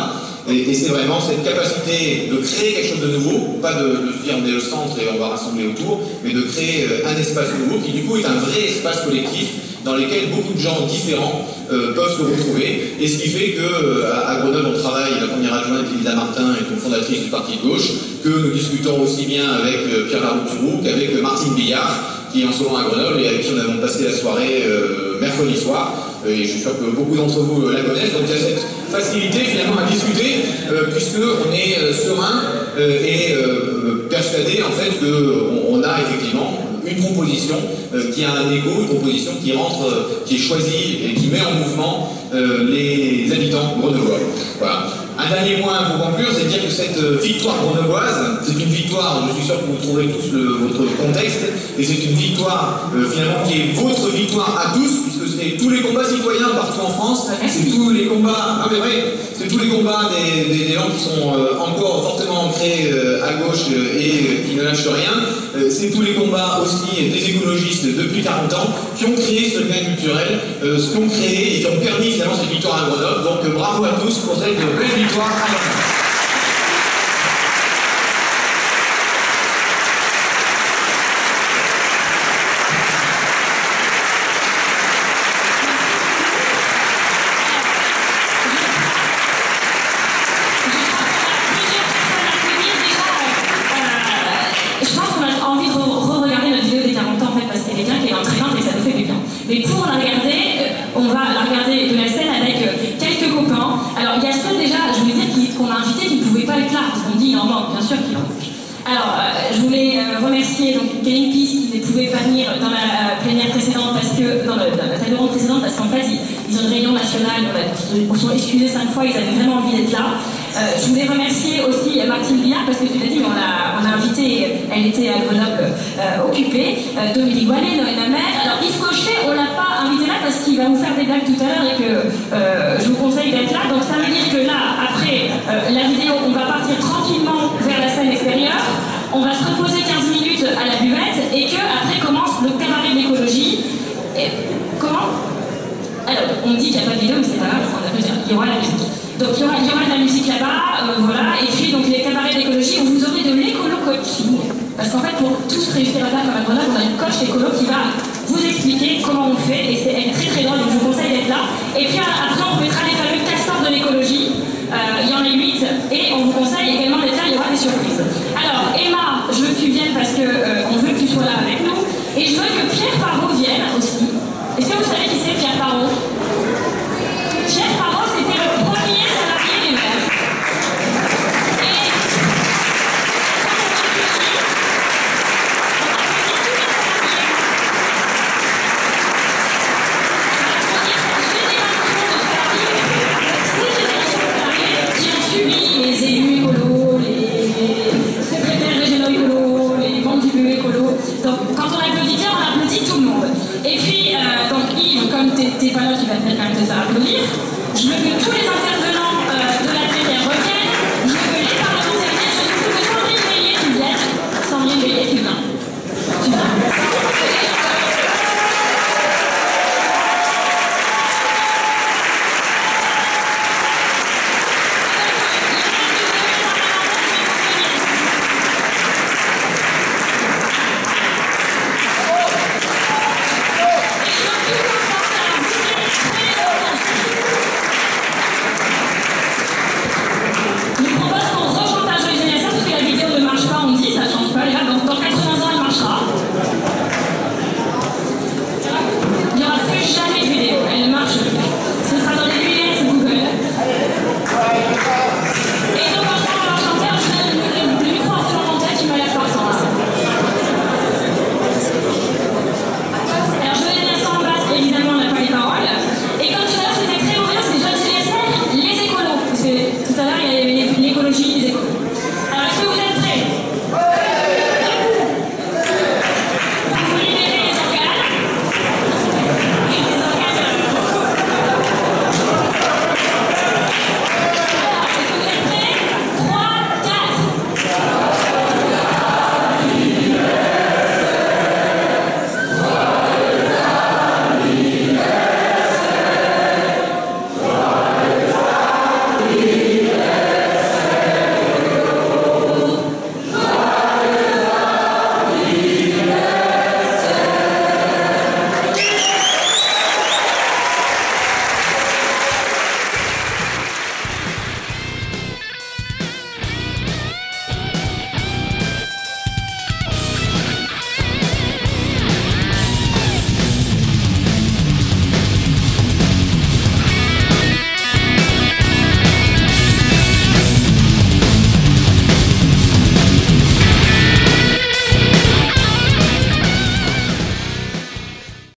Et, et c'est vraiment cette capacité de créer quelque chose de nouveau, pas de, de se dire on est le centre et on va rassembler autour, mais de créer un espace nouveau qui du coup est un vrai espace collectif dans lequel beaucoup de gens différents euh, peuvent se retrouver. Et ce qui fait que euh, à Grenoble, on travaille, la première adjointe, Lisa Martin, est une fondatrice du Parti de gauche, que nous discutons aussi bien avec euh, Pierre Larouturou qu'avec euh, Martine Billard, qui est en ce moment à Grenoble et avec qui on a passé la soirée euh, mercredi soir. Et je suis sûr que beaucoup d'entre vous euh, la connaissent. Donc il y a cette facilité finalement à discuter, euh, puisqu'on est euh, serein euh, et euh, persuadé en fait qu'on on a effectivement une proposition euh, qui a un écho, une proposition qui rentre, euh, qui est choisie et qui met en mouvement euh, les habitants grenoblois. Voilà. Un dernier point pour conclure, c'est de dire que cette victoire grenobloise, c'est une victoire, je suis sûr que vous trouverez tous le, votre contexte, et c'est une victoire euh, finalement qui est votre victoire à tous, puisque c'est tous les combats citoyens partout en France, c'est tous les combats, non mais vrai, c'est tous les combats des, des, des gens qui sont euh, encore fortement ancrés euh, à gauche euh, et euh, qui ne lâchent rien, euh, c'est tous les combats aussi des écologistes depuis quarante ans qui ont créé ce lien culturel, euh, ce qui ont créé et qui ont permis finalement cette victoire à Grenoble. Donc euh, bravo à tous pour cette belle victoire. Victoire à Grenoble. Je pense qu'on a envie de re-regarder notre vidéo des quarante ans en fait parce qu'elle est bien, qu'elle est entraînante et ça nous fait du bien. Mais pour la regarder, on va la regarder de la scène avec quelques copains. Alors il y a ceux déjà, je voulais dire qu'on a invité qui ne pouvaient pas être là, parce qu'on dit il en manque, bien sûr qu'il en manque. Alors euh, je voulais euh, remercier donc Greenpeace qui ne pouvait pas venir dans la euh, plénière précédente parce que dans, le, dans la table ronde précédente parce qu'en fait ils, ils ont une réunion nationale, ils se sont excusés cinq fois, ils avaient vraiment envie d'être là. Euh, je voulais remercier aussi Martine Billard parce que tu l'as dit, mais on a, on a invité, elle était à Grenoble euh, occupée, euh, Dominique Wallet, Noël Lamère. Alors Yves Cochet, on l'a pas invité là parce qu'il va vous faire des blagues tout à l'heure et que euh, je vous conseille d'être là. Donc ça veut dire que là, après euh, la vidéo, on va partir tranquillement vers la scène extérieure, on va se reposer quinze minutes à la buvette et que après commence le cabaret de l'écologie. Et comment? Alors, on me dit qu'il n'y a pas de vidéo, mais c'est pas grave, on a pu dire, il y aura la musique. Donc il y aura, il y aura de la musique là-bas, euh, voilà, et puis donc les cabarets d'écologie où vous aurez de l'écolo-coaching. Parce qu'en fait, pour tous réussir à faire comme à Grenoble, on a une coach écolo qui va vous expliquer comment on fait, et c'est elle est très très drôle, donc je vous conseille d'être là. Et puis après, on mettra les fameux castors de l'écologie, euh, il y en a huit, et on vous conseille également d'être là, il y aura des surprises. Alors, Emma, je veux que tu viennes parce qu'on euh, veut que tu sois là avec nous, et je veux que Pierre Parot vienne aussi. Est-ce que vous savez qui c'est Pierre Parot? Pierre Parot, c'était le premier salarié des Verts. Et qui ont suivi les élus écolos, les secrétaires régionaux écolos, les membres du B E écolo. Donc quand on applaudit bien, on applaudit tout le monde. Et puis, euh, donc Yves, comme t'es pas là, tu vas venir quand même te faire applaudir, je veux que tous les intervenants